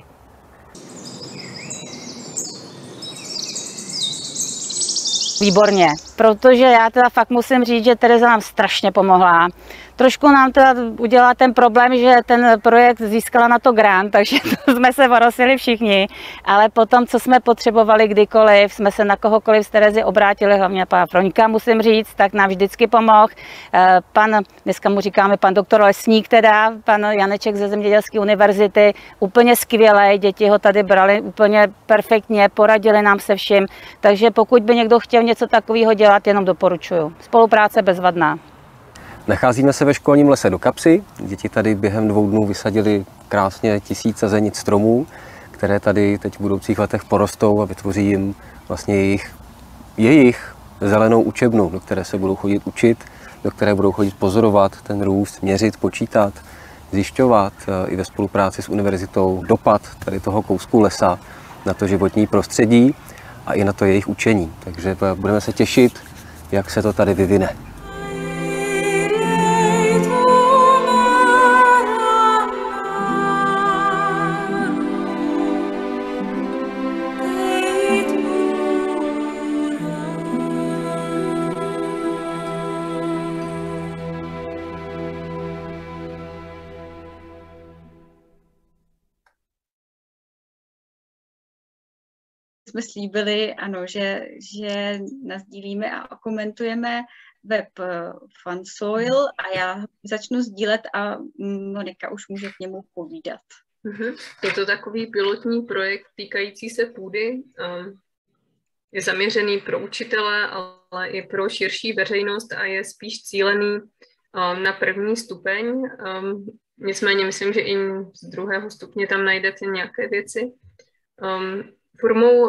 Výborně, protože já teda fakt musím říct, že Tereza nám strašně pomohla. Trošku nám teda udělala ten problém, že ten projekt získala na to grant, takže to jsme se orosili všichni, ale potom, co jsme potřebovali kdykoliv, jsme se na kohokoliv z Terezy obrátili, hlavně na pana Froňka, musím říct, tak nám vždycky pomohl. Dneska mu říkáme pan doktor Lesník teda, pan Janeček ze Zemědělské univerzity, úplně skvělé, děti ho tady brali úplně perfektně, poradili nám se vším, takže pokud by někdo chtěl něco takového dělat, jenom doporučuju. Spolupráce bezvadná. Nacházíme se ve školním lese do Kapsy. Děti tady během 2 dnů vysadili krásně 1000 sazenic stromů, které tady teď v budoucích letech porostou a vytvoří jim vlastně jejich zelenou učebnu, do které se budou chodit učit, do které budou chodit pozorovat ten růst, měřit, počítat, zjišťovat i ve spolupráci s univerzitou dopad tady toho kousku lesa na to životní prostředí a i na to jejich učení. Takže budeme se těšit, jak se to tady vyvine. Jsme slíbili, ano, že nasdílíme a komentujeme web FunSoil a já začnu sdílet a Monika už může k němu povídat. Je to takový pilotní projekt týkající se půdy. Je zaměřený pro učitele, ale i pro širší veřejnost a je spíš cílený na 1. stupeň. Nicméně myslím, že i z 2. stupně tam najdete nějaké věci. formou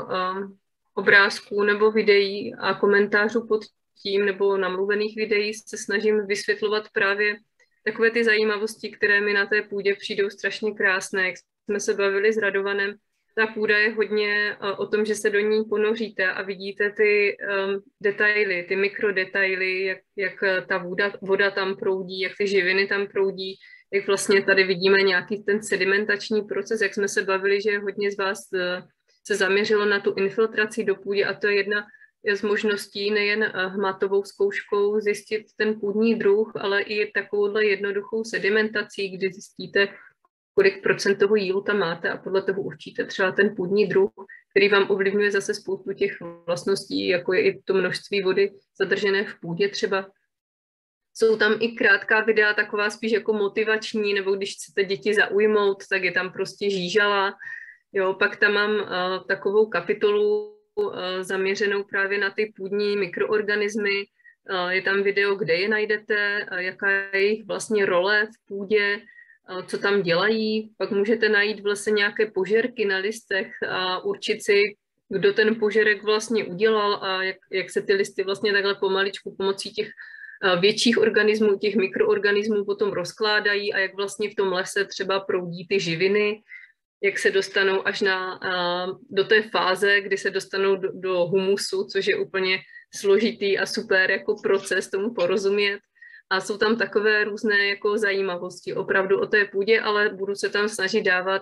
obrázků nebo videí a komentářů pod tím nebo namluvených videí se snažím vysvětlovat právě takové ty zajímavosti, které mi na té půdě přijdou strašně krásné. Jak jsme se bavili s Radovanem, ta půda je hodně o tom, že se do ní ponoříte a vidíte ty detaily, ty mikrodetaily, jak ta voda tam proudí, jak ty živiny tam proudí, jak vlastně tady vidíme nějaký ten sedimentační proces, jak jsme se bavili, že hodně z vás se zaměřilo na tu infiltraci do půdy a to je jedna z možností nejen hmatovou zkouškou zjistit ten půdní druh, ale i takovouhle jednoduchou sedimentací, kdy zjistíte, kolik procent toho jílu tam máte a podle toho určíte třeba ten půdní druh, který vám ovlivňuje zase spoustu těch vlastností, jako je i to množství vody zadržené v půdě třeba. Jsou tam i krátká videa, taková spíš jako motivační, nebo když chcete děti zaujmout, tak je tam prostě žížala. Jo, pak tam mám takovou kapitolu zaměřenou právě na ty půdní mikroorganismy. Je tam video, kde je najdete, jaká je jejich vlastně role v půdě, co tam dělají. Pak můžete najít v lese nějaké požerky na listech a určit si, kdo ten požerek vlastně udělal a jak se ty listy vlastně takhle pomaličku pomocí těch větších organismů, těch mikroorganismů potom rozkládají a jak vlastně v tom lese třeba proudí ty živiny, jak se dostanou až do té fáze, kdy se dostanou do humusu, což je úplně složitý a super jako proces tomu porozumět. A jsou tam takové různé jako zajímavosti opravdu o té půdě, ale budu se tam snažit dávat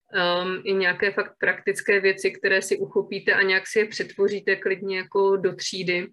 i nějaké fakt praktické věci, které si uchopíte a nějak si je přetvoříte klidně jako do třídy.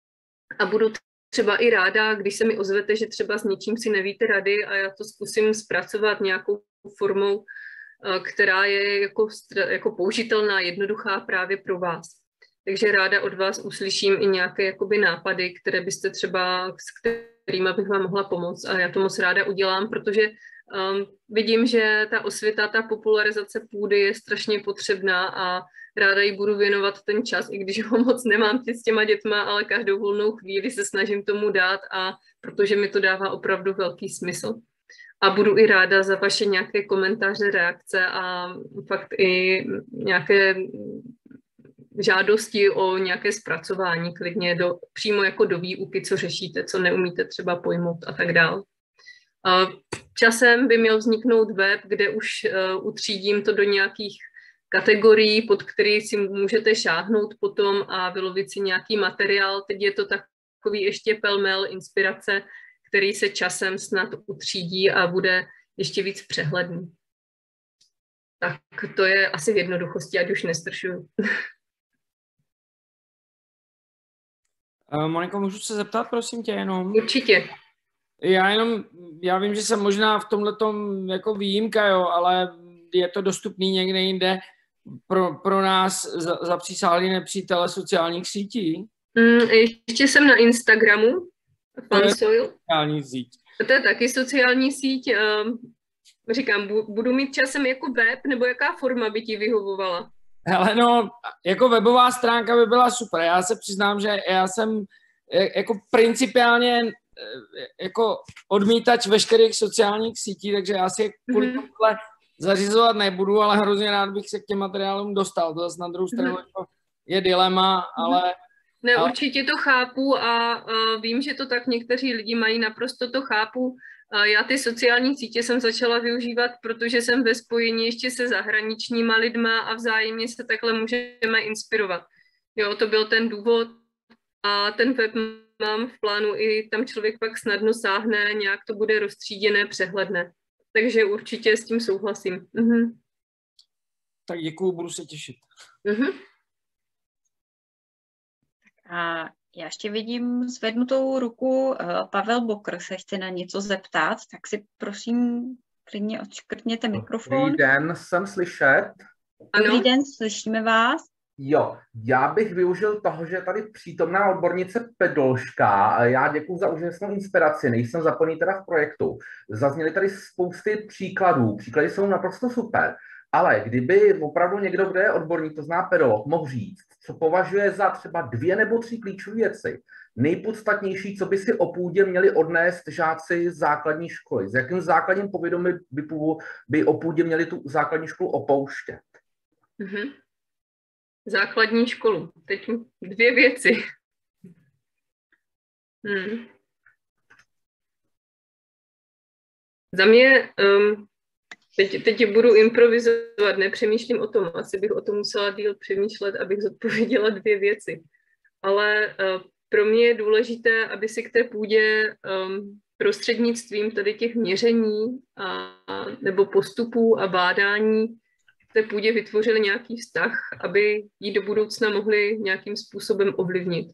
A budu třeba i ráda, když se mi ozvete, že třeba s něčím si nevíte rady a já to zkusím zpracovat nějakou formou, která je jako použitelná, jednoduchá právě pro vás. Takže ráda od vás uslyším i nějaké jakoby nápady, které byste třeba, s kterými bych vám mohla pomoct. A já to moc ráda udělám, protože vidím, že ta osvěta, ta popularizace půdy je strašně potřebná a ráda jí budu věnovat ten čas, i když ho moc nemám s těma dětma, ale každou volnou chvíli se snažím tomu dát, a protože mi to dává opravdu velký smysl. A budu i ráda za vaše nějaké komentáře, reakce a fakt i nějaké žádosti o nějaké zpracování, klidně přímo jako do výuky, co řešíte, co neumíte třeba pojmout a tak dále. Časem by měl vzniknout web, kde už utřídím to do nějakých kategorií, pod který si můžete šáhnout potom a vylovit si nějaký materiál. Teď je to takový ještě pelmel inspirace, který se časem snad utřídí a bude ještě víc přehledný. Tak to je asi v jednoduchosti, ať už nestršuju. Moniko, můžu se zeptat, prosím tě, jenom? Určitě. Já vím, že jsem možná v tomhletom jako výjimka, jo, ale je to dostupný někde jinde pro nás zapřísáhlý nepřítele sociálních sítí? Ještě jsem na Instagramu. Sociální síť. To je taky sociální síť. Říkám, budu mít časem jako web, nebo jaká forma by ti vyhovovala? Hele, no, jako webová stránka by byla super. Já se přiznám, že já jsem jako principiálně jako odmítač veškerých sociálních sítí, takže já si kvůli tomuhle zařizovat nebudu, ale hrozně rád bych se k těm materiálům dostal. To zase na druhou stranu je dilema, ale... Ne, určitě to chápu a vím, že to tak někteří lidi mají, naprosto to chápu. Já ty sociální sítě jsem začala využívat, protože jsem ve spojení ještě se zahraničníma lidma a vzájemně se takhle můžeme inspirovat. Jo, to byl ten důvod a ten web mám v plánu i tam člověk pak snadno sáhne, nějak to bude rozstříděné, přehledné. Takže určitě s tím souhlasím. Tak děkuju, budu se těšit. A já ještě vidím zvednutou ruku. Pavel Bokr se chce na něco zeptat, tak si prosím klidně odškrtněte mikrofon. Dobrý den, jsem slyšet? Dobrý den, slyšíme vás. Jo, já bych využil toho, že je tady přítomná odbornice pedolžka. Já děkuju za úžasnou inspiraci, nejsem zapojený teda v projektu. Zazněly tady spousty příkladů, příklady jsou naprosto super. Ale kdyby opravdu někdo, kdo je odborník, to zná pedolog, mohl říct, co považuje za třeba 2 nebo 3 klíčové věci, nejpodstatnější, co by si o půdě měli odnést žáci základní školy, s jakým základním povědomím by o půdě měli tu základní školu opouštět? základní školu. Teď 2 věci. Za mě, teď budu improvizovat, nepřemýšlím o tom, asi bych o tom musela díl přemýšlet, abych zodpověděla 2 věci. Ale pro mě je důležité, aby si k té půdě prostřednictvím tady těch měření nebo postupů a bádání k té půdě vytvořili nějaký vztah, aby ji do budoucna mohli nějakým způsobem ovlivnit.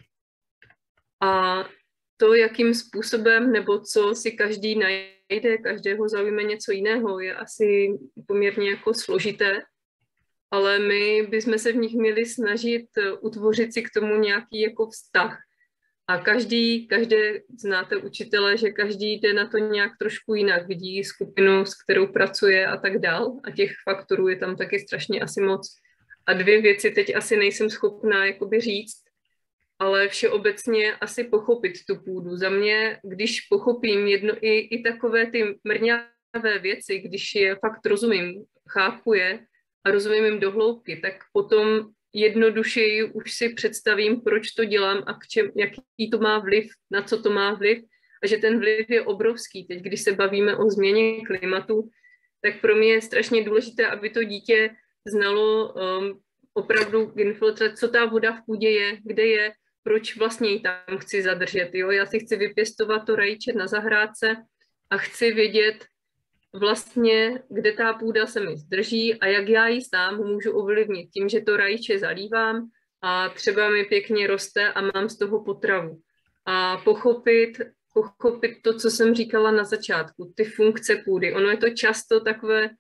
A to, jakým způsobem nebo co si každý najde, každého zaujme něco jiného, je asi poměrně jako složité, ale my bychom se v nich měli snažit utvořit si k tomu nějaký jako vztah. A každé znáte učitele, že každý jde na to nějak trošku jinak, vidí skupinu, s kterou pracuje a tak dál. A těch faktorů je tam taky strašně asi moc. A 2 věci teď asi nejsem schopná jakoby říct, ale všeobecně asi pochopit tu půdu. Za mě, když pochopím i takové ty mrňavé věci, když je fakt rozumím, chápu je a rozumím jim do hloubky, tak potom jednodušeji už si představím, proč to dělám a jaký to má vliv, na co to má vliv a že ten vliv je obrovský. Teď, když se bavíme o změně klimatu, tak pro mě je strašně důležité, aby to dítě znalo opravdu infiltraci, co ta voda v půdě je, kde je, proč vlastně ji tam chci zadržet. Jo? Já si chci vypěstovat to rajče na zahrádce a chci vědět vlastně, kde ta půda se mi zdrží a jak já ji sám můžu ovlivnit tím, že to rajče zalívám a třeba mi pěkně roste a mám z toho potravu. A pochopit to, co jsem říkala na začátku, ty funkce půdy. Ono je to často takové,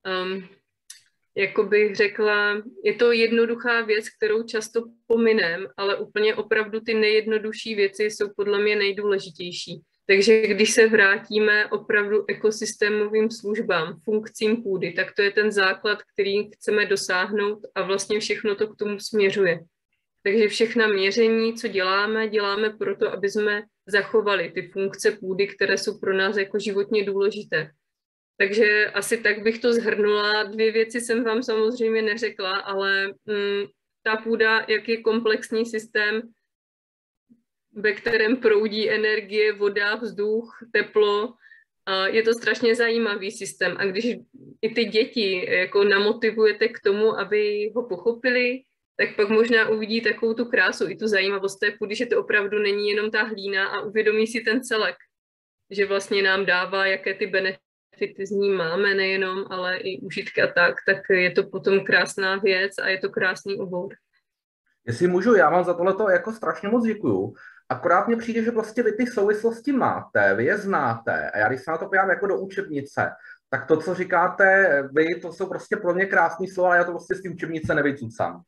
jako bych řekla, je to jednoduchá věc, kterou často pominem, ale úplně opravdu ty nejjednodušší věci jsou podle mě nejdůležitější. Takže když se vrátíme opravdu ekosystémovým službám, funkcím půdy, tak to je ten základ, který chceme dosáhnout a vlastně všechno to k tomu směřuje. Takže všechna měření, co děláme proto, aby jsme zachovali ty funkce půdy, které jsou pro nás jako životně důležité. Takže asi tak bych to shrnula. 2 věci jsem vám samozřejmě neřekla, ale ta půda, jak je komplexní systém, ve kterém proudí energie, voda, vzduch, teplo. Je to strašně zajímavý systém. A když i ty děti jako namotivujete k tomu, aby ho pochopili, tak pak možná uvidí takovou tu krásu, i tu zajímavost té půdy, že to opravdu není jenom ta hlína a uvědomí si ten celek, že vlastně nám dává, jaké ty benefity z ní máme nejenom, ale i užitky a tak je to potom krásná věc a je to krásný obor. Jestli můžu, já vám za tohleto jako strašně moc děkuju. Akorát mně přijde, že vlastně vy ty souvislosti máte, vy je znáte a já když se na to podívám jako do učebnice, tak to, co říkáte vy, to jsou prostě pro mě krásný slova, ale já to prostě z té učebnice nevycucám.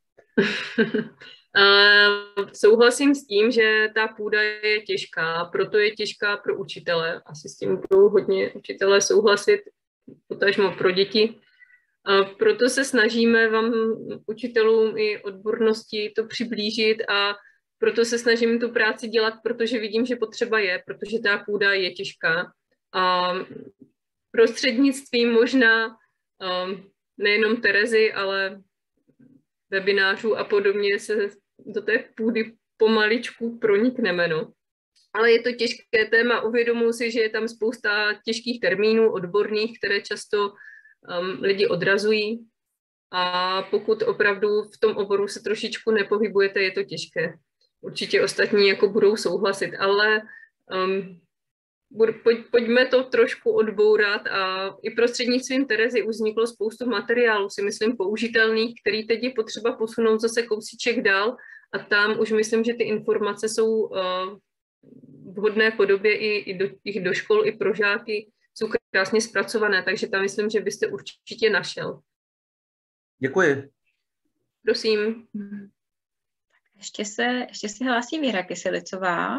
Souhlasím s tím, že ta půda je těžká, proto je těžká pro učitele. Asi s tím budou hodně učitelé souhlasit, potažmo pro děti. Proto se snažíme vám, učitelům i odbornosti, to přiblížit a proto se snažím tu práci dělat, protože vidím, že potřeba je, protože ta půda je těžká. A prostřednictvím možná nejenom Terezy, ale webinářů a podobně se do té půdy pomaličku pronikneme. No. Ale je to těžké téma, uvědomuji si, že je tam spousta těžkých termínů odborných, které často lidi odrazují. A pokud opravdu v tom oboru se trošičku nepohybujete, je to těžké. Určitě ostatní jako budou souhlasit, ale pojďme to trošku odbourat a i prostřednictvím Terezy už vzniklo spoustu materiálů, si myslím, použitelných, který teď je potřeba posunout zase kousíček dál a tam už myslím, že ty informace jsou v vhodné podobě i do škol, i pro žáky, jsou krásně zpracované, takže tam myslím, že byste určitě našel. Děkuji. Prosím. Ještě se hlásí Věra Kyselicová.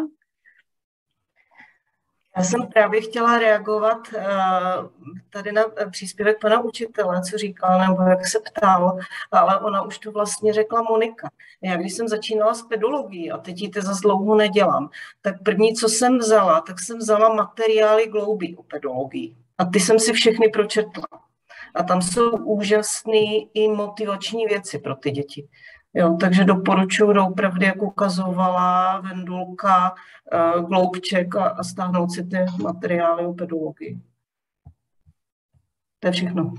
Já jsem právě chtěla reagovat tady na příspěvek pana učitele, co říkal, nebo jak se ptal, ale ona už to vlastně řekla Monika. Já když jsem začínala s pedologií, a teď ji zase dlouho nedělám, tak první, co jsem vzala, tak jsem vzala materiály Globy o pedologii. A ty jsem si všechny pročetla. A tam jsou úžasné i motivační věci pro ty děti. Jo, takže doporučuji doopravdy, jak ukazovala Vendulka, Gloubček a stáhnout si ty materiály o pedologii. To je všechno.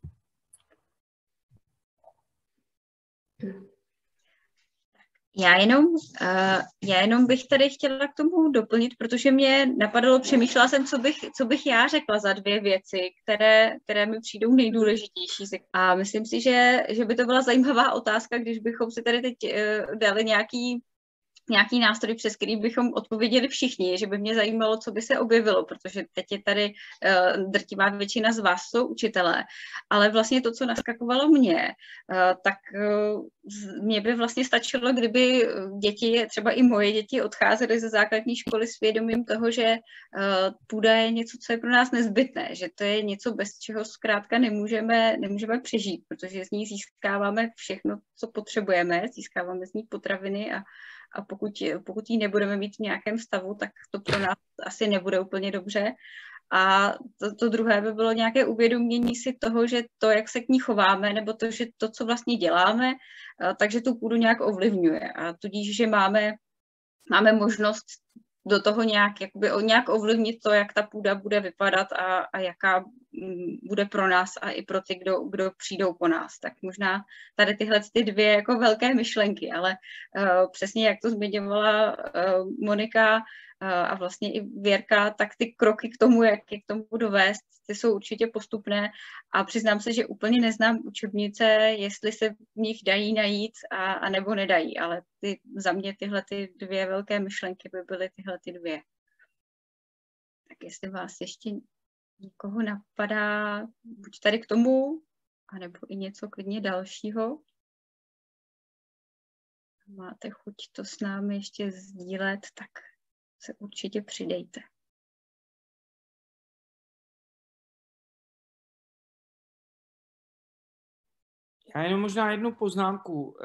Já jenom bych tady chtěla k tomu doplnit, protože mě napadlo, přemýšlela jsem, co bych já řekla za 2 věci, které mi přijdou nejdůležitější. A myslím si, že by to byla zajímavá otázka, když bychom si tady teď dali nějaký nástroj, přes který bychom odpověděli všichni, že by mě zajímalo, co by se objevilo, protože teď je tady drtivá většina z vás jsou učitelé, ale vlastně to, co naskakovalo mě, tak mě by vlastně stačilo, kdyby děti, třeba i moje děti, odcházely ze základní školy s vědomím toho, že půda je něco, co je pro nás nezbytné, že to je něco, bez čeho zkrátka nemůžeme přežít, protože z ní získáváme všechno, co potřebujeme, získáváme z ní potraviny a pokud ji nebudeme mít v nějakém stavu, tak to pro nás asi nebude úplně dobře. A to druhé by bylo nějaké uvědomění si toho, že to, jak se k ní chováme, nebo to, že to, co vlastně děláme, takže tu půdu nějak ovlivňuje. A tudíž, že máme možnost do toho nějak ovlivnit to, jak ta půda bude vypadat a jaká bude pro nás a i pro ty, kdo přijdou po nás. Tak možná tady tyhle ty 2 jako velké myšlenky, ale přesně jak to zmiňovala Monika a vlastně i Věrka, tak ty kroky k tomu, jak je k tomu dovést, ty jsou určitě postupné a přiznám se, že úplně neznám učebnice, jestli se v nich dají najít a nebo nedají, ale za mě tyhle ty 2 velké myšlenky by byly tyhle ty 2. Tak jestli vás ještě někoho napadá, buď tady k tomu, anebo i něco klidně dalšího. Máte chuť to s námi ještě sdílet, tak se určitě přidejte. Já jenom možná jednu poznámku.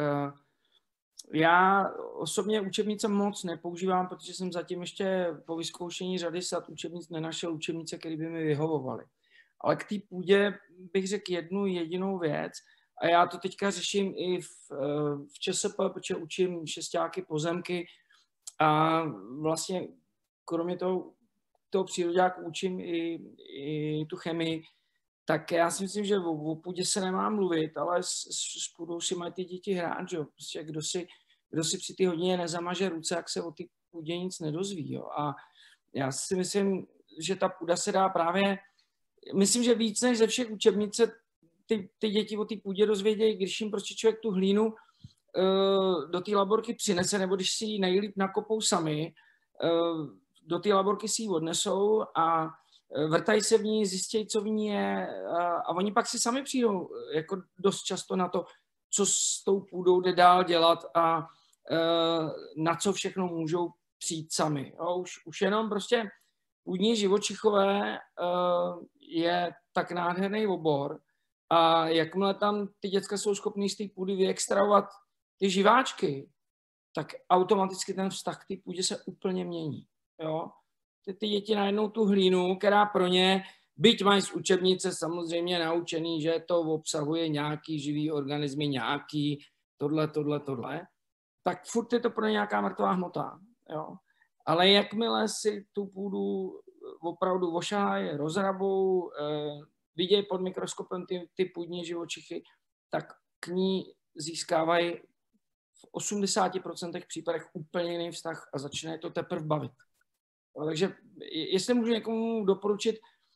Já osobně učebnice moc nepoužívám, protože jsem zatím ještě po vyzkoušení řady sad učebnic nenašel učebnice, které by mi vyhovovaly. Ale k té půdě bych řekl jednu jedinou věc a já to teďka řeším i v ČSP, protože učím šestáky pozemky a vlastně kromě toho příroďáku učím i tu chemii, tak já si myslím, že o půdě se nemá mluvit, ale s půdou si mají ty děti hrát, že? Prostě kdo si při té hodině nezamaže ruce, jak se o té půdě nic nedozví. Jo? A já si myslím, že ta půda se dá právě, myslím, že víc než ze všech učebnice ty děti o té půdě dozvědějí, když jim prostě člověk tu hlínu do té laborky přinese, nebo když si ji nejlíp nakopou sami, do té laborky si ji odnesou a vrtají se v ní, zjistějí, co v ní je a oni pak si sami přijdou jako dost často na to, co s tou půdou jde dál dělat a na co všechno můžou přijít sami. Jo, už jenom prostě půdní živočichové je tak nádherný obor a jakmile tam ty děcka jsou schopný z té půdy vyextrahovat ty živáčky, tak automaticky ten vztah k té půdě se úplně mění. Jo? Ty děti najednou tu hlínu, která pro ně, byť mají z učebnice samozřejmě naučený, že to obsahuje nějaký živý organismy, nějaký tohle, tak furt je to pro ně nějaká mrtvá hmota. Jo? Ale jakmile si tu půdu opravdu ošahají, rozrabou, vidějí pod mikroskopem ty půdní živočichy, tak k ní získávají v 80% případech úplně jiný vztah a začínají to teprve bavit. Takže jestli můžu někomu doporučit,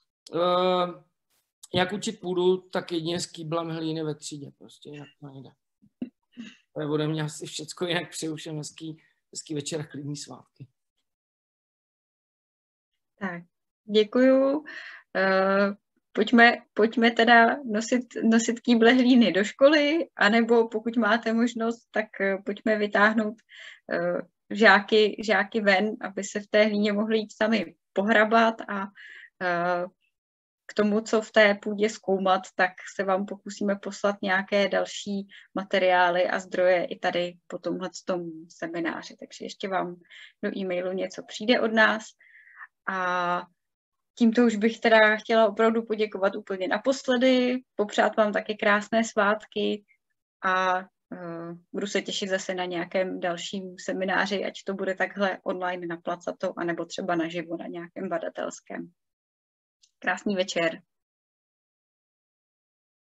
jak učit půdu, tak jedině s kýblem hlíny ve třídě. Prostě jinak to nejde. To je ode mě asi všecko, jinak přeju všem hezký večer a klidný svátky. Tak, děkuju. Pojďme teda nosit kýble hlíny do školy, anebo pokud máte možnost, tak pojďme vytáhnout žáky ven, aby se v té hlíně mohli jít sami pohrabat a k tomu, co v té půdě zkoumat, tak se vám pokusíme poslat nějaké další materiály a zdroje i tady po tomhletom semináři. Takže ještě vám do e-mailu něco přijde od nás a tímto už bych teda chtěla opravdu poděkovat úplně naposledy, popřát vám taky krásné svátky a budu se těšit zase na nějakém dalším semináři, ať to bude takhle online na Placato, anebo třeba naživo na nějakém badatelském. Krásný večer.